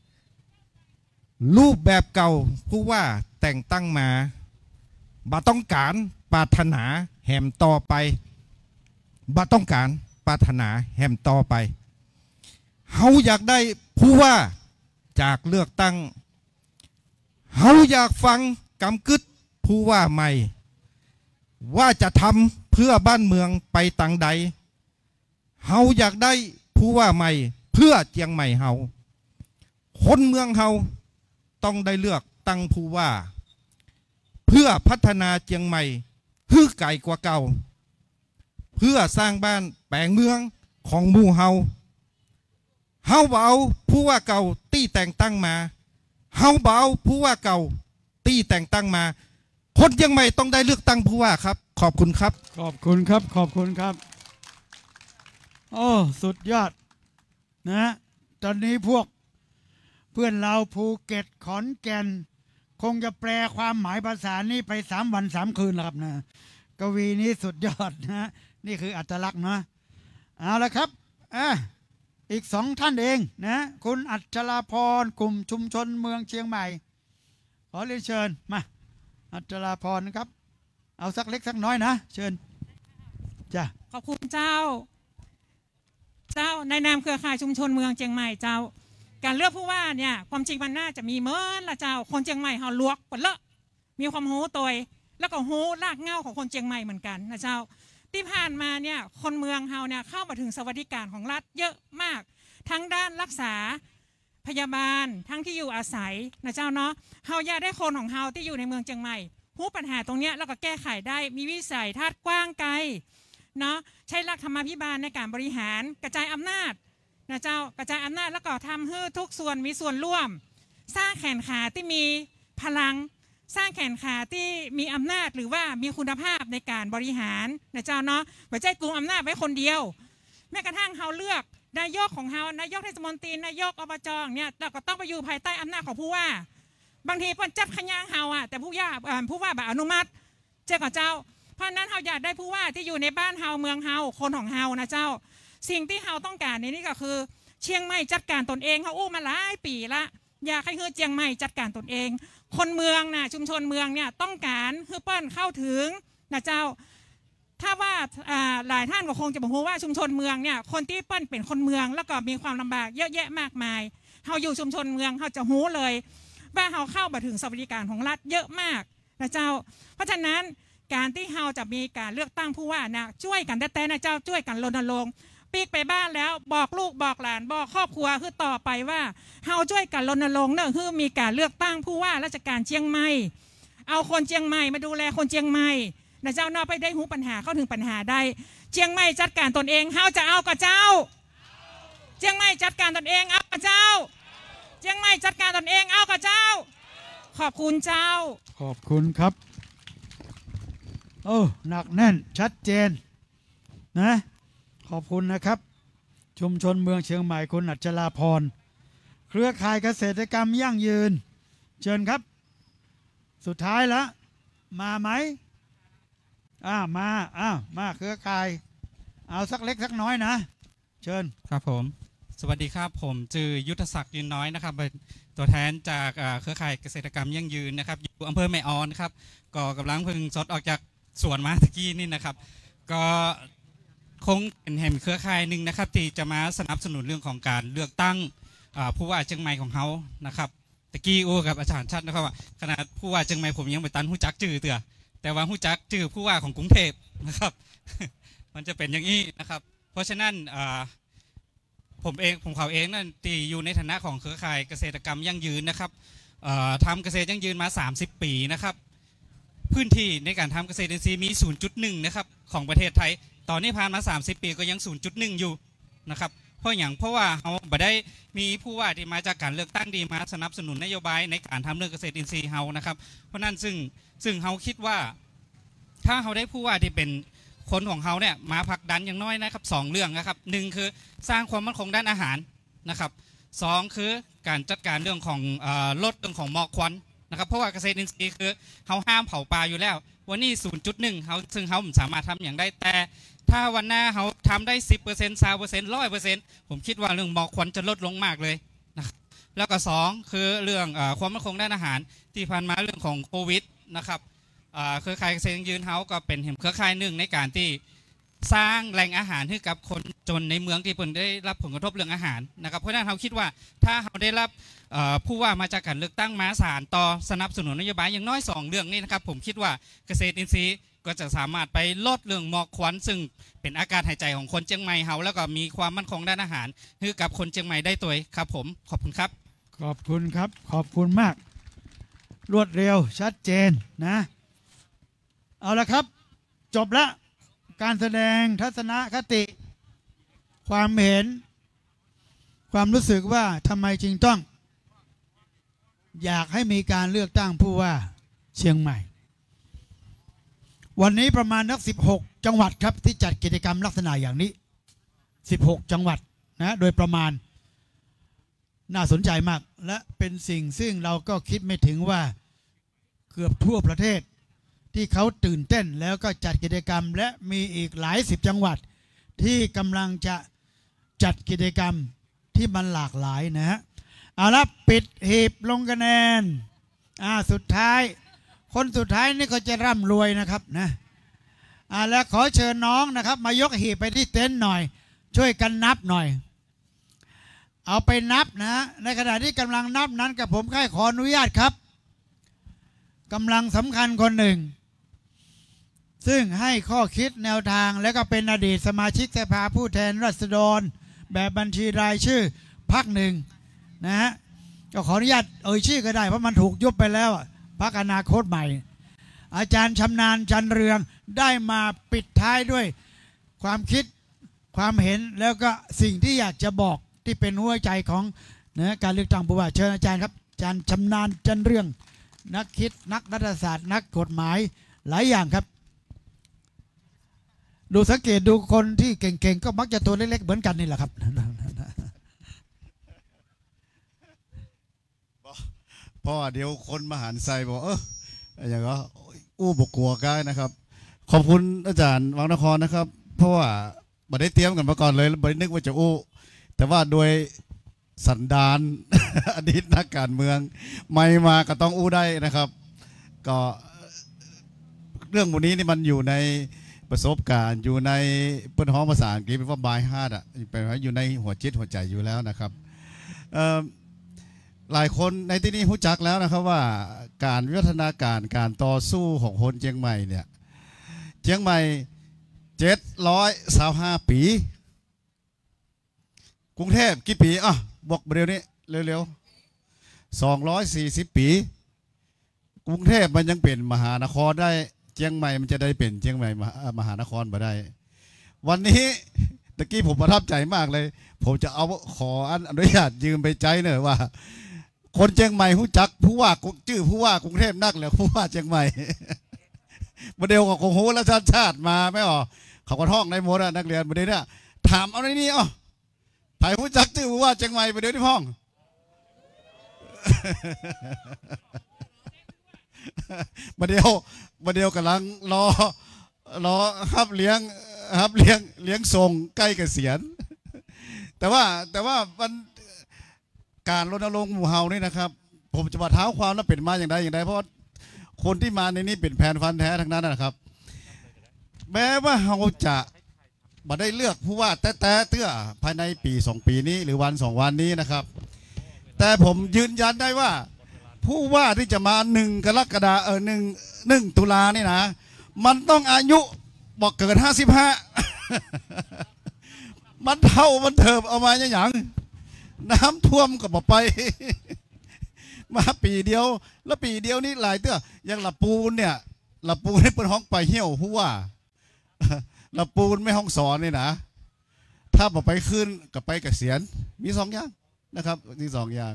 รูปแบบเก่าผู้ว่าแต่งตั้งมาบ่ต้องการปรารถนาแหมต่อไปบ่ต้องการปรารถนาแหมต่อไปเฮาอยากได้ผู้ว่าจากเลือกตั้งเฮาอยากฟังกำกึดผู้ว่าใหม่ว่าจะทำเพื่อบ้านเมืองไปตังใดเฮาอยากได้ผู้ว่าใหม่เพื่อเจียงใหม่เฮาคนเมืองเฮาต้องได้เลือกตั้งผู้ว่าเพื่อพัฒนาเจียงใหม่ฮื้อไก่กว่าเก่าเพื่อสร้างบ้านแปลงเมืองของหมู่เฮาเฮาบ่เอาผู้ว่าเก่าตี้แต่งตั้งมาเฮาบ่เอาผู้ว่าเก่าตี้แต่งตั้งมาคนเจียงใหม่ต้องได้เลือกตั้งผู้ว่าครับขอบคุณครับขอบคุณครับขอบคุณครับโอ้สุดยอดนะตอนนี้พวกเพื่อนเราภูเก็ตขอนแก่นคงจะแปลความหมายภาษานี้ไป3 วัน 3 คืนแล้วครับนะกวีนี้สุดยอดนะนี่คืออัตลักษณ์นะเอาละครับอีก2 ท่านเองนะคุณอัชราพรกลุ่มชุมชนเมืองเชียงใหม่ขอเรียนเชิญมาอัชราพรนะครับเอาสักเล็กสักน้อยนะเชิญจ้ะขอบคุณเจ้าในนามเครือข่ายชุมชนเมืองเชียงใหม่เจ้าการเลือกผู้ว่าเนี่ยความจริงมันน่าจะมีเมินละเจ้าคนเชียงใหม่เฮาลวกปนเลอะมีความหูตัวแล้วก็หูรากเหง้าของคนเชียงใหม่เหมือนกันนะเจ้าที่ผ่านมาเนี่ยคนเมืองเฮาเนี่ยเข้ามาถึงสวัสดิการของรัฐเยอะมากทั้งด้านรักษาพยาบาลทั้งที่อยู่อาศัยนะเจ้าเนาะเฮาอยากได้คนของเฮาที่อยู่ในเมืองเชียงใหม่หูปัญหาตรงเนี้ยแล้วก็แก้ไขได้มีวิสัยทัศน์กว้างไกลเนาะใช้หลักธรรมาภิบาลในการบริหารกระจายอำนาจนะเจ้ากระจายอำนาจแล้วก็ทำให้ทุกส่วนมีส่วนร่วมสร้างแขนขาที่มีพลังสร้างแขนขาที่มีอำนาจหรือว่ามีคุณภาพในการบริหารนะเจ้าเนาะไม่ใช่กลุ่มอำนาจไว้คนเดียวแม้กระทั่งเฮาเลือกนายกของเฮานายกเทศมนตรีนายกอบจเนี่ยเราก็ต้องไปอยู่ภายใต้อำนาจของผู้ว่าบางทีเพิ่นจัดขย่างเฮาแต่ผู้ว่าแบบอนุมัติเจ้ากับเจ้าเพราะนั้นเฮาอยากได้ผู้ว่าที่อยู่ในบ้านเฮาเมืองเฮาคนของเฮานะเจ้าสิ่งที่เฮาต้องการในนี้ก็คือเชียงใหม่จัดการตนเองเขาอู้มาหลายปีละอยากให้เชียงใหม่จัดการตนเองคนเมืองนะชุมชนเมืองเนี่ยต้องการให้เปิ้ลเข้าถึงนะเจ้าถ้าว่าหลายท่านก็คงจะบอกว่าชุมชนเมืองเนี่ยคนที่เปิ้นเป็นคนเมืองแล้วก็มีความลำบากเยอะแยะมากมายเราอยู่ชุมชนเมืองเราจะหู้เลยว่าเราเข้ามาถึงสวัสดิการของรัฐเยอะมากนะเจ้าเพราะฉะนั้นการที่เราจะมีการเลือกตั้งผู้ว่านะช่วยกันแต่นะเจ้าช่วยกันรณรงค์ปีกไปบ้านแล้วบอกลูกบอกหลานบอกครอบครัวคือต่อไปว่าเราช่วยกันรณรงค์เนี่ยคือมีการเลือกตั้งผู้ว่าราชการเชียงใหม่เอาคนเชียงใหม่มาดูแลคนเชียงใหม่นะเจ้านอกไปได้หูปัญหาเข้าถึงปัญหาได้เชียงใหม่จัดการตนเองเราจะเอากับเจ้าเชียงใหม่จัดการตนเองเอากับเจ้าเชียงใหม่จัดการตนเองเอากับเจ้าขอบคุณเจ้าขอบคุณครับโอ้หนักแน่นชัดเจนนะขอบคุณนะครับชุมชนเมืองเชียงใหม่คุณอัจฉราพรเครือข่ายเกษตรกรรมยั่งยืนเชิญครับสุดท้ายแล้วมาไหมมาเครือข่ายเอาสักเล็กสักน้อยนะเชิญครับผมสวัสดีครับผมชื่อยุทธศักดิ์ยืนน้อยนะครับเป็นตัวแทนจากเครือข่ายเกษตรกรรมยั่งยืนนะครับอยู่อำเภอแม่ออนครับก็กำลังเพิ่งสดออกจากสวนมาตะกี้นี่นะครับก็คงเป็นแห่งเครือข่ายหนึ่งนะครับที่จะมาสนับสนุนเรื่องของการเลือกตั้งผู้ว่าเชียงใหม่ของเขานะครับตะกี้กับอาจารย์ชัดนะครับว่าขนาดผู้ว่าเชียงใหม่ผมยังไปตันหู้จักจื่อเตือแต่ว่าหู้จักจื่อผู้ว่าของกรุงเทพนะครับ มันจะเป็นอย่างนี้นะครับเพราะฉะนั้นผมเขาเองนั่นที่อยู่ในฐานะของเครือข่ายเกษตรกรรมยั่งยืนนะครับทำเกษตรยั่งยืนมา30 ปีนะครับพื้นที่ในการทำเกษตรอินทรีย์มี 0.1 นะครับของประเทศไทยตอนนี้ผ่านมา30 ปีก็ยัง 0.1 อยู่นะครับเพราะว่าเขาบ่ได้มีผู้ว่าที่มาจากการเลือกตั้งดีมาสนับสนุนนโยบายในการทำเรื่องเกษตรอินทรีย์เฮานะครับเพราะนั้นซึ่งเขาคิดว่าถ้าเขาได้ผู้ว่าที่เป็นคนของเขาเนี่ยมาผลักดันอย่างน้อยนะครับ2 เรื่องนะครับ1คือสร้างความมั่นคงด้านอาหารนะครับ2คือการจัดการเรื่องของลดเรื่องของหมอกควันนะครับเพราะว่าเกษตรอินทรีย์คือเขาห้ามเผาป่าอยู่แล้ววันนี้ 0.1 เขาซึ่งเขาสามารถทำอย่างได้แต่ถ้าวันหน้าเขาทำได้ 10% 20% 100% ผมคิดว่าเรื่องหมอกควันจะลดลงมากเลยนะครับแล้วก็2คือเรื่องความมั่นคงด้านอาหารที่ผ่านมาเรื่องของโควิดนะครับเครือข่ายเกษตรยั่งยืนเฮาก็เป็นเครือข่ายหนึ่งในการที่สร้างแหล่งอาหารให้กับคนจนในเมืองที่เพิ่นได้รับผลกระทบเรื่องอาหารนะครับเพราะฉะนั้นเราคิดว่าถ้าเราได้รับผู้ว่ามาจากการเลือกตั้งมาสานต่อสนับสนุนนโยบายอย่างน้อย2 เรื่องนี้นะครับผมคิดว่าเกษตรอินทรีย์ก็จะสามารถไปลดเรื่องหมอกควันซึ่งเป็นอากาศหายใจของคนเชียงใหม่เฮาแล้วก็มีความมั่นคงด้านอาหารให้กับคนเชียงใหม่ได้ตัวครับผมขอบคุณครับขอบคุณครับขอบคุณมากรวดเร็วชัดเจนนะเอาละครับจบละการแสดงทัศนคติความเห็นความรู้สึกว่าทำไมจึงต้องอยากให้มีการเลือกตั้งผู้ว่าเชียงใหม่วันนี้ประมาณนัก16 จังหวัดครับที่จัดกิจกรรมลักษณะอย่างนี้16 จังหวัดนะโดยประมาณน่าสนใจมากและเป็นสิ่งซึ่งเราก็คิดไม่ถึงว่าเกือบทั่วประเทศที่เขาตื่นเต้นแล้วก็จัดกิจกรรมและมีอีกหลาย10 จังหวัดที่กำลังจะจัดกิจกรรมที่มันหลากหลายนะฮะเอาละปิดหีบลงคะแนนสุดท้ายคนสุดท้ายนี่ก็จะร่ำรวยนะครับนะแล้วขอเชิญน้องนะครับมายกหีบไปที่เต็นท์หน่อยช่วยกันนับหน่อยเอาไปนับนะในขณะที่กำลังนับนั้นกับผมขออนุญาตครับกำลังสำคัญคนหนึ่งซึ่งให้ข้อคิดแนวทางและก็เป็นอดีตสมาชิกสภาผู้แทนราษฎรแบบบัญชีรายชื่อพรรคหนึ่งนะฮะก็ขออนุญาตชื่อก็ได้เพราะมันถูกยุบไปแล้วพรรคอนาคตใหม่อาจารย์ชำนาญจันเรืองได้มาปิดท้ายด้วยความคิดความเห็นแล้วก็สิ่งที่อยากจะบอกที่เป็นหัวใจของการเลือกตั้งผู้ว่าเชิญอาจารย์ครับอาจารย์ชำนาญจันเรืองนักคิดนักรัฐศาสตร์นักกฎหมายหลายอย่างครับดูสังเกตดูคนที่เก่งๆก็มักจะตัวเล็กๆเหมือนกันนี่แหละครับเพราะว่าเดี๋ยวคนมหาไซบอกอย่างก็อู้บกกลัวกันนะครับขอบคุณอาจารย์วังนครนะครับเพราะว่าไม่ได้เตรียมกันมาก่อนเลยไม่ได้นึกว่าจะอู้แต่ว่าโดยสันดาน อดีตนักการเมืองไม่มาก็ต้องอู้ได้นะครับก็เรื่องพวกนี้นี่มันอยู่ในประสบการณ์อยู่ในเปิ้นฮ้องภาษาอังกฤษเป็นว่าบายฮาร์ดอ่ะเป็นว่าอยู่ในหัวจิตหัวใจอยู่แล้วนะครับหลายคนในที่นี้รู้จักแล้วนะครับว่าการวิวัฒนาการต่อสู้ของคนเชียงใหม่เนี่ยเชียงใหม่725 ปีกรุงเทพกี่ปีบอกเร็วนี้เร็วๆ240 ปีกรุงเทพมันยังเป็นมหานครได้เชียงใหม่มันจะได้เป็นเชียงใหม่มหานครมาได้วันนี้ตะกี้ผมประทับใจมากเลยผมจะเอาขออนุญาตยืมไปใจหน่อยว่าคนเชียงใหม่รู้จักผู้ว่าชื่อผู้ว่ากรุงเทพนักแล้วผู้ว่าเชียงใหม่ประเดี๋ยวกับโคโหและชาติมาไม่หรอเขาก็ท่องในหมดนักเรียนประเดี๋ยวเนี่ยถามเอาในนี้ไผ่รู้จักชื่อผู้ว่าเชียงใหม่ประเดี๋ยวที่ห้องประเดี๋ยวกำลังรอฮับเลี้ยงส่งใกล้เกษียณแต่ว่ามันการรณรงค์หมู่เฮานี่นะครับผมจะมาเท้าความแล้วเป็นมาอย่างไรเพราะคนที่มาในนี้เป็นแผนฟันแท้ทั้งนั้นนะครับแม้ว่าเราจะมาได้เลือกผู้ว่าแต่เตื้อภายในปี2 ปีนี้หรือวัน2 วันนี้นะครับแต่ผมยืนยันได้ว่าผู้ว่าที่จะมา1 กรกฎาคม1 ตุลานี่นะมันต้องอายุบอกเกิด55มันเท่ามันเถิบเอามาอย่างน้ำท่วมก็บอกไปมาปีเดียวแล้วปีเดียวนี่หลายเตื้ออย่างละปูนเนี่ยละปูนให้เปิดห้องไปเหี่ยวผู้ว่าละปูนไม่ห้องสอนนี่นะถ้าบอกไปขึ้นกับไปเกษียณมี2 อย่างนะครับมี2 อย่าง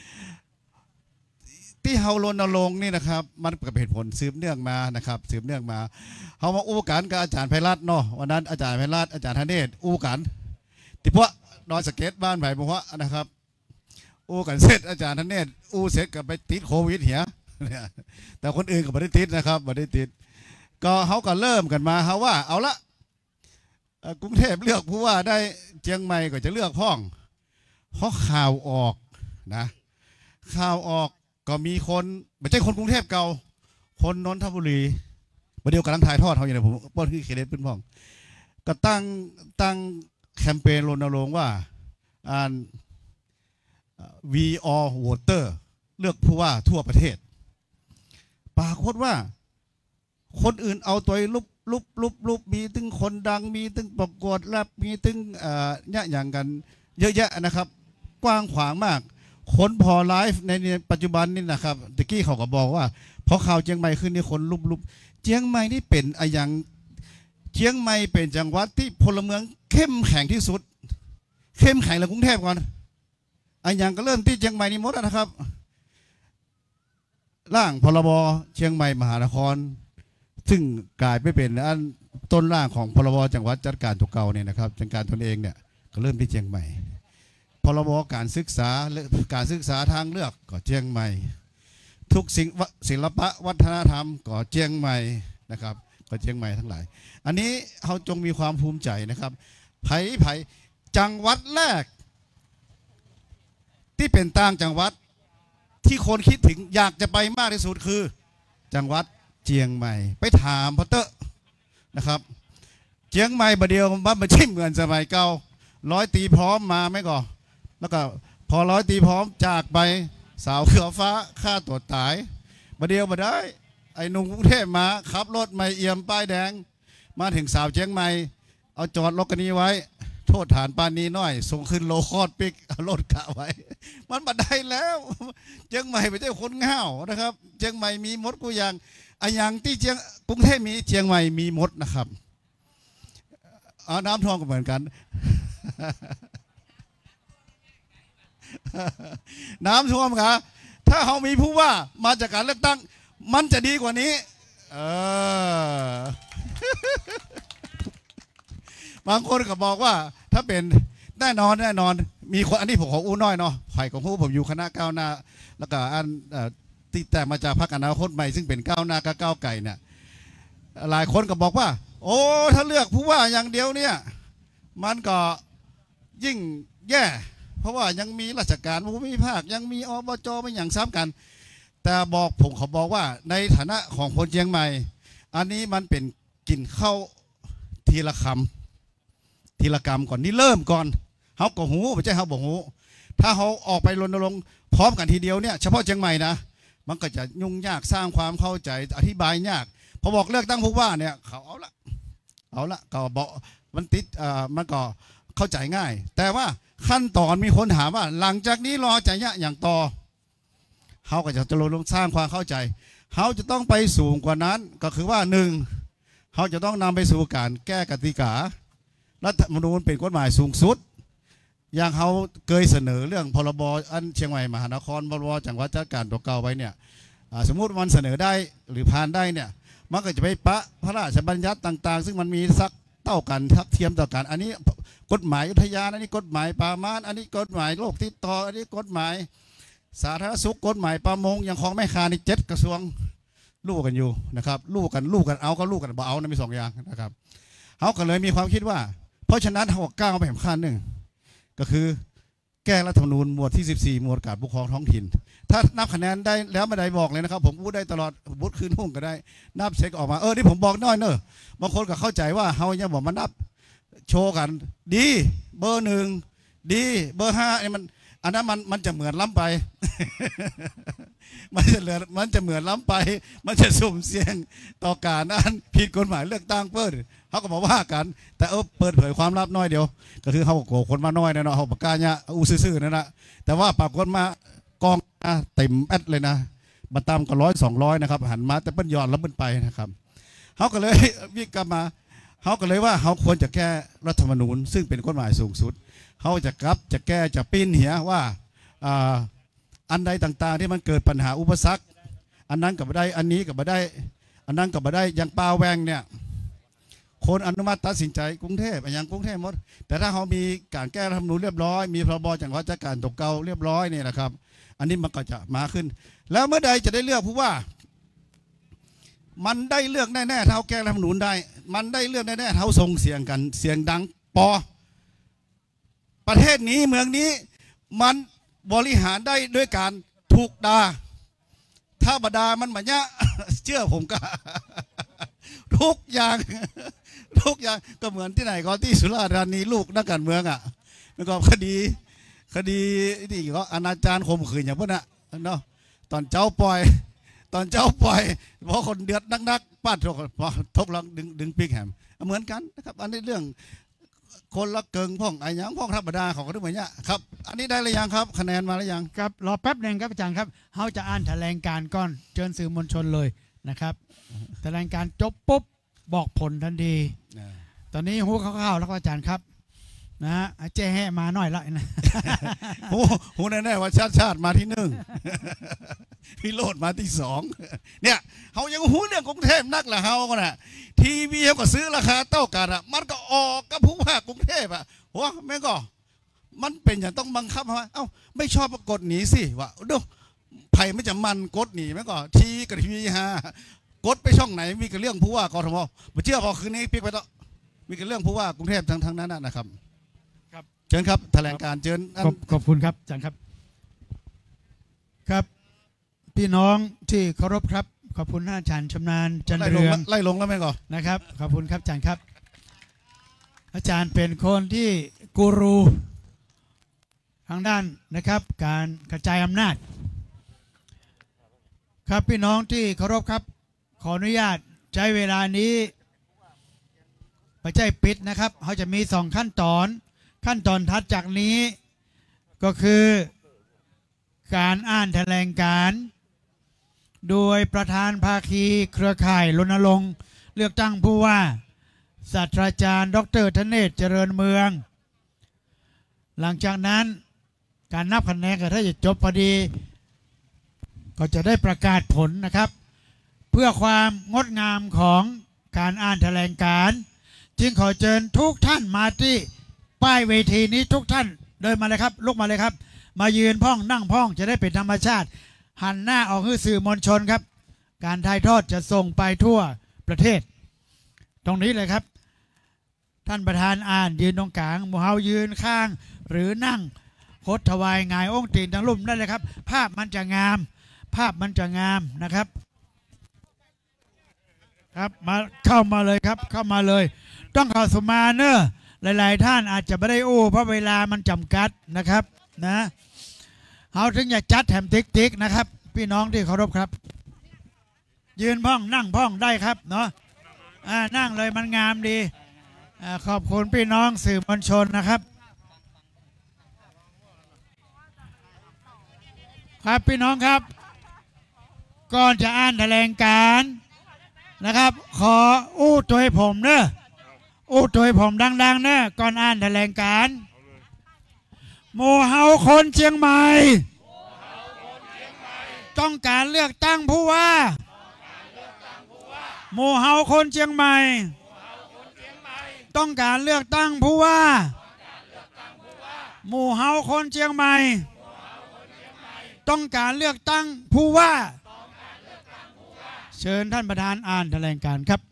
ที่เฮารณรงค์นี่นะครับมันเป็นเหตุผลสืบเนื่องมานะครับสืบเนื่องมาเฮามาอู้กันกับอาจารย์ไพรัตน์เนาะวันนั้นอาจารย์ไพรัตน์อาจารย์ธเนศอู้กันติพวกนอนสเก็ตบ้านไผ่บุพะนะครับอู้กันเสร็จอาจารย์ธเนศอู้เสร็จก็ไปติดโควิดเหี้ยแต่คนอื่นก็ไม่ได้ติดนะครับไม่ได้ติดก็เขาก็เริ่มกันมาเขาว่าเอาละกรุงเทพเลือกผู้ว่าได้เชียงใหม่ก็จะเลือกพ่องเพราะข่าวออกนะข่าวออกก็มีคนไม่ใช่คนกรุงเทพเก่าคนนนทบุรีประเดี๋ยวกำลังถ่ายทอดเขาอยู่ในผมป้อนที่เคเดตเป็นพ่องก็ตั้งแคมเปญรณรงค์ว่าWe All Voter เลือกผู้ว่าทั่วประเทศปรากฏว่าคนอื่นเอาตัวลุบมีตึงคนดังมีตึงประกวดแรปมีตึงเนี่ยอย่างกันเยอะแยะนะครับกว้างขวางมากคนพอไลฟ์ในปัจจุบันนี่นะครับตะกี้เขาก็บอกว่าพอข่าวเชียงใหม่ขึ้นนี่คนลุบเชียงใหม่นี่เป็นอย่างเชียงใหม่เป็นจังหวัดที่พลเมืองเข้มแข็งที่สุดเข้มแข็งเลยกรุงเทพก่อนอย่างก็เริ่มที่เชียงใหม่นี่หมดนะครับร่างพรบเชียงใหม่มหานครซึ่งกลายไปเป็นต้นร่างของพรบจังหวัดจัดการตัวเก่าเนี่ยนะครับจัดการตนเองเนี่ยก็เริ่มที่เชียงใหม่พรบการศึกษาทางเลือกก็เชียงใหม่ทุกสิ่งศิลปะวัฒนธรรมก็เชียงใหม่นะครับก็เชียงใหม่ทั้งหลายอันนี้เขาจงมีความภูมิใจนะครับไผ่จังหวัดแรกที่เป็นต่างจังหวัดที่คนคิดถึงอยากจะไปมากที่สุดคือจังหวัดเชียงใหม่ไปถามพอเตอร์นะครับเชียงใหม่ประเดียวมันชิมเหมือนสมัยเก่า100 ตีพร้อมมาไม่ก่อแล้วก็พอ100 ตีพร้อมจากไปสาวเขือฟ้าฆ่าตัวตายประเดียวมาได้ไอ้หนุ่มกรุงเทพมาขับรถไม่เอี่ยมป้ายแดงมาถึงสาวเชียงใหม่เอาจอดรถกันนี้ไว้โทษฐานปานนี้น้อยส่งขึ้นโลคอดปิกเอารถกะไว้มันมาได้แล้วเชียงใหม่ไม่ใช่คนง่าวนะครับเชียงใหม่มีมดกูอย่างที่กรุงเทพมีเชียงใหม่มีมดนะครับน้ำท่วมก็เหมือนกันน้ำท่วมครับถ้าเขามีผู้ว่ามาจากการเลือกตั้งมันจะดีกว่านี้บางคนก็บอกว่าถ้าเป็นแน่นอนมีคนอันนี้ผมขออู้น้อยเนาะไผ่ของผู้ผมอยู่คณะก้าวหน้าแล้วก็ติดแต่มาจากพรรคอนาคตใหม่ซึ่งเป็นก้าวหน้ากับก้าวไก่เนี่ยหลายคนก็บอกว่าโอ้ถ้าเลือกผู้ว่าอย่างเดียวเนี่ยมันก็ยิ่งแย่เพราะว่ายังมีราชการภูมิภาคยังมีอบจไม่อย่างซ้ำกันแต่ผมเขาบอกว่าในฐานะของคนเชียงใหม่อันนี้มันเป็นกินข้าวทีละคำทีละกรรมก่อนนี่เริ่มก่อนเขาก็หูไม่ใช่เขาบอกหูถ้าเขาออกไปรณรงค์พร้อมกันทีเดียวเนี่ยเฉพาะเชียงใหม่นะมันก็จะยุ่งยากสร้างความเข้าใจอธิบายยากพอบอกเลือกตั้งผู้ว่าเนี่ยเขาเอาละก็บอกมันติดมันก็เข้าใจง่ายแต่ว่าขั้นตอนมีคนถามว่าหลังจากนี้รอจะอย่างต่อเขาก็จะรณรงค์สร้างความเข้าใจเขาจะต้องไปสูงกว่านั้นก็คือว่า1เขาจะต้องนำไปสู่การแก้กติการัฐธรรมนูญเป็นกฎหมายสูงสุดอย่างเขาเคยเสนอเรื่องพรบอันเชียงใหม่มหานครพรบจังหวัดจัดการตัวเก่าไว้เนี่ยสมมุติมันเสนอได้หรือผ่านได้เนี่ยมันก็จะไปปะพระราชบัญญัติต่างๆซึ่งมันมีสักเท่ากันทักเทียมต่อกันอันนี้กฎหมายอุทยานอันนี้กฎหมายป่าไม้อันนี้กฎหมายโลกติดต่ออันนี้กฎหมายสาธารณสุขกฎหมายประมงอย่างของแม่ค้านี่7 กระทรวงลูกกันอยู่นะครับลูกกันเอาก็ลูกกันบ่เอานะมี2 อย่างนะครับเขาก็เลยมีความคิดว่าเพราะฉะนั้นเขาก้าวไปขั้นหนึ่งก็คือแก้รัฐธรรมนูญหมวดที่14หมวดการปกครองท้องถิ่นถ้านับคะแนนได้แล้วไม่ได้บอกเลยนะครับผมพูดได้ตลอดบุตรคืนหุ้งก็ได้นับเช็คออกมานี่ผมบอกน้อยเนอะบางคนก็เข้าใจว่าเขาเนี่ยบอกมานับโชว์กันดีเบอร์1ดีเบอร์5นี่มันอันนั้นมันจะเหมือนล้ำไป มันจะเหมือนล้ำไปมันจะสุ่มเสี่ยงต่อการนั้นผิดกฎหมายเลือกตั้งเปิดเขาก็มาว่ากันแต่เปิดเผยความลับน้อยเดียวก็คือเขาโกงคนมาน้อยนะเนาะเขาประกาศเนี่ยซื่อๆนั่นนะแต่ว่าปรากฏมากองเต็มแอดเลยนะบัตรตามก็100-200นะครับหันมาแต่เปิ้ลยอดแล้วเปิ้ลไปนะครับเขาก็เลยวิ่งกลับมาเขาก็เลยว่าเขาควรจะแก้รัฐธรรมนูญซึ่งเป็นกฎหมายสูงสุดเขาจะแก้จะปิ้นเหียว่าอันใดต่างๆที่มันเกิดปัญหาอุปสรรคอันนั้นกับไม่ได้อันนี้กับไม่ได้อันนั้นกับไม่ได้อย่างปาแวงเนี่ยคนอนุมัติตัดสินใจกรุงเทพอย่างกรุงเทพหมดแต่ถ้าเขามีการแก้รัฐธรรมนูญเรียบร้อยมีพรบจังหวัดจัดการตกเก่าเรียบร้อยเนี่ยนะครับอันนี้มันก็จะมาขึ้นแล้วเมื่อใดจะได้เลือกผู้ว่ามันได้เลือกแน่ๆเท่าแก้รัฐธรรมนูญได้มันได้เลือกแน่ๆเท่าส่งเสียงกันเสียงดังปอประเทศนี้เมืองนี้มันบริหารได้ด้วยการถูกด่าถ้าบดามันแบบนี้เชื่อผมก็ ทุกอย่างก็เหมือนที่ไหนก็ที่สุราษฎร์ธานีลูกนักการเมืองอ่ะแล้วก็คดีที่ก็อนาจารข่มขืนอย่างพวกนั้นเนาะตอนเจ้าปล่อยเพราะคนเดือดนักๆป้าทบลองดึงปีกแหมเหมือนกันนะครับอันนี้เรื่องคนละเกิงพ่องไอ้ยังพ่องธรรมดาของก็ด้วยเหมือนนี้ครับอันนี้ได้หรือยังครับคะแนนมาหรือยังครับรอแป๊บหนึ่งครับอาจารย์ครับเขาจะอ่านแถลงการก่อนเชิญสื่อมวลชนเลยนะครับแถลงการจบปุ๊บบอกผลทันทีตอนนี้หูเข้าวๆแล้วอาจารย์ครับนะฮะเจ๊แห่มาหน่อยละนะหูแน่ๆว่าชาติมาที่1พี่โรดมาที่2เนี่ยเขายังหูเรื่องกรุงเทพนักละเขาก็น่ะทีวีเขาก็ซื้อราคาเท่ากันอ่ะมันก็ออกกับผู้ว่ากรุงเทพอ่ะหัวแม่ก็มันเป็นอย่างต้องบังคับว่าไม่ชอบกดหนีสิวะดูไผ่ไม่จะมันกดหนีแม่ก็ทีกับทีวีกดไปช่องไหนมีกับเรื่องผู้ว่ากทมมาเชื่อพอคืนนี้ปิ๊กไปต่อมีกับเรื่องผู้ว่ากรุงเทพทั้งนั้นนะครับเชิญครับแถลงการเชิญขอบคุณครับอาจารย์ครับครับพี่น้องที่เคารพครับขอบคุณท่านอาจารย์ชำนาญจันเรืองไล่ลงแล้วไหมก่อนนะครับขอบคุณครับอาจารย์ครับอาจารย์เป็นคนที่กูรูทางด้านนะครับการกระจายอำนาจครับพี่น้องที่เคารพครับขออนุญาตใช้เวลานี้ไปใจปิดนะครับเขาจะมี2 ขั้นตอนถัดจากนี้ก็คือการอ่านแถลงการโดยประธานภาคีเครือข่ายรณรงค์เลือกตั้งผู้ว่าศาสตราจารย์ดร.ธเนศเจริญเมืองหลังจากนั้นการนับคะแนนก็ถ้าจะจบพอดีก็จะได้ประกาศผลนะครับเพื่อความงดงามของการอ่านแถลงการจึงขอเชิญทุกท่านมาที่ป้ายเวทีนี้ทุกท่านเดินมาเลยครับลุกมาเลยครับมายืนพ้องนั่งพ้องจะได้เป็นธรรมชาติหันหน้าออกให้สื่อมวลชนครับการถ่ายทอดจะส่งไปทั่วประเทศตรงนี้เลยครับท่านประธานอ่านยืนตรงกลางหมู่เฮายืนข้างหรือนั่งโคตรถวายงายองค์ตีนทั้งลุ่มได้เลยครับภาพมันจะงามนะครับครับมาเข้ามาเลยครับเข้ามาเลยต้องเข้าสมาเนอะหลายๆท่านอาจจะไม่ได้อู้เพราะเวลามันจำกัดนะครับนะเขาถึงอยากจัดแถมติ๊กๆนะครับพี่น้องที่เคารพครับยืนพ้องนั่งพ้องได้ครับเนาะนั่งเลยมันงามดีขอบคุณพี่น้องสื่อมวลชนนะครับครับพี่น้องครับก่อนจะอ่านแถลงการนะครับขออู้ตัวให้ผมเนอะอู้ตัวให้ผมดังๆเนอะก่อนอ่านแถลงการหมู่เฮาคนเชียงใหม่ต้องการเลือกตั้งผู้ว่าหมู่เฮาคนเชียงใหม่ต้องการเลือกตั้งผู้ว่าหมู่เฮาคนเชียงใหม่ต้องการเลือกตั้งผู้ว่าเชิญท่านประธานอ่านแถลงการครับ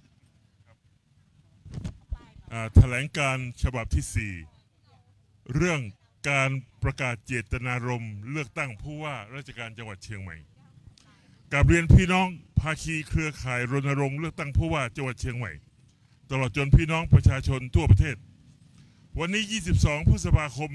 แถลงการฉบับที่ 4 เรื่องการประกาศเจตนารมณ์เลือกตั้งผู้ว่าราชการจังหวัดเชียงใหม่กราบเรียนพี่น้องภาคีเครือข่ายรณรงค์เลือกตั้งผู้ว่าจังหวัดเชียงใหม่ตลอดจนพี่น้องประชาชนทั่วประเทศวันนี้ 22 พฤษภาคม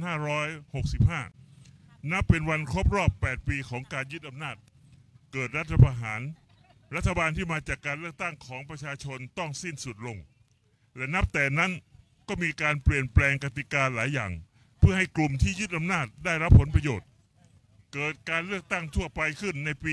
2565 นับเป็นวันครบรอบ 8 ปีของการยึดอำนาจเกิดรัฐประหารรัฐบาลที่มาจากการเลือกตั้งของประชาชนต้องสิ้นสุดลงและนับแต่นั้นก็มีการเปลี่ยนแปลงกติกาหลายอย่างเพื่อให้กลุ่มที่ยึดอำนาจได้รับผลประโยชน์เกิดการเลือกตั้งทั่วไปขึ้นในปี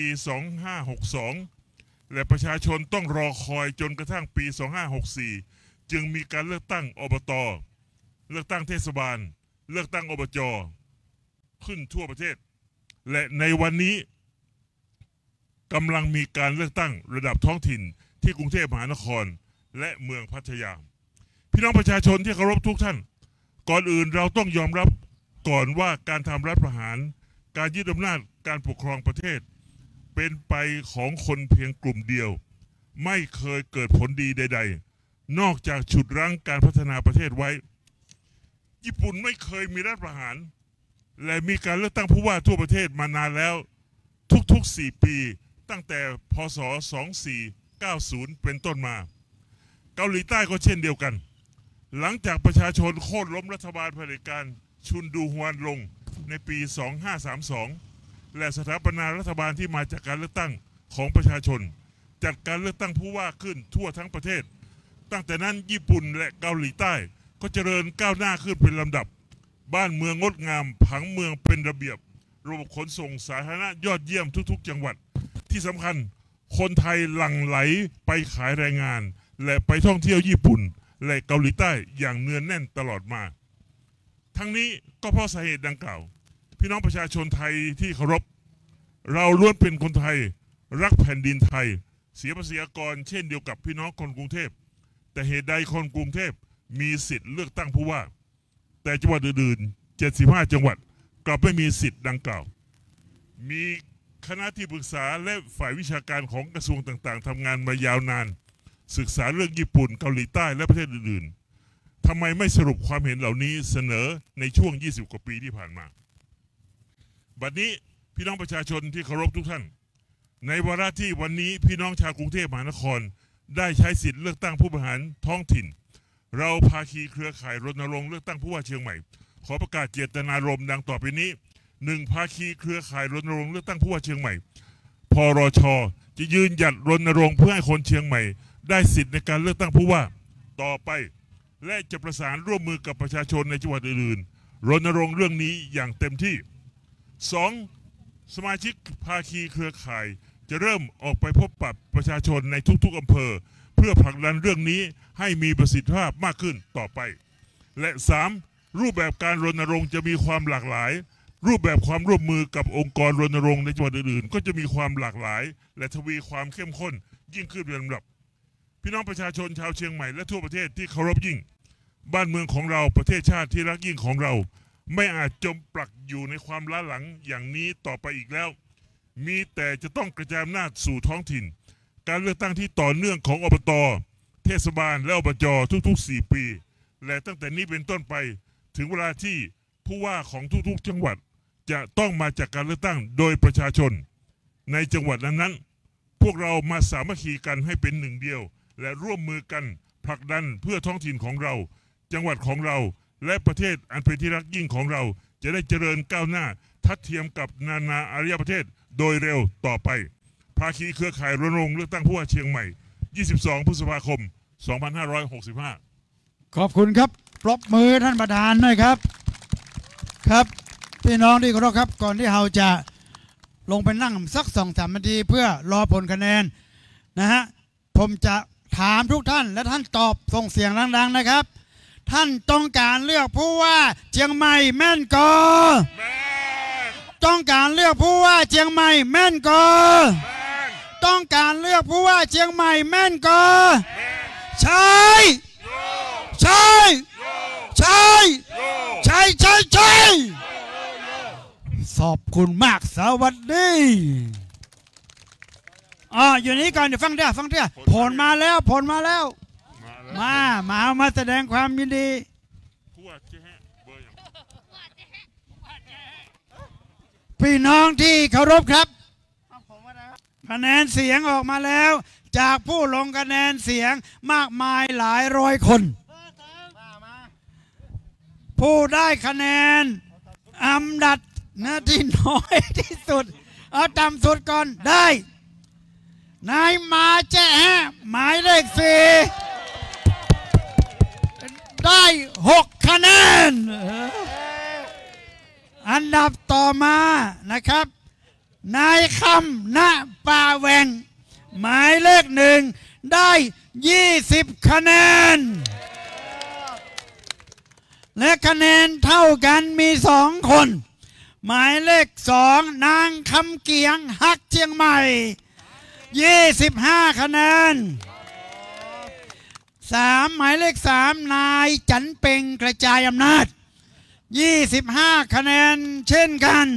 2562 และประชาชนต้องรอคอยจนกระทั่งปี 2564 จึงมีการเลือกตั้งอบต.เลือกตั้งเทศบาลเลือกตั้งอบจ.ขึ้นทั่วประเทศและในวันนี้กำลังมีการเลือกตั้งระดับท้องถิ่นที่กรุงเทพมหานครและเมืองพัทยาพี่น้องประชาชนที่เคารพทุกท่านก่อนอื่นเราต้องยอมรับก่อนว่าการทำรัฐประหารการยึดอำนาจการปกครองประเทศเป็นไปของคนเพียงกลุ่มเดียวไม่เคยเกิดผลดีใดๆนอกจากฉุดรั้งการพัฒนาประเทศไว้ญี่ปุ่นไม่เคยมีรัฐประหารและมีการเลือกตั้งผู้ว่าทั่วประเทศมานานแล้วทุกๆ 4 ปีตั้งแต่พ.ศ. 2490 เป็นต้นมาเกาหลีใต้ก็เช่นเดียวกันหลังจากประชาชนโค่นล้มรัฐบาลเผด็จการชุนดูฮวนลงในปี 2532 และสถาปนารัฐบาลที่มาจากการเลือกตั้งของประชาชนจัดการเลือกตั้งผู้ว่าขึ้นทั่วทั้งประเทศตั้งแต่นั้นญี่ปุ่นและเกาหลีใต้ก็เจริญก้าวหน้าขึ้นเป็นลำดับบ้านเมืองงดงามผังเมืองเป็นระเบียบระบบขนส่งสาธารณะยอดเยี่ยมทุกๆจังหวัดที่สำคัญคนไทยหลั่งไหลไปขายแรงงานและไปท่องเที่ยวญี่ปุ่นและเกาหลีใต้อย่างเนืองแน่นตลอดมาทั้งนี้ก็เพราะสาเหตุดังกล่าวพี่น้องประชาชนไทยที่เคารพเราล้วนเป็นคนไทยรักแผ่นดินไทยเสียภาษีอากรเช่นเดียวกับพี่น้องคนกรุงเทพแต่เหตุใดคนกรุงเทพมีสิทธิ์เลือกตั้งผู้ว่าแต่จังหวัดอื่นๆ75 จังหวัดกลับไม่มีสิทธิ์ดังกล่าวมีคณะที่ปรึกษาและฝ่ายวิชาการของกระทรวงต่างๆทำงานมายาวนานศึกษาเรื่องญี่ปุ่นเกาหลีใต้และประเทศอื่นๆทำไมไม่สรุปความเห็นเหล่านี้เสนอในช่วง20 กว่าปีที่ผ่านมาบัดนี้พี่น้องประชาชนที่เคารพทุกท่านในวาระที่วันนี้พี่น้องชาวกรุงเทพมหานครได้ใช้สิทธิ์เลือกตั้งผู้บริหารท้องถิ่นเราภาคีเครือข่ายรณรงค์เลือกตั้งผู้ว่าเชียงใหม่ขอประกาศเจตนารมณ์ดังต่อไปนี้1ภาคีเครือข่ายรณรงค์เลือกตั้งผู้ว่าเชียงใหม่พรช.จะยืนหยัดรณรงค์เพื่อให้คนเชียงใหม่ได้สิทธิ์ในการเลือกตั้งผู้ว่าต่อไปและจะประสานร่วมมือกับประชาชนในจังหวัดอื่นๆรณรงค์เรื่องนี้อย่างเต็มที่ 2. สมาชิกภาคีเครือข่ายจะเริ่มออกไปพบปะประชาชนในทุกๆอำเภอเพื่อผลักดันเรื่องนี้ให้มีประสิทธิภาพมากขึ้นต่อไปและ 3. รูปแบบการรณรงค์จะมีความหลากหลายรูปแบบความร่วมมือกับองค์กรรณรงค์ในจังหวัดอื่นๆก็จะมีความหลากหลายและทวีความเข้มข้นยิ่งขึ้นเป็นลำดับพี่น้องประชาชนชาวเชียงใหม่และทั่วประเทศที่เคารพยิ่งบ้านเมืองของเราประเทศชาติที่รักยิ่งของเราไม่อาจจมปลักอยู่ในความล้าหลังอย่างนี้ต่อไปอีกแล้วมีแต่จะต้องกระจายอำนาจสู่ท้องถิ่นการเลือกตั้งที่ต่อเนื่องของอบต.เทศบาลและอบจ.ทุกๆ4 ปีและตั้งแต่นี้เป็นต้นไปถึงเวลาที่ผู้ว่าของทุกๆจังหวัดจะต้องมาจากการเลือกตั้งโดยประชาชนในจังหวัดนั้นๆพวกเรามาสามัคคีกันให้เป็นหนึ่งเดียวและร่วมมือกันผลักดันเพื่อท้องถิ่นของเราจังหวัดของเราและประเทศอันเป็นที่รักยิ่งของเราจะได้เจริญก้าวหน้าทัดเทียมกับนานาอารยประเทศโดยเร็วต่อไปภาคีเครือข่ายรณรงค์เลือกตั้งผู้ว่าเชียงใหม่ 22 พฤษภาคม 2565 ขอบคุณครับปรบมือท่านประธานหน่อยครับครับพี่น้องที่เคารพครับก่อนที่เราจะลงไปนั่งสัก2-3 นาทีเพื่อรอผลคะแนนนะฮะผมจะถามทุกท่านและท่านตอบส่งเสียงดังๆนะครับท่านต้องการเลือกผู้ว่าเชียงใหม่แม่นกอต้องการเลือกผู้ว่าเชียงใหม่แม่นกอต้องการเลือกผู้ว่าเชียงใหม่แม่นกอใช่ใช่ใช่ใช่ใช่ใช่ขอบคุณมากสวัสดีอยู่นี้ก่อนเดี๋ยวฟังเถอะผลมาแล้วมาแสดงความยินดีพี่น้องที่เคารพครับคะแนนเสียงออกมาแล้วจากผู้ลงคะแนนเสียงมากมายหลายร้อยคนผู้ได้คะแนนอันดับที่น้อยที่สุดเอาต่ำสุดก่อนได้นายมาแจ้หมายเลข4ได้6 คะแนนอันดับต่อมานะครับนายคำณป่าแหวงหมายเลข1ได้20 คะแนนและคะแนนเท่ากันมี2 คนหมายเลข2นางคำเกียงฮักเชียงใหม่25 คะแนนหมายเลข3นายจันเป่งกระจายอำนาจ25 คะแนนเช่นกัน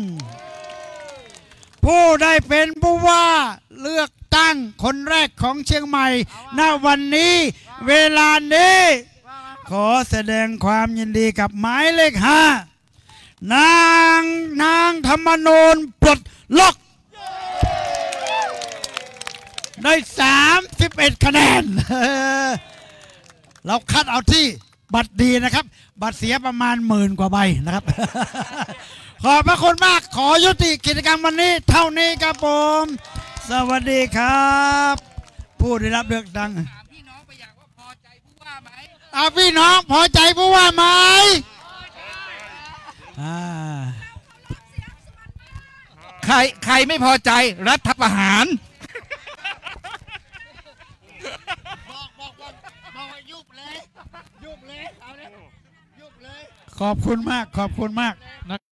ผู้ได้เป็นผู้ว่าเลือกตั้งคนแรกของเชียงใหม่ณวันนี้เวลานี้ขอแสดงความยินดีกับหมายเลข5นางธรรมนูญปลดล็อกได้31 คะแนนเราคัดเอาที่บัตรดีนะครับบัตรเสียประมาณ10,000 กว่าใบนะครับ ขอบพระคุณมากขอยุติกิจกรรมวันนี้เท่านี้ครับผมสวัสดีครับผู้ได้รับเลือกตั้งพี่น้องพอใจผู้ว่าไหมใครไม่พอใจรัฐประหารขอบคุณมาก